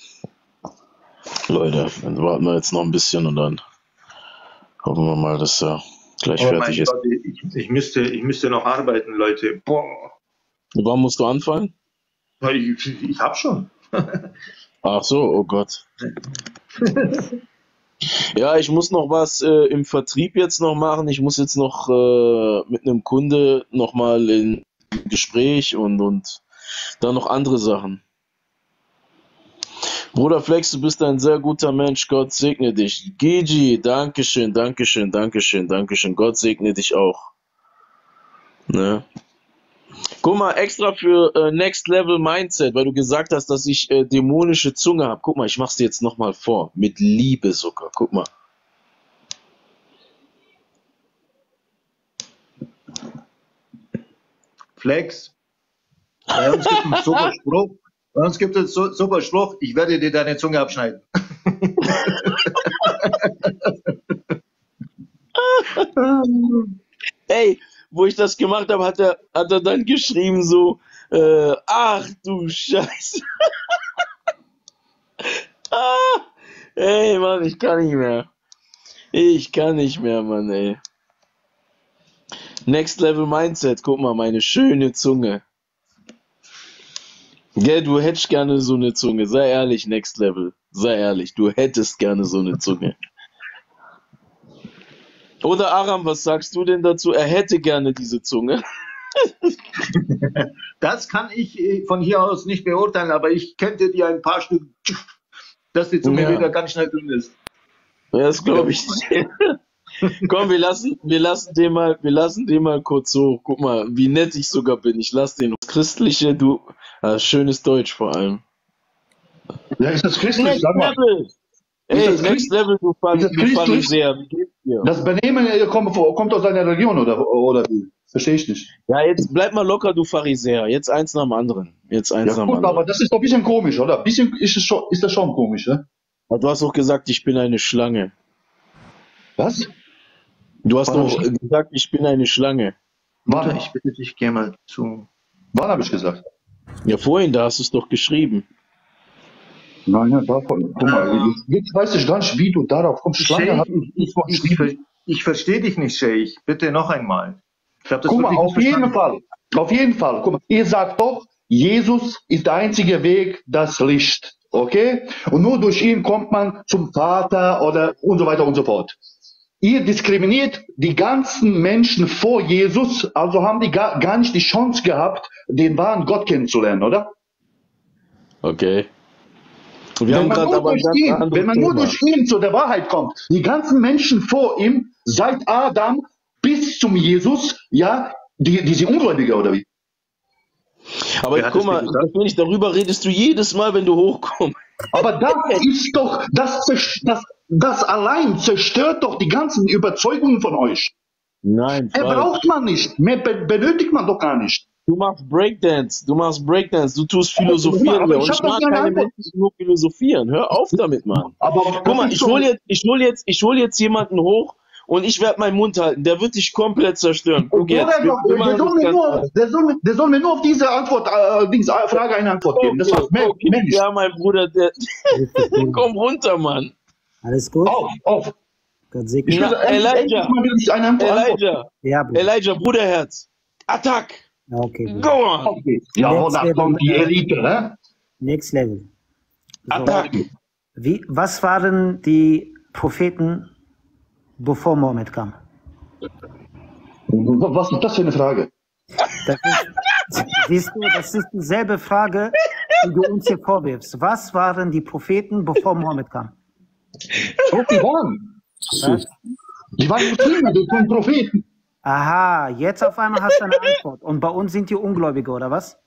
[SPEAKER 2] Leute, dann warten wir jetzt noch ein bisschen und dann hoffen wir mal, dass er gleich fertig ist.
[SPEAKER 12] Gott, ich müsste noch arbeiten, Leute. Boah.
[SPEAKER 2] Wann musst du anfangen?
[SPEAKER 12] Ich hab schon.
[SPEAKER 2] Ach so, oh Gott. Ja, ich muss noch was im Vertrieb jetzt noch machen. Ich muss jetzt noch mit einem Kunde nochmal in Gespräch und dann noch andere Sachen. Bruder Flex, du bist ein sehr guter Mensch. Gott segne dich. Gigi, Dankeschön. Gott segne dich auch. Ne? Guck mal, extra für Next Level Mindset, weil du gesagt hast, dass ich dämonische Zunge habe. Guck mal, ich mach's dir jetzt nochmal vor. Mit Liebe sogar. Guck mal.
[SPEAKER 12] Flex, bei uns gibt es einen super Spruch. Super Spruch, ich werde dir deine Zunge abschneiden.
[SPEAKER 2] Ey, wo ich das gemacht habe, hat er dann geschrieben so, ach du Scheiße. Ey, Mann, ich kann nicht mehr, Mann, ey. Next Level Mindset, guck mal, meine schöne Zunge. Gell, du hättest gerne so eine Zunge, sei ehrlich, Next Level, sei ehrlich, du hättest gerne so eine Zunge. Oder Aram, was sagst du denn dazu? Er hätte gerne diese Zunge.
[SPEAKER 12] Das kann ich von hier aus nicht beurteilen, aber ich könnte dir ein paar Stück, dass die Zunge wieder ganz schnell drin ist.
[SPEAKER 2] Das glaube ich nicht. Komm, wir lassen den mal kurz hoch. Guck mal, wie nett ich sogar bin. Ich lasse den christliche, du, schönes Deutsch vor allem.
[SPEAKER 10] Ja, ist das christlich?
[SPEAKER 2] Next Level. Ey, Next Level, du Pharisäer, wie geht's dir?
[SPEAKER 10] Das Benehmen kommt aus deiner Religion, oder wie? Verstehe ich nicht.
[SPEAKER 2] Ja, jetzt bleib mal locker, du Pharisäer. Jetzt eins nach dem anderen.
[SPEAKER 10] Aber das ist doch ein bisschen komisch, oder? Ein bisschen ist das schon komisch, ne?
[SPEAKER 2] Aber du hast doch gesagt, ich bin eine Schlange.
[SPEAKER 10] Was?
[SPEAKER 2] Du hast doch gesagt, ich bin eine Schlange.
[SPEAKER 12] Warte, ich bitte dich, geh mal zu.
[SPEAKER 10] Wann habe ich gesagt?
[SPEAKER 2] Ja, vorhin, da hast du es doch geschrieben.
[SPEAKER 10] Nein, davon. Guck mal, jetzt weiß ich gar nicht, wie du darauf kommst. Schlange
[SPEAKER 12] ich verstehe dich nicht, Sheikh. Bitte noch einmal.
[SPEAKER 10] Guck mal, auf jeden Fall. Guck mal, ihr sagt doch, Jesus ist der einzige Weg, das Licht. Okay? Und nur durch ihn kommt man zum Vater oder und so weiter und so fort. Ihr diskriminiert die ganzen Menschen vor Jesus, also haben die gar nicht die Chance gehabt, den wahren Gott kennenzulernen, oder?
[SPEAKER 2] Okay.
[SPEAKER 10] Wenn man nur durch ihn zu der Wahrheit kommt, die ganzen Menschen vor ihm, seit Adam bis zum Jesus, ja, die sind Ungläubige, oder wie?
[SPEAKER 2] Aber guck mal, darüber redest du jedes Mal, wenn du hochkommst.
[SPEAKER 10] Aber das ist doch, das allein zerstört doch die ganzen Überzeugungen von euch.
[SPEAKER 2] Nein.
[SPEAKER 10] Braucht man nicht, mehr benötigt man doch gar nicht.
[SPEAKER 2] Du machst Breakdance, du tust philosophieren.
[SPEAKER 10] Aber
[SPEAKER 2] und ich mag keine Menschen, die nur philosophieren. Hör auf damit, Mann. Aber guck mal, ich hol jetzt jemanden hoch und ich werde meinen Mund halten. Der wird dich komplett zerstören. Guck jetzt.
[SPEAKER 10] Der soll mir nur auf diese Frage eine Antwort geben. Das war's.
[SPEAKER 2] Ja, mein Bruder, komm runter, Mann.
[SPEAKER 14] Alles gut?
[SPEAKER 10] Auf.
[SPEAKER 2] Elijah, Bruderherz. Attack!
[SPEAKER 14] Okay.
[SPEAKER 2] Go on!
[SPEAKER 10] Okay. Ja, da kommt die Elite, ne?
[SPEAKER 14] Next Level.
[SPEAKER 2] So. Attack!
[SPEAKER 13] Was waren die Propheten, bevor Mohammed kam?
[SPEAKER 10] Was ist das für eine Frage?
[SPEAKER 13] Siehst du, das ist dieselbe Frage, die du uns hier vorwirfst. Was waren die Propheten, bevor Mohammed kam?
[SPEAKER 10] Oh, die waren. Was? Die waren Muslime, die waren Propheten.
[SPEAKER 13] Aha, jetzt auf einmal hast du eine Antwort. Und bei uns sind die Ungläubige, oder was?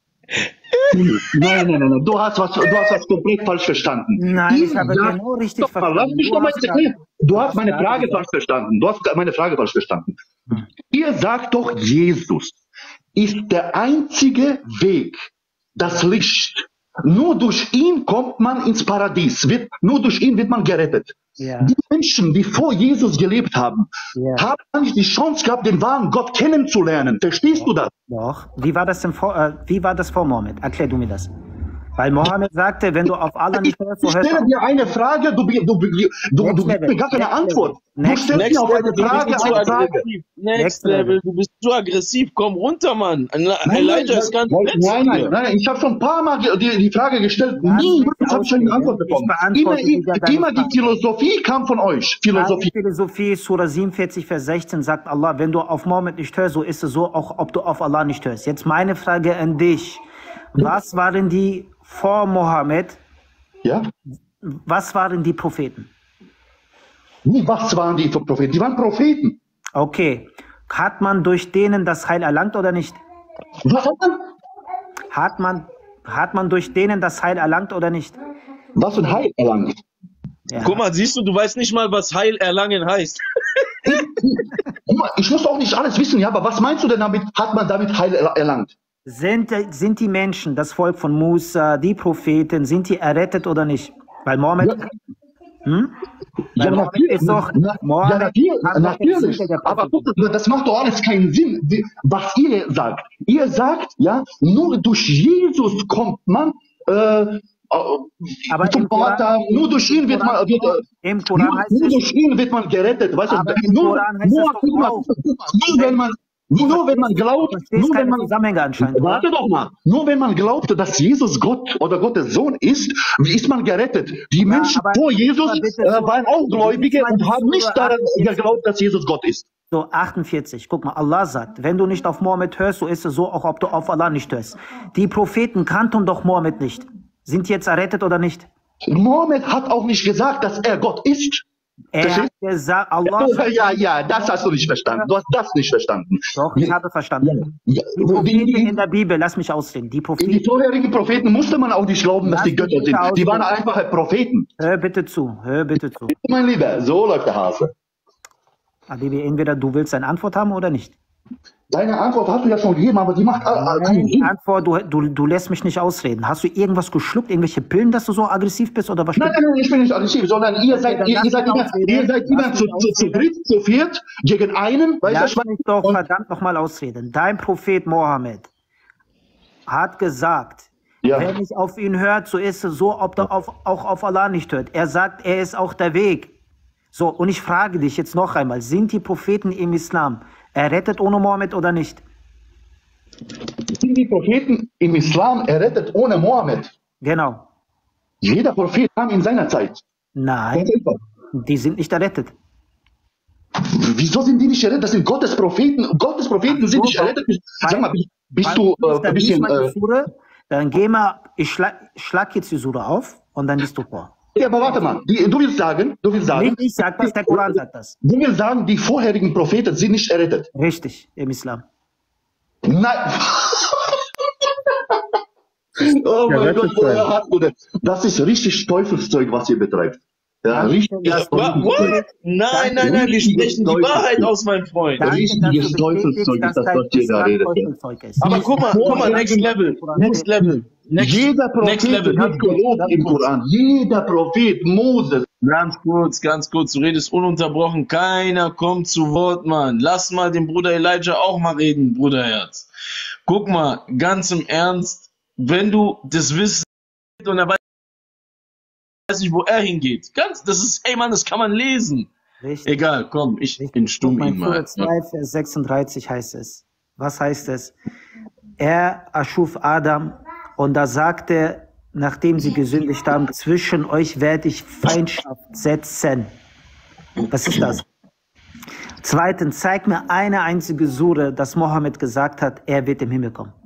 [SPEAKER 10] Nein. Du hast was komplett falsch verstanden.
[SPEAKER 13] Nein, ich habe genau richtig verstanden.
[SPEAKER 10] Lass mich doch mal erklären. Du hast meine Frage falsch verstanden. Ihr sagt doch, Jesus ist der einzige Weg, das Licht. Nur durch ihn kommt man ins Paradies. Nur durch ihn wird man gerettet.
[SPEAKER 13] Ja.
[SPEAKER 10] Die Menschen, die vor Jesus gelebt haben, haben nicht die Chance gehabt, den wahren Gott kennenzulernen. Verstehst du das?
[SPEAKER 13] Doch. Wie war das vor Mohammed? Erklär du mir das. Weil Mohammed sagte, wenn du auf Allah nicht hörst, so hörst du.
[SPEAKER 10] Ich stelle dir eine Frage, du gibst mir gar keine Antwort. Du stellst mir auf eine Frage.
[SPEAKER 2] Next Level, du bist zu aggressiv, komm runter, Mann. Elijah ist ganz
[SPEAKER 10] Nein, ich habe schon ein paar Mal die Frage gestellt, nie habe ich eine Antwort bekommen. Immer die Philosophie kam von euch.
[SPEAKER 13] Philosophie, Surah 47, Vers 16 sagt Allah, wenn du auf Mohammed nicht hörst, so ist es so, auch ob du auf Allah nicht hörst. Jetzt meine Frage an dich. Was waren die vor Mohammed?
[SPEAKER 10] Ja?
[SPEAKER 13] Was waren die Propheten?
[SPEAKER 10] Was waren die Propheten? Die waren Propheten.
[SPEAKER 13] Okay. Hat man durch denen das Heil erlangt oder nicht?
[SPEAKER 10] Was hat man?
[SPEAKER 13] Hat man durch denen das Heil erlangt oder nicht?
[SPEAKER 10] Was für ein Heil erlangt?
[SPEAKER 2] Ja. Guck mal, siehst du, du weißt nicht mal, was Heil erlangen heißt.
[SPEAKER 10] Guck mal, ich muss auch nicht alles wissen, ja, aber was meinst du denn damit, hat man damit Heil erlangt?
[SPEAKER 13] Sind die Menschen, das Volk von Musa, die Propheten, sind die errettet oder nicht? Weil Mohammed...
[SPEAKER 10] Ja, natürlich. Aber das macht doch alles keinen Sinn, was ihr sagt. Ihr sagt, ja, nur durch Jesus kommt man zum Vater, nur durch ihn wird man gerettet. Weißt du, nur wenn man glaubt, warte doch mal, nur wenn man glaubte, dass Jesus Gott oder Gottes Sohn ist, ist man gerettet. Die Menschen vor Jesus waren auch Gläubige und haben nicht daran geglaubt, dass Jesus Gott ist.
[SPEAKER 13] So, 48, guck mal, Allah sagt, wenn du nicht auf Mohammed hörst, so ist es so, auch ob du auf Allah nicht hörst. Die Propheten kannten doch Mohammed nicht. Sind die jetzt errettet oder nicht?
[SPEAKER 10] Mohammed hat auch nicht gesagt, dass er Gott ist.
[SPEAKER 13] Er hat gesagt, Allah...
[SPEAKER 10] Ja, das hast du nicht verstanden. Du hast das nicht verstanden.
[SPEAKER 13] Doch, ich habe verstanden. Die Propheten in der Bibel, lass mich ausreden. Die
[SPEAKER 10] vorherigen Propheten musste man auch nicht glauben, dass die Götter sind. Die waren einfach Propheten.
[SPEAKER 13] Hör bitte zu.
[SPEAKER 10] Mein Lieber, so läuft der Hase.
[SPEAKER 13] Habibi, entweder du willst eine Antwort haben oder nicht.
[SPEAKER 10] Deine Antwort hast du ja schon gegeben, aber die macht keinen Sinn.
[SPEAKER 13] Antwort, du lässt mich nicht ausreden. Hast du irgendwas geschluckt, irgendwelche Pillen, dass du so aggressiv bist oder was?
[SPEAKER 10] Nein, ich bin nicht aggressiv, sondern ihr seid immer zu dritt, zu viert gegen einen.
[SPEAKER 13] Lass mich doch verdammt nochmal ausreden. Dein Prophet Mohammed hat gesagt, wenn ich auf ihn hört, so ist es so, ob er auch auf Allah nicht hört. Er sagt, er ist auch der Weg. So, und ich frage dich jetzt noch einmal, sind die Propheten im Islam errettet ohne Mohammed oder nicht?
[SPEAKER 10] Sind die Propheten im Islam errettet ohne Mohammed?
[SPEAKER 13] Genau.
[SPEAKER 10] Jeder Prophet kam in seiner Zeit.
[SPEAKER 13] Nein, die sind nicht errettet.
[SPEAKER 10] Wieso sind die nicht errettet? Das sind Gottes Propheten. Gottes Propheten sind nicht errettet. Sag mal, bist du ein bisschen...
[SPEAKER 13] Dann geh mal, ich schlag jetzt die Sura auf und dann liest du vor.
[SPEAKER 10] Ja, aber warte mal, du willst sagen...
[SPEAKER 13] Nicht ich sag das, der Koran sagt das.
[SPEAKER 10] Du willst sagen, die vorherigen Propheten sind nicht errettet.
[SPEAKER 13] Richtig, im Islam.
[SPEAKER 10] Nein. Oh mein Gott, woher hast du das? Das ist richtig Teufelszeug, was ihr betreibt. Ja, richtig.
[SPEAKER 2] Nein, wir sprechen die Wahrheit aus, mein Freund.
[SPEAKER 10] Richtiges Teufelszeug ist das, was ihr da redet.
[SPEAKER 2] Aber guck mal, Next Level.
[SPEAKER 10] Jeder Prophet hat gelobt im Koran. Jeder Prophet, Moses.
[SPEAKER 2] Ganz kurz, du redest ununterbrochen. Keiner kommt zu Wort, Mann. Lass mal den Bruder Elijah auch mal reden, Bruderherz. Guck mal, ganz im Ernst, wenn du das Wissen und er weiß nicht, wo er hingeht. Das kann man lesen.
[SPEAKER 13] Richtig.
[SPEAKER 2] Egal, komm, ich stumm ihn mal.
[SPEAKER 13] 2, Vers 36 heißt es. Was heißt es? Er erschuf Adam und da sagte nachdem sie gesündigt haben, zwischen euch werde ich Feindschaft setzen. Was ist das? Zweitens, zeig mir eine einzige Sure, dass Mohammed gesagt hat, er wird im Himmel kommen.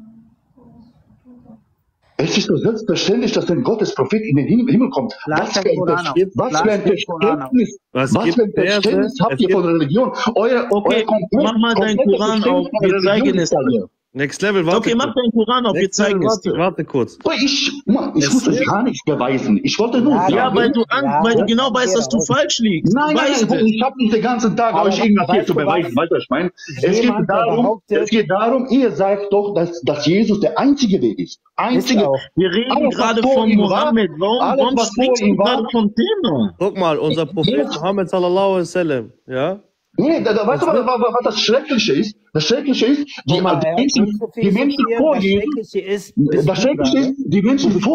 [SPEAKER 10] Es ist so selbstverständlich, dass wenn Gottes Prophet in den Himmel kommt, was für ein Verständnis habt ihr von Religion?
[SPEAKER 2] Okay, mach mal deinen Koran auf, wir zeigen es dir.
[SPEAKER 11] Next Level, warte.
[SPEAKER 2] Okay, mach deinen Koran auf, wir zeigen es dir.
[SPEAKER 11] Warte kurz.
[SPEAKER 10] Ich muss euch gar nichts beweisen. Ich wollte nur sagen.
[SPEAKER 2] Ja, weil du genau weißt, dass du falsch liegst.
[SPEAKER 10] Nein, ich habe nicht den ganzen Tag euch irgendwas hier zu beweisen. Weißt du, was ich meine? Es geht darum, ihr sagt doch, dass Jesus der einzige Weg ist.
[SPEAKER 2] Wir reden gerade von Mohammed. Warum sprichst du gerade vom Thema?
[SPEAKER 11] Guck mal, unser Prophet Mohammed sallallahu alaihi wasallam, ja?
[SPEAKER 10] Nee, weißt du, was das Schreckliche ist? Das Schreckliche ist, die Menschen vor Jesus, die Menschen vor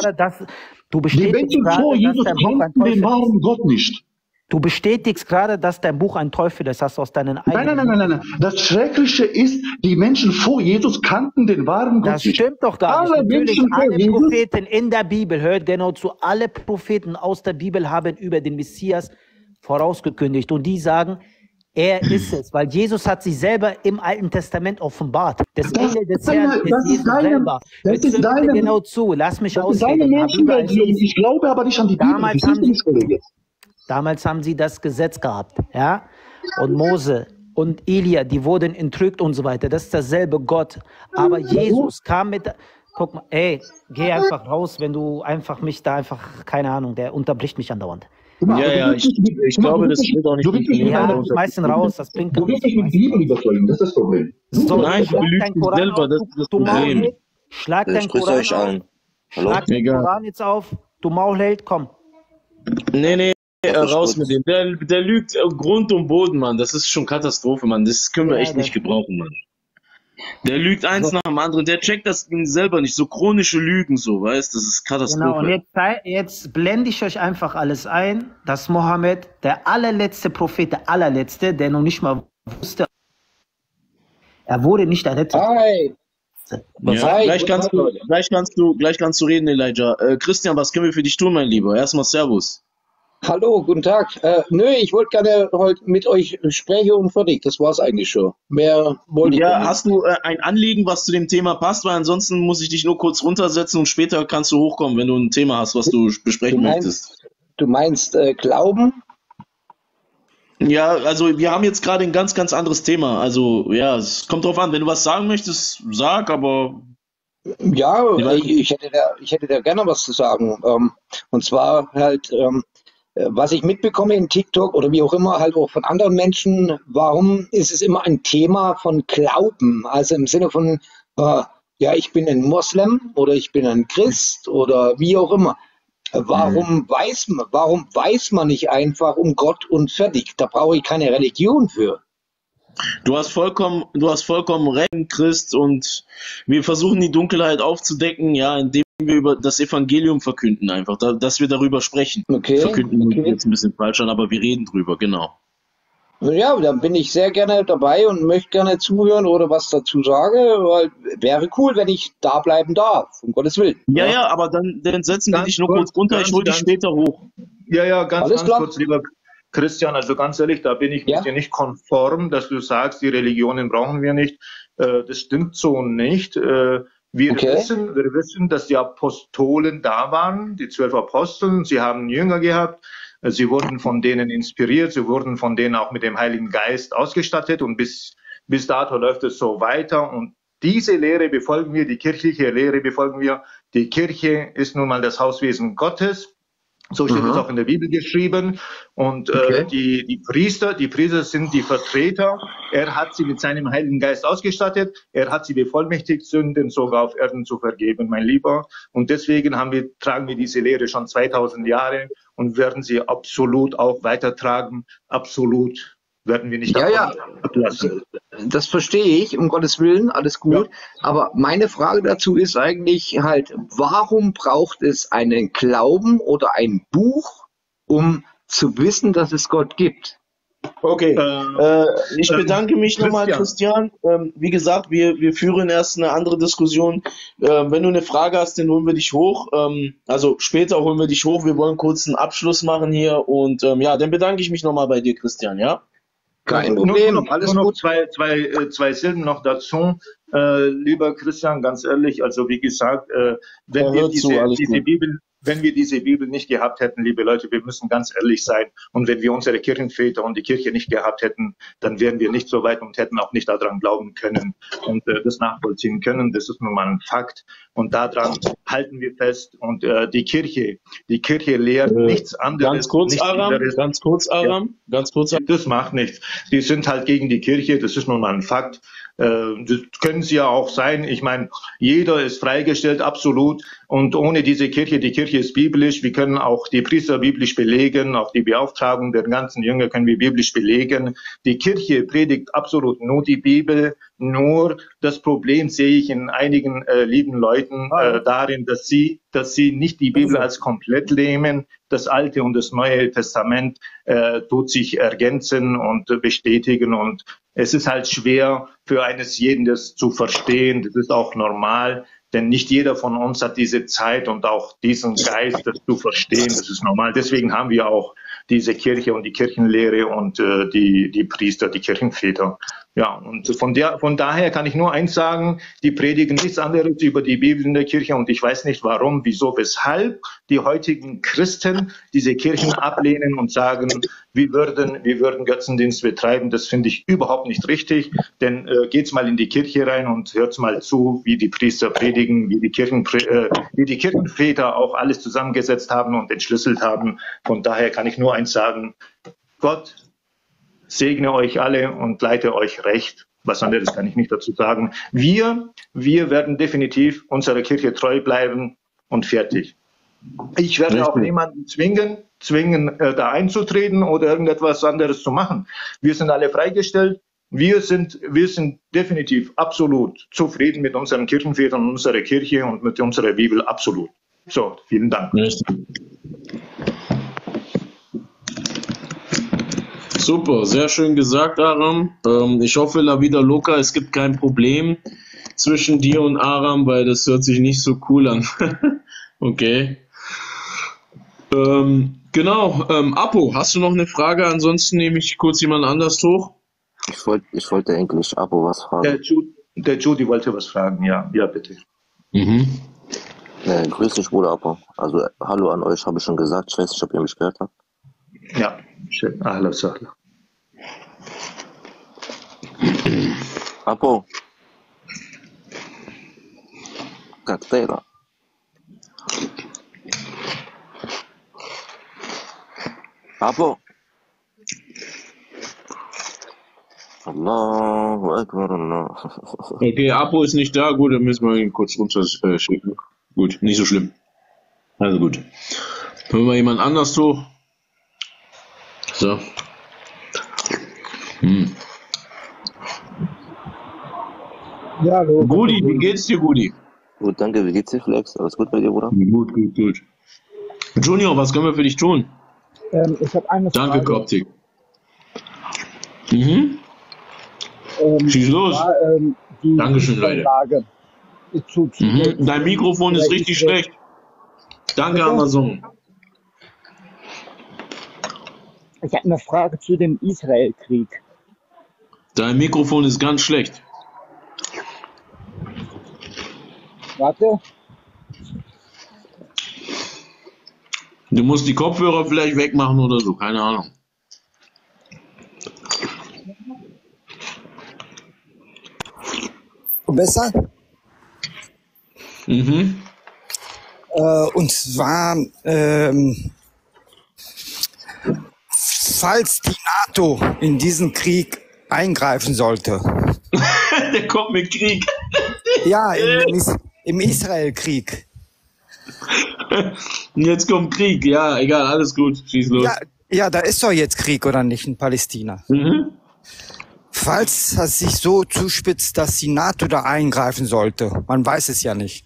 [SPEAKER 10] Jesus kannten den wahren Gott nicht.
[SPEAKER 13] Du bestätigst gerade, dass dein Buch ein Teufel ist, hast du aus deinen eigenen...
[SPEAKER 10] Nein. Das Schreckliche ist, die Menschen vor Jesus kannten den wahren Gott nicht.
[SPEAKER 13] Das stimmt doch gar nicht. Natürlich, alle Propheten in der Bibel, hört genau zu, alle Propheten aus der Bibel haben über den Messias vorausgekündigt. Und die sagen, er ist es, weil Jesus hat sich selber im Alten Testament offenbart. Das Ende des Herrn ist Jesus selber.
[SPEAKER 10] Das ist deine,
[SPEAKER 13] genau zu, lass mich
[SPEAKER 10] ausreden. Ich glaube aber nicht an die Bibel.
[SPEAKER 13] Damals haben sie das Gesetz gehabt, ja? Und Mose und Elia, die wurden entrückt und so weiter. Das ist derselbe Gott. Aber Jesus kam mit... Guck mal, ey, geh einfach raus, wenn du einfach mich da einfach, keine Ahnung, der unterbricht mich andauernd.
[SPEAKER 2] Ja, ich glaube, das wird auch nicht.
[SPEAKER 13] Ja, schmeiß ihn raus, das bringt
[SPEAKER 10] doch nichts. Du willst mich mit Bibel überzeugen, das ist das Problem.
[SPEAKER 13] So,
[SPEAKER 2] nein, du lügst dich selber, das ist das Problem.
[SPEAKER 13] Schlag deinen Koran auf. Schlag den Koran jetzt auf, du Maulheld, komm.
[SPEAKER 2] Nee, raus mit dem. Der lügt Grund und Boden, Mann. Das ist schon Katastrophe, Mann. Das können wir echt nicht gebrauchen, Mann. Der lügt eins nach dem anderen, der checkt das selber nicht, so chronische Lügen, so, weißt du, das ist Katastrophe.
[SPEAKER 13] Genau, und jetzt blende ich euch einfach alles ein, dass Mohammed, der allerletzte Prophet, der allerletzte, der noch nicht mal wusste, er wurde nicht errettet.
[SPEAKER 2] Ja, gleich kannst du reden, Elijah. Christian, was können wir für dich tun, mein Lieber? Erstmal Servus.
[SPEAKER 14] Hallo, guten Tag. Ich wollte gerne heute mit euch sprechen und fertig. Das war's eigentlich schon. Mehr wollte ich nicht.
[SPEAKER 2] Hast du ein Anliegen, was zu dem Thema passt? Weil ansonsten muss ich dich nur kurz runtersetzen und später kannst du hochkommen, wenn du ein Thema hast, was du besprechen möchtest.
[SPEAKER 14] Du meinst Glauben?
[SPEAKER 2] Ja, also wir haben jetzt gerade ein ganz, ganz anderes Thema. Also ja, es kommt drauf an. Wenn du was sagen möchtest, sag, aber...
[SPEAKER 14] Ja, ich hätte da gerne was zu sagen. Und zwar halt... was ich mitbekomme in TikTok oder wie auch immer, halt auch von anderen Menschen, warum ist es immer ein Thema von Glauben? Also im Sinne von, ja, ich bin ein Moslem oder ich bin ein Christ oder wie auch immer. Warum weiß man nicht einfach um Gott und fertig? Da brauche ich keine Religion für.
[SPEAKER 2] Du hast vollkommen recht, Christ, und wir versuchen die Dunkelheit aufzudecken, ja, indem wir über das Evangelium verkünden einfach, dass wir darüber sprechen. Verkünden jetzt ein bisschen falsch an, aber wir reden drüber, genau.
[SPEAKER 14] Ja, dann bin ich sehr gerne dabei und möchte gerne zuhören oder was dazu sagen, weil wäre cool, wenn ich da bleiben darf, um Gottes Willen.
[SPEAKER 2] Ja, aber dann setzen wir dich nur kurz runter, ich hole dich später hoch.
[SPEAKER 12] Ja, ganz kurz, lieber Christian, also ganz ehrlich, da bin ich mit dir nicht konform, dass du sagst, die Religionen brauchen wir nicht. Das stimmt so nicht. Wir wissen, dass die Apostolen da waren, die 12 Aposteln, sie haben Jünger gehabt, sie wurden von denen inspiriert, sie wurden von denen auch mit dem Heiligen Geist ausgestattet und bis dato läuft es so weiter und diese Lehre befolgen wir, die kirchliche Lehre befolgen wir. Die Kirche ist nun mal das Hauswesen Gottes. So steht es auch in der Bibel geschrieben. Und die Priester sind die Vertreter. Er hat sie mit seinem Heiligen Geist ausgestattet. Er hat sie bevollmächtigt, Sünden sogar auf Erden zu vergeben, mein Lieber. Und deswegen tragen wir diese Lehre schon 2000 Jahre und werden sie absolut auch weitertragen. Absolut werden wir nicht ablassen.
[SPEAKER 14] Das verstehe ich, um Gottes Willen, alles gut. Ja. Aber meine Frage dazu ist eigentlich halt, warum braucht es einen Glauben oder ein Buch, um zu wissen, dass es Gott gibt?
[SPEAKER 2] Okay, ich bedanke mich nochmal, Christian. Wie gesagt, wir führen erst eine andere Diskussion. Wenn du eine Frage hast, dann holen wir dich hoch. Also später holen wir dich hoch. Wir wollen kurz einen Abschluss machen hier. Und ja, dann bedanke ich mich nochmal bei dir, Christian, ja?
[SPEAKER 12] Kein Problem, alles gut. Zwei Silben noch dazu. Lieber Christian, ganz ehrlich, also wie gesagt, wenn wir diese Bibel nicht gehabt hätten, liebe Leute, wir müssen ganz ehrlich sein. Und wenn wir unsere Kirchenväter und die Kirche nicht gehabt hätten, dann wären wir nicht so weit und hätten auch nicht daran glauben können und das nachvollziehen können. Das ist nun mal ein Fakt. Und daran halten wir fest. Und die Kirche lehrt nichts anderes.
[SPEAKER 2] Ganz kurz, Aram.
[SPEAKER 12] Das macht nichts. Die sind halt gegen die Kirche. Das ist nun mal ein Fakt. Das können sie ja auch sein. Ich meine, jeder ist freigestellt, absolut. Und ohne diese Kirche, die Kirche ist biblisch. Wir können auch die Priester biblisch belegen, auch die Beauftragung der ganzen Jünger können wir biblisch belegen. Die Kirche predigt absolut nur die Bibel. Nur das Problem sehe ich in einigen lieben Leuten darin, dass sie nicht die Bibel als komplett nehmen. Das Alte und das Neue Testament tut sich ergänzen und bestätigen. Und es ist halt schwer für eines jeden, das zu verstehen. Das ist auch normal. Denn nicht jeder von uns hat diese Zeit und auch diesen Geist, das zu verstehen. Das ist normal. Deswegen haben wir auch diese Kirche und die Kirchenlehre und die Priester, die Kirchenväter. Ja, und von daher kann ich nur eins sagen, die predigen nichts anderes über die Bibel in der Kirche und ich weiß nicht warum, wieso, weshalb die heutigen Christen diese Kirchen ablehnen und sagen, wir würden Götzendienst betreiben. Das finde ich überhaupt nicht richtig, denn geht's mal in die Kirche rein und hört's mal zu, wie die Priester predigen, wie die Kirchenväter auch alles zusammengesetzt haben und entschlüsselt haben. Von daher kann ich nur eins sagen, Gott segne euch alle und leite euch recht. Was anderes kann ich nicht dazu sagen. Wir werden definitiv unserer Kirche treu bleiben und fertig. Ich werde auch niemanden zwingen, da einzutreten oder irgendetwas anderes zu machen. Wir sind alle freigestellt. Wir sind definitiv absolut zufrieden mit unseren Kirchenvätern und unserer Kirche und mit unserer Bibel. Absolut. So, vielen Dank.
[SPEAKER 2] Super, sehr schön gesagt, Aram. Ich hoffe, La Vida Loca, es gibt kein Problem zwischen dir und Aram, weil das hört sich nicht so cool an. Okay. Genau, Apo, hast du noch eine Frage? Ansonsten nehme ich kurz jemand anders hoch.
[SPEAKER 15] Ich wollte eigentlich Apo was fragen.
[SPEAKER 12] Der Judy wollte was fragen, ja, bitte.
[SPEAKER 15] Grüß dich, Bruder Apo. Also, hallo an euch, habe ich schon gesagt. Ich weiß nicht, ob ihr mich gehört habt.
[SPEAKER 12] Ja, schön. Ahla sahla.
[SPEAKER 15] Apo. Cartera. Apo. Allahu Akbar, Allah.
[SPEAKER 2] Okay, Apo ist nicht da. Gut, dann müssen wir ihn kurz runterschicken. Gut, nicht so schlimm. Also gut. Hören wir jemand anders hoch. So.
[SPEAKER 16] Ja, hallo.
[SPEAKER 2] Gudi, wie geht's dir, Gudi?
[SPEAKER 15] Gut, danke. Wie geht's dir, Flex? Alles gut bei dir, Bruder?
[SPEAKER 2] Gut. Junior, was können wir für dich tun?
[SPEAKER 16] Ich habe eine Frage.
[SPEAKER 2] Danke, Koptik. Schieß los. Dankeschön, Leute. Dein Mikrofon ist richtig schlecht. Danke, Amazon.
[SPEAKER 16] Ich habe eine Frage zu dem Israel-Krieg.
[SPEAKER 2] Dein Mikrofon ist ganz schlecht.
[SPEAKER 16] Warte.
[SPEAKER 2] Du musst die Kopfhörer vielleicht wegmachen oder so, keine Ahnung.
[SPEAKER 16] Besser? Und zwar, falls die NATO in diesen Krieg eingreifen sollte.
[SPEAKER 2] Der kommt mit Krieg.
[SPEAKER 16] Ja, im Israel-Krieg.
[SPEAKER 2] Jetzt kommt Krieg, ja, egal, alles gut, schieß los.
[SPEAKER 16] Ja, da ist doch jetzt Krieg, oder nicht, in Palästina? Falls es sich so zuspitzt, dass die NATO da eingreifen sollte, man weiß es ja nicht.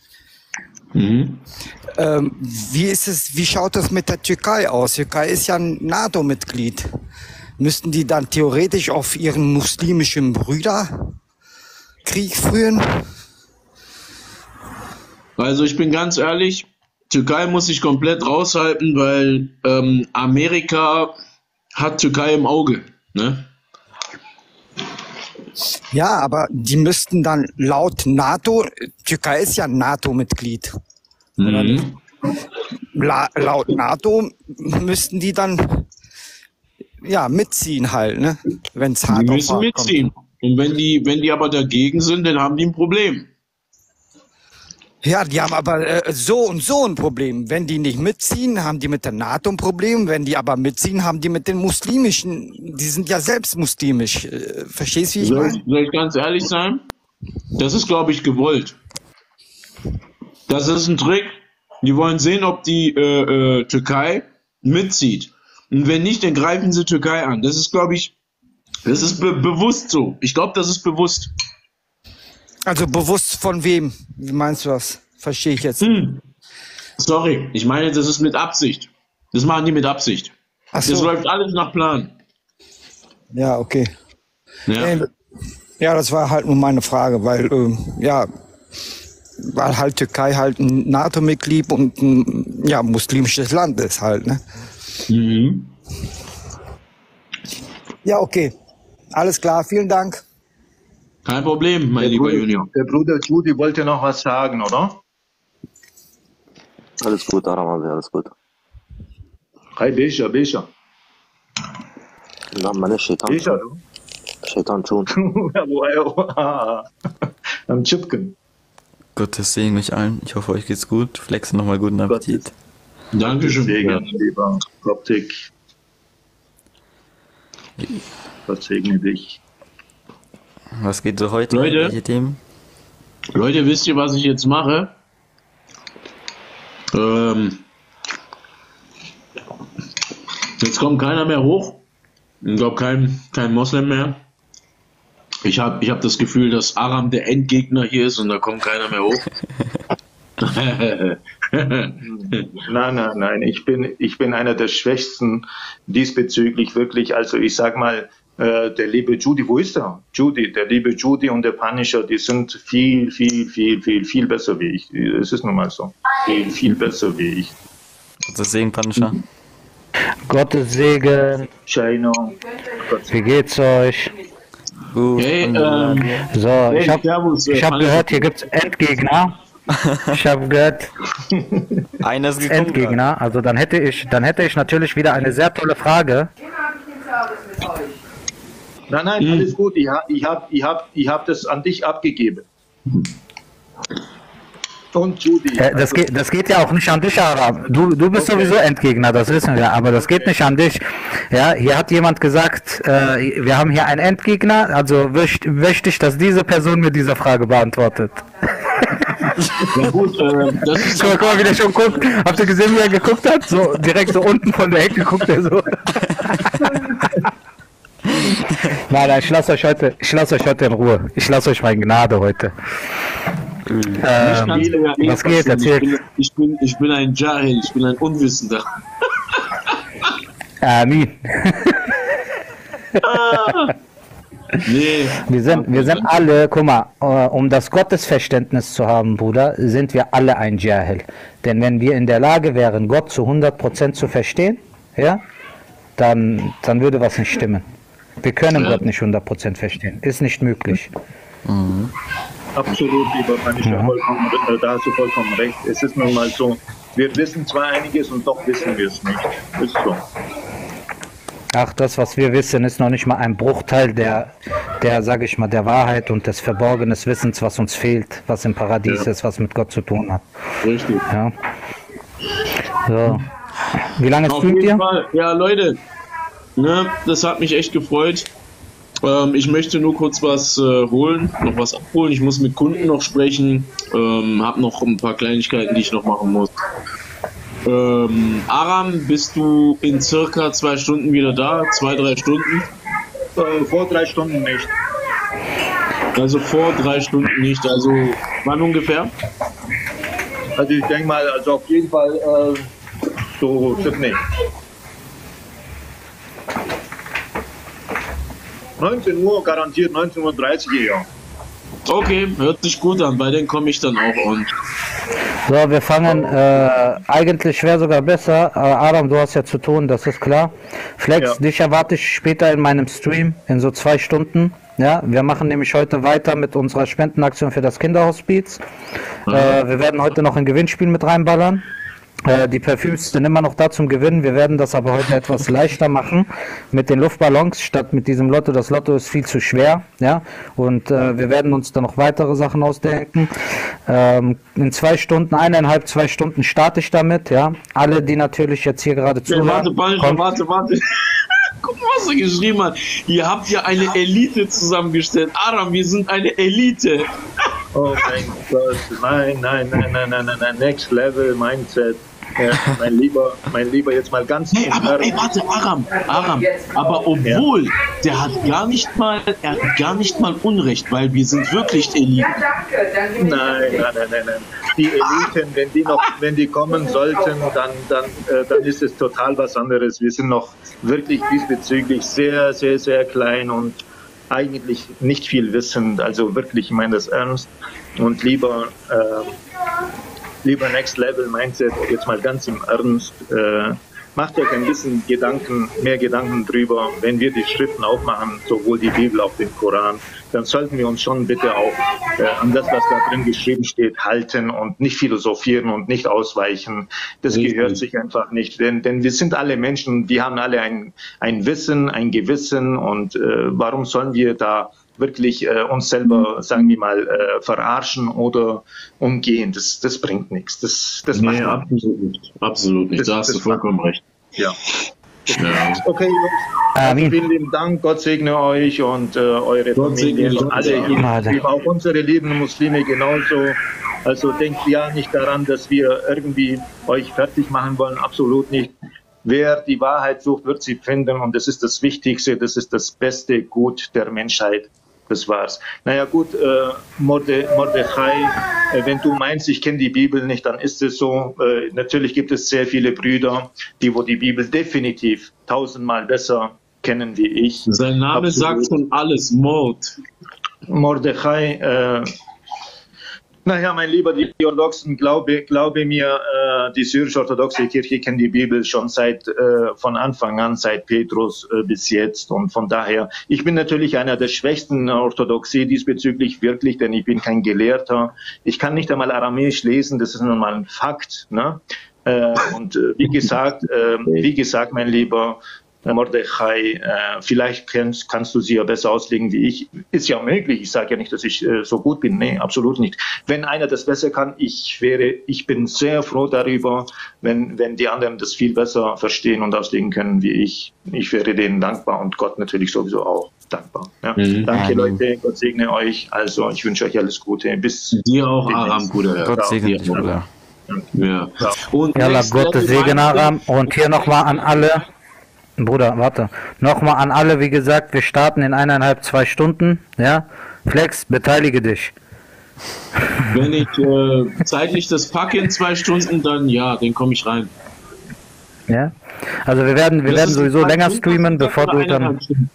[SPEAKER 16] Wie schaut das mit der Türkei aus? Türkei ist ja ein NATO-Mitglied. müssten die dann theoretisch auf ihren muslimischen Brüder Krieg führen?
[SPEAKER 2] Also ich bin ganz ehrlich, Türkei muss sich komplett raushalten, weil Amerika hat Türkei im Auge, ne?
[SPEAKER 16] Ja, aber die müssten dann laut NATO, Türkei ist ja NATO-Mitglied.
[SPEAKER 2] Mhm.
[SPEAKER 16] Laut NATO müssten die dann ja mitziehen halt, ne? Wenn es hart
[SPEAKER 2] Die
[SPEAKER 16] auf
[SPEAKER 2] müssen
[SPEAKER 16] hart
[SPEAKER 2] mitziehen.
[SPEAKER 16] kommt.
[SPEAKER 2] Und wenn die aber dagegen sind, dann haben die ein Problem.
[SPEAKER 16] Ja, die haben aber so und so ein Problem. Wenn die nicht mitziehen, haben die mit der NATO ein Problem. Wenn die aber mitziehen, haben die mit den muslimischen, die sind ja selbst muslimisch. Verstehst du, wie ich meine?
[SPEAKER 2] Soll ich ganz ehrlich sein? Das ist, glaube ich, gewollt. Das ist ein Trick. Die wollen sehen, ob die Türkei mitzieht. Und wenn nicht, dann greifen sie Türkei an. Das ist, glaube ich, das ist bewusst so. Ich glaube, das ist bewusst.
[SPEAKER 16] Also bewusst von wem? Wie meinst du das? Verstehe ich jetzt.
[SPEAKER 2] Sorry, ich meine, das ist mit Absicht. Das machen die mit Absicht.
[SPEAKER 16] Ach so.
[SPEAKER 2] Das läuft alles nach Plan.
[SPEAKER 16] Ja, okay.
[SPEAKER 2] Ja.
[SPEAKER 16] Ja, das war halt nur meine Frage, weil weil halt Türkei halt ein NATO-Mitglied und ein muslimisches Land ist halt, ne?
[SPEAKER 2] Mhm.
[SPEAKER 16] Ja, okay. Alles klar, vielen Dank.
[SPEAKER 2] Kein Problem, mein lieber Junior.
[SPEAKER 12] Der Bruder Judy wollte noch was sagen, oder?
[SPEAKER 15] Alles gut, Aram, alles gut.
[SPEAKER 12] Hi, Besha.
[SPEAKER 15] Na, meine Shaitan.
[SPEAKER 12] Besha,
[SPEAKER 15] Shaitan schon.
[SPEAKER 12] Am Chipken.
[SPEAKER 17] Gottes Segen euch allen. Ich hoffe, euch geht's gut. Flexen nochmal guten Appetit.
[SPEAKER 2] Dankeschön.
[SPEAKER 12] Segen, lieber Koptik. Gott segne dich.
[SPEAKER 17] Was geht so heute?
[SPEAKER 2] Leute,
[SPEAKER 17] welche Themen?
[SPEAKER 2] Leute, wisst ihr, was ich jetzt mache? Jetzt kommt keiner mehr hoch. Ich glaube, kein Moslem mehr. Ich hab das Gefühl, dass Aram der Endgegner hier ist und da kommt keiner mehr hoch.
[SPEAKER 12] Nein. Ich bin einer der Schwächsten diesbezüglich wirklich. Also ich sag mal, der liebe Judy, wo ist er? Der liebe Judy und der Punisher, die sind viel besser wie ich. Es ist nun mal so. Viel besser wie ich.
[SPEAKER 17] Gottes Segen, Punisher.
[SPEAKER 18] Gottes Segen.
[SPEAKER 12] Shino.
[SPEAKER 18] Wie geht's euch?
[SPEAKER 17] Gut.
[SPEAKER 2] Hey,
[SPEAKER 18] so, ich hab gehört, hier gibt's Endgegner. Ich habe gehört,
[SPEAKER 17] einer ist gekommen,
[SPEAKER 18] Endgegner. Also dann hätte ich natürlich wieder eine sehr tolle Frage.
[SPEAKER 12] Nein, alles gut. Ich hab das an dich abgegeben. Und Judy.
[SPEAKER 18] Das geht ja auch nicht an dich, Aram. Du bist sowieso Endgegner, das wissen wir. Aber das geht nicht an dich. Ja, hier hat jemand gesagt, wir haben hier einen Endgegner. Also möchte ich, dass diese Person mir diese Frage beantwortet.
[SPEAKER 2] Ja gut, das ist
[SPEAKER 18] guck mal, wie der schon guckt. Habt ihr gesehen, wie er geguckt hat? So direkt so unten von der Ecke guckt er so. Nein, ich lasse euch heute in Ruhe. Ich lasse euch mal in Gnade heute. Was geht? Erzählt.
[SPEAKER 2] Ich bin ein Jahil, ich bin ein Unwissender.
[SPEAKER 18] Amin.
[SPEAKER 2] Nee.
[SPEAKER 18] Wir sind alle, guck mal, um das Gottesverständnis zu haben, Bruder, sind wir alle ein Jahil. Denn wenn wir in der Lage wären, Gott zu 100% zu verstehen, ja, dann würde was nicht stimmen. Wir können Gott nicht 100% verstehen. Ist nicht möglich.
[SPEAKER 17] Mhm.
[SPEAKER 12] Absolut, lieber Punisher, da hast du vollkommen recht. Es ist nun mal so, wir wissen zwar einiges und doch wissen wir es nicht. Ist so.
[SPEAKER 18] Ach, das, was wir wissen, ist noch nicht mal ein Bruchteil der sage ich mal, der Wahrheit und des verborgenen Wissens, was uns fehlt, was im Paradies ist, was mit Gott zu tun hat.
[SPEAKER 2] Richtig.
[SPEAKER 18] Ja. So. Wie lange streamt ihr?
[SPEAKER 2] Ja, Leute, ne, das hat mich echt gefreut. Ich möchte nur kurz was holen, noch was abholen. Ich muss mit Kunden noch sprechen, habe noch ein paar Kleinigkeiten, die ich noch machen muss. Aram, bist du in circa 2 Stunden wieder da? 2-3 Stunden?
[SPEAKER 12] Vor 3 Stunden nicht.
[SPEAKER 2] Also vor 3 Stunden nicht. Also wann ungefähr?
[SPEAKER 12] Also ich denke mal, also auf jeden Fall so Sydney. 19 Uhr garantiert, 19:30 Uhr hier.
[SPEAKER 2] Okay, hört sich gut an, bei denen komme ich dann auch on.
[SPEAKER 18] So, wir fangen, eigentlich wäre sogar besser, Adam, du hast ja zu tun, das ist klar. Flex, dich erwarte ich später in meinem Stream, in so 2 Stunden. Ja, wir machen nämlich heute weiter mit unserer Spendenaktion für das Kinderhospiz. Wir werden heute noch ein Gewinnspiel mit reinballern. Die Parfüms sind immer noch da zum Gewinnen. Wir werden das aber heute etwas leichter machen mit den Luftballons statt mit diesem Lotto. Das Lotto ist viel zu schwer, ja. Und wir werden uns dann noch weitere Sachen ausdenken. In 2 Stunden, 1,5, 2 Stunden starte ich damit, ja. Alle, die natürlich jetzt hier gerade zuhören.
[SPEAKER 2] Warte. Guck mal, was er geschrieben hat. Ihr habt ja eine Elite zusammengestellt. Aram, wir sind eine Elite.
[SPEAKER 12] Oh mein Gott, nein, Next Level Mindset. Mein Lieber, jetzt mal ganz.
[SPEAKER 2] Hey, warte, Aram, aber obwohl, der hat gar nicht mal Unrecht, weil wir sind wirklich Eliten.
[SPEAKER 12] Nein. Die Eliten, wenn die kommen sollten, dann ist es total was anderes. Wir sind noch wirklich diesbezüglich sehr, sehr, sehr klein und eigentlich nicht viel wissend. Also wirklich, ich meine das ernst. Und lieber Next Level Mindset, jetzt mal ganz im Ernst, macht euch ein bisschen mehr Gedanken drüber, wenn wir die Schriften aufmachen, sowohl die Bibel als auch den Koran, dann sollten wir uns schon bitte auch an das, was da drin geschrieben steht, halten und nicht philosophieren und nicht ausweichen. Das gehört sich einfach nicht, denn wir sind alle Menschen, wir haben alle ein Wissen, ein Gewissen und warum sollen wir da wirklich uns selber, sagen wir mal, verarschen oder umgehen? Das bringt nichts. Das macht
[SPEAKER 2] absolut nicht. Da hast du vollkommen recht.
[SPEAKER 12] Ja. Okay, Jungs. Vielen lieben Dank. Gott segne euch und eure Familien und alle. Auch unsere lieben Muslime genauso. Also denkt ja nicht daran, dass wir irgendwie euch fertig machen wollen. Absolut nicht. Wer die Wahrheit sucht, wird sie finden und das ist das Wichtigste, das ist das beste Gut der Menschheit. Das war's. Naja gut, Mordechai, wenn du meinst, ich kenne die Bibel nicht, dann ist es so. Natürlich gibt es sehr viele Brüder, die die Bibel definitiv 1000-mal besser kennen wie ich.
[SPEAKER 2] Sein Name sagt schon alles,
[SPEAKER 12] Mordechai, naja, mein Lieber, die Orthodoxen, glaube mir, die syrisch-orthodoxe Kirche kennt die Bibel schon von Anfang an, seit Petrus bis jetzt. Und von daher, ich bin natürlich einer der schwächsten Orthodoxie diesbezüglich wirklich, denn ich bin kein Gelehrter. Ich kann nicht einmal Aramäisch lesen, das ist nun mal ein Fakt. Ne? Und wie gesagt, mein Lieber Mordechai, vielleicht kannst du sie ja besser auslegen wie ich. Ist ja möglich. Ich sage ja nicht, dass ich so gut bin. Nee, absolut nicht. Wenn einer das besser kann, ich bin sehr froh darüber, wenn die anderen das viel besser verstehen und auslegen können wie ich. Ich wäre denen dankbar und Gott natürlich sowieso auch dankbar. Ja. Danke, Leute. Gott segne euch. Also, ich wünsche euch alles Gute. Bis
[SPEAKER 2] dir auch, Aram, Bruder.
[SPEAKER 17] Gott segne dich, Bruder.
[SPEAKER 2] Ja.
[SPEAKER 18] Und Gottes Segen, Aram. Und hier nochmal an alle. Bruder, warte. Nochmal an alle, wie gesagt, wir starten in 1,5, 2 Stunden. Ja? Flex, beteilige dich.
[SPEAKER 2] Wenn ich zeitlich das packe in 2 Stunden, dann dann komme ich rein.
[SPEAKER 18] Ja? Also wir werden sowieso länger streamen, bevor du dann...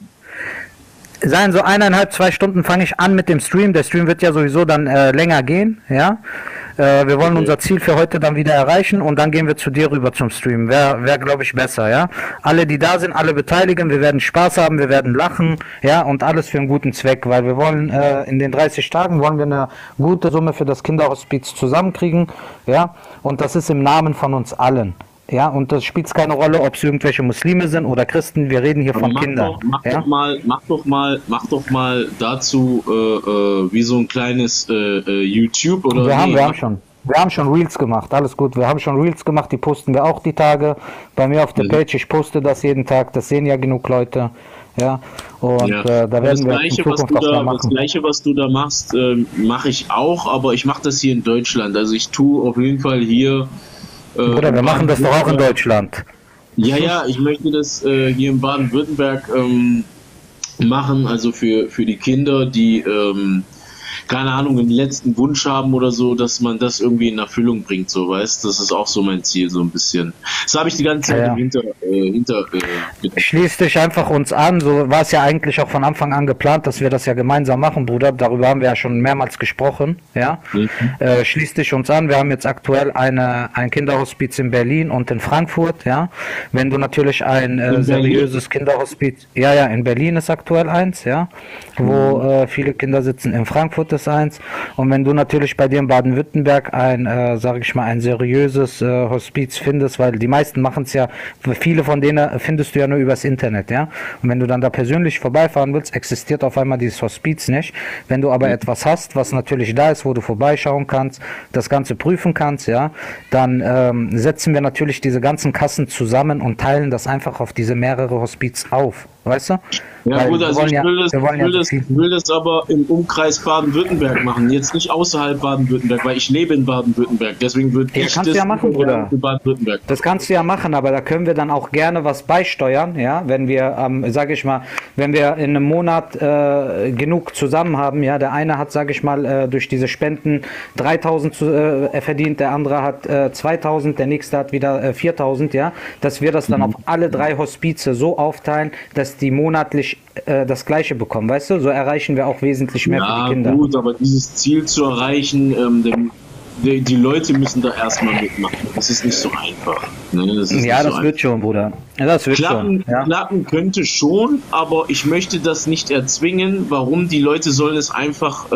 [SPEAKER 18] Sein so 1,5, 2 Stunden fange ich an mit dem Stream. Der Stream wird ja sowieso dann länger gehen, ja. Wir wollen unser Ziel für heute dann wieder erreichen und dann gehen wir zu dir rüber zum Stream. Wäre glaube ich, besser, ja. Alle, die da sind, alle beteiligen. Wir werden Spaß haben, wir werden lachen, ja, und alles für einen guten Zweck, weil wir wollen in den 30 Tagen wollen wir eine gute Summe für das Kinderhospiz zusammenkriegen, ja. Und das ist im Namen von uns allen. Ja, und das spielt keine Rolle, ob es irgendwelche Muslime sind oder Christen, wir reden hier von Kindern.
[SPEAKER 2] Mach doch mal dazu wie so ein kleines YouTube oder
[SPEAKER 18] wir haben schon Reels gemacht, alles gut, wir haben schon Reels gemacht, die posten wir auch die Tage bei mir auf der Page, ich poste das jeden Tag, das sehen ja genug Leute, ja, und da werden wir in Zukunft auch machen.
[SPEAKER 2] Das Gleiche, was du da machst, mache ich auch, aber ich mache das hier in Deutschland, also ich tue auf jeden Fall hier
[SPEAKER 18] Bruder, wir machen das doch auch in Deutschland.
[SPEAKER 2] Ja, ich möchte das hier in Baden-Württemberg machen, also für die Kinder, die keine Ahnung, einen letzten Wunsch haben oder so, dass man das irgendwie in Erfüllung bringt, so, weißt, das ist auch so mein Ziel, so ein bisschen. Das habe ich die ganze Zeit
[SPEAKER 18] Schließ dich einfach uns an, so war es ja eigentlich auch von Anfang an geplant, dass wir das ja gemeinsam machen, Bruder, darüber haben wir ja schon mehrmals gesprochen, ja. Schließ dich uns an, wir haben jetzt aktuell ein Kinderhospiz in Berlin und in Frankfurt, ja. Wenn du natürlich ein seriöses Kinderhospiz, ja, in Berlin ist aktuell eins, ja, wo viele Kinder sitzen, in Frankfurt ist eins, und wenn du natürlich bei dir in Baden-Württemberg sage ich mal, ein seriöses Hospiz findest, weil die meisten machen es ja, viele von denen findest du ja nur übers Internet, ja, und wenn du dann da persönlich vorbeifahren willst, existiert auf einmal dieses Hospiz nicht. Wenn du aber etwas hast, was natürlich da ist, wo du vorbeischauen kannst, das Ganze prüfen kannst, ja, dann setzen wir natürlich diese ganzen Kassen zusammen und teilen das einfach auf diese mehrere Hospiz auf, weißt du?
[SPEAKER 2] Ja gut, also ich will das aber im Umkreis Baden-Württemberg machen, jetzt nicht außerhalb Baden-Württemberg, weil ich lebe in Baden-Württemberg, deswegen würde ich
[SPEAKER 18] das ja machen, Bruder.
[SPEAKER 2] Baden-Württemberg.
[SPEAKER 18] Das kannst du ja machen, aber da können wir dann auch gerne was beisteuern, ja, wenn wir, sage ich mal, wenn wir in einem Monat genug zusammen haben, ja, der eine hat, sage ich mal, durch diese Spenden 3.000 verdient, der andere hat 2.000, der nächste hat wieder 4.000, ja, dass wir das dann auf alle 3 Hospize so aufteilen, dass die monatlich das Gleiche bekommen, weißt du? So erreichen wir auch wesentlich mehr für die Kinder.
[SPEAKER 2] Ja gut, aber dieses Ziel zu erreichen, die Leute müssen da erstmal mitmachen. Das ist nicht so einfach. Ne? Das
[SPEAKER 18] wird schon, Bruder. Ja, das wird schon. Ja.
[SPEAKER 2] Klappen könnte schon, aber ich möchte das nicht erzwingen. Warum? Die Leute sollen es einfach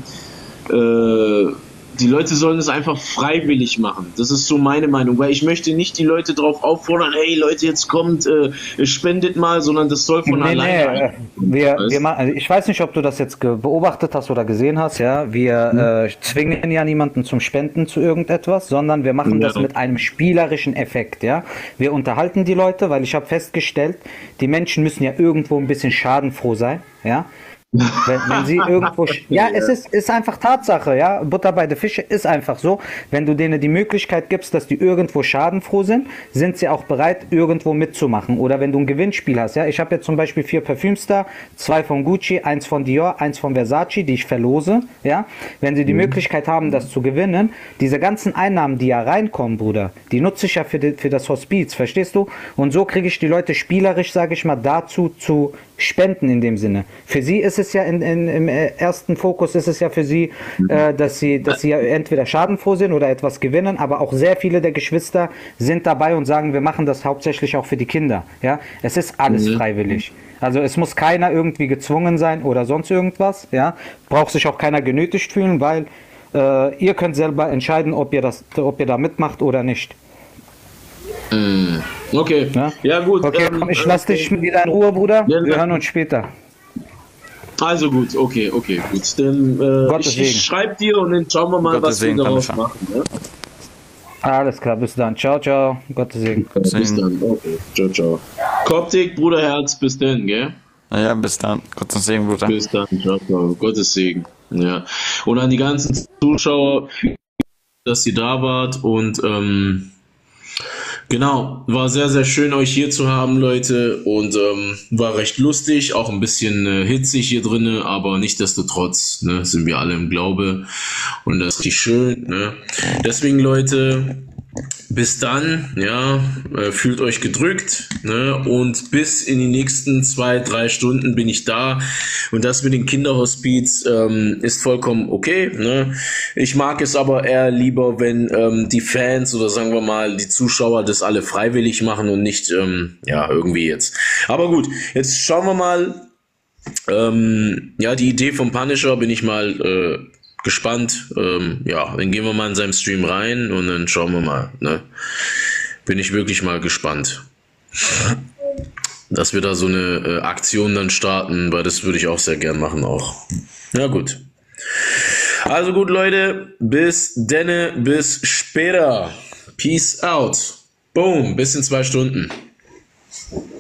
[SPEAKER 2] freiwillig machen. Das ist so meine Meinung, weil ich möchte nicht die Leute darauf auffordern, hey Leute, jetzt kommt, spendet mal, sondern das soll von alleine.
[SPEAKER 18] Ich weiß nicht, ob du das jetzt beobachtet hast oder gesehen hast, ja, wir zwingen ja niemanden zum Spenden zu irgendetwas, sondern wir machen das mit einem spielerischen Effekt, ja. Wir unterhalten die Leute, weil ich habe festgestellt, die Menschen müssen ja irgendwo ein bisschen schadenfroh sein, ja. Wenn sie irgendwo, es ist einfach Tatsache, ja, Butter bei der Fische ist einfach so, wenn du denen die Möglichkeit gibst, dass die irgendwo schadenfroh sind, sind sie auch bereit, irgendwo mitzumachen. Oder wenn du ein Gewinnspiel hast, ja, ich habe jetzt zum Beispiel 4 Parfüms da, 2 von Gucci, 1 von Dior, 1 von Versace, die ich verlose, ja, wenn sie die Möglichkeit haben, das zu gewinnen, diese ganzen Einnahmen, die ja reinkommen, Bruder, die nutze ich ja für das Hospiz, verstehst du? Und so kriege ich die Leute spielerisch, sage ich mal, dazu zu spenden in dem Sinne. Für sie ist es ja im ersten Fokus ist es ja für sie, dass sie ja entweder schadenfroh sind oder etwas gewinnen, aber auch sehr viele der Geschwister sind dabei und sagen, wir machen das hauptsächlich auch für die Kinder. Ja, es ist alles freiwillig. Also es muss keiner irgendwie gezwungen sein oder sonst irgendwas. Ja, braucht sich auch keiner genötigt fühlen, weil ihr könnt selber entscheiden, ob ihr da mitmacht oder nicht.
[SPEAKER 2] Okay. Ja gut.
[SPEAKER 18] Okay, komm, ich lasse dich wieder in Ruhe, Bruder. Wir hören uns später.
[SPEAKER 2] Also gut, okay, gut. Dann ich schreibe dir und dann schauen wir mal, was wir daraus machen. Ne?
[SPEAKER 18] Alles klar, bis dann. Ciao, ciao. Gottes Segen.
[SPEAKER 2] Bis dann. Okay. Ciao, ciao. Koptik, Bruderherz, bis dann, gell?
[SPEAKER 17] Ja, bis dann. Gottes Segen, Bruder.
[SPEAKER 2] Bis dann. Ciao, ciao. Gottes Segen. Ja. Und an die ganzen Zuschauer, dass ihr da wart und genau, war sehr, sehr schön, euch hier zu haben, Leute, und war recht lustig, auch ein bisschen hitzig hier drinne, aber nichtsdestotrotz, ne, sind wir alle im Glaube und das ist richtig schön, ne. Deswegen, Leute, bis dann, ja, fühlt euch gedrückt, ne, und bis in die nächsten 2-3 Stunden bin ich da und das mit den Kinderhospiz ist vollkommen okay, ne. Ich mag es aber eher lieber, wenn die Fans oder sagen wir mal die Zuschauer das alle freiwillig machen und nicht, ja, irgendwie jetzt. Aber gut, jetzt schauen wir mal, ja, die Idee vom Punisher bin ich mal gespannt, ja, dann gehen wir mal in seinem Stream rein und dann schauen wir mal, ne? Bin ich wirklich mal gespannt, dass wir da so eine Aktion dann starten, weil das würde ich auch sehr gern machen auch. Ja gut. Also gut, Leute, bis denne, bis später. Peace out. Boom, bis in 2 Stunden.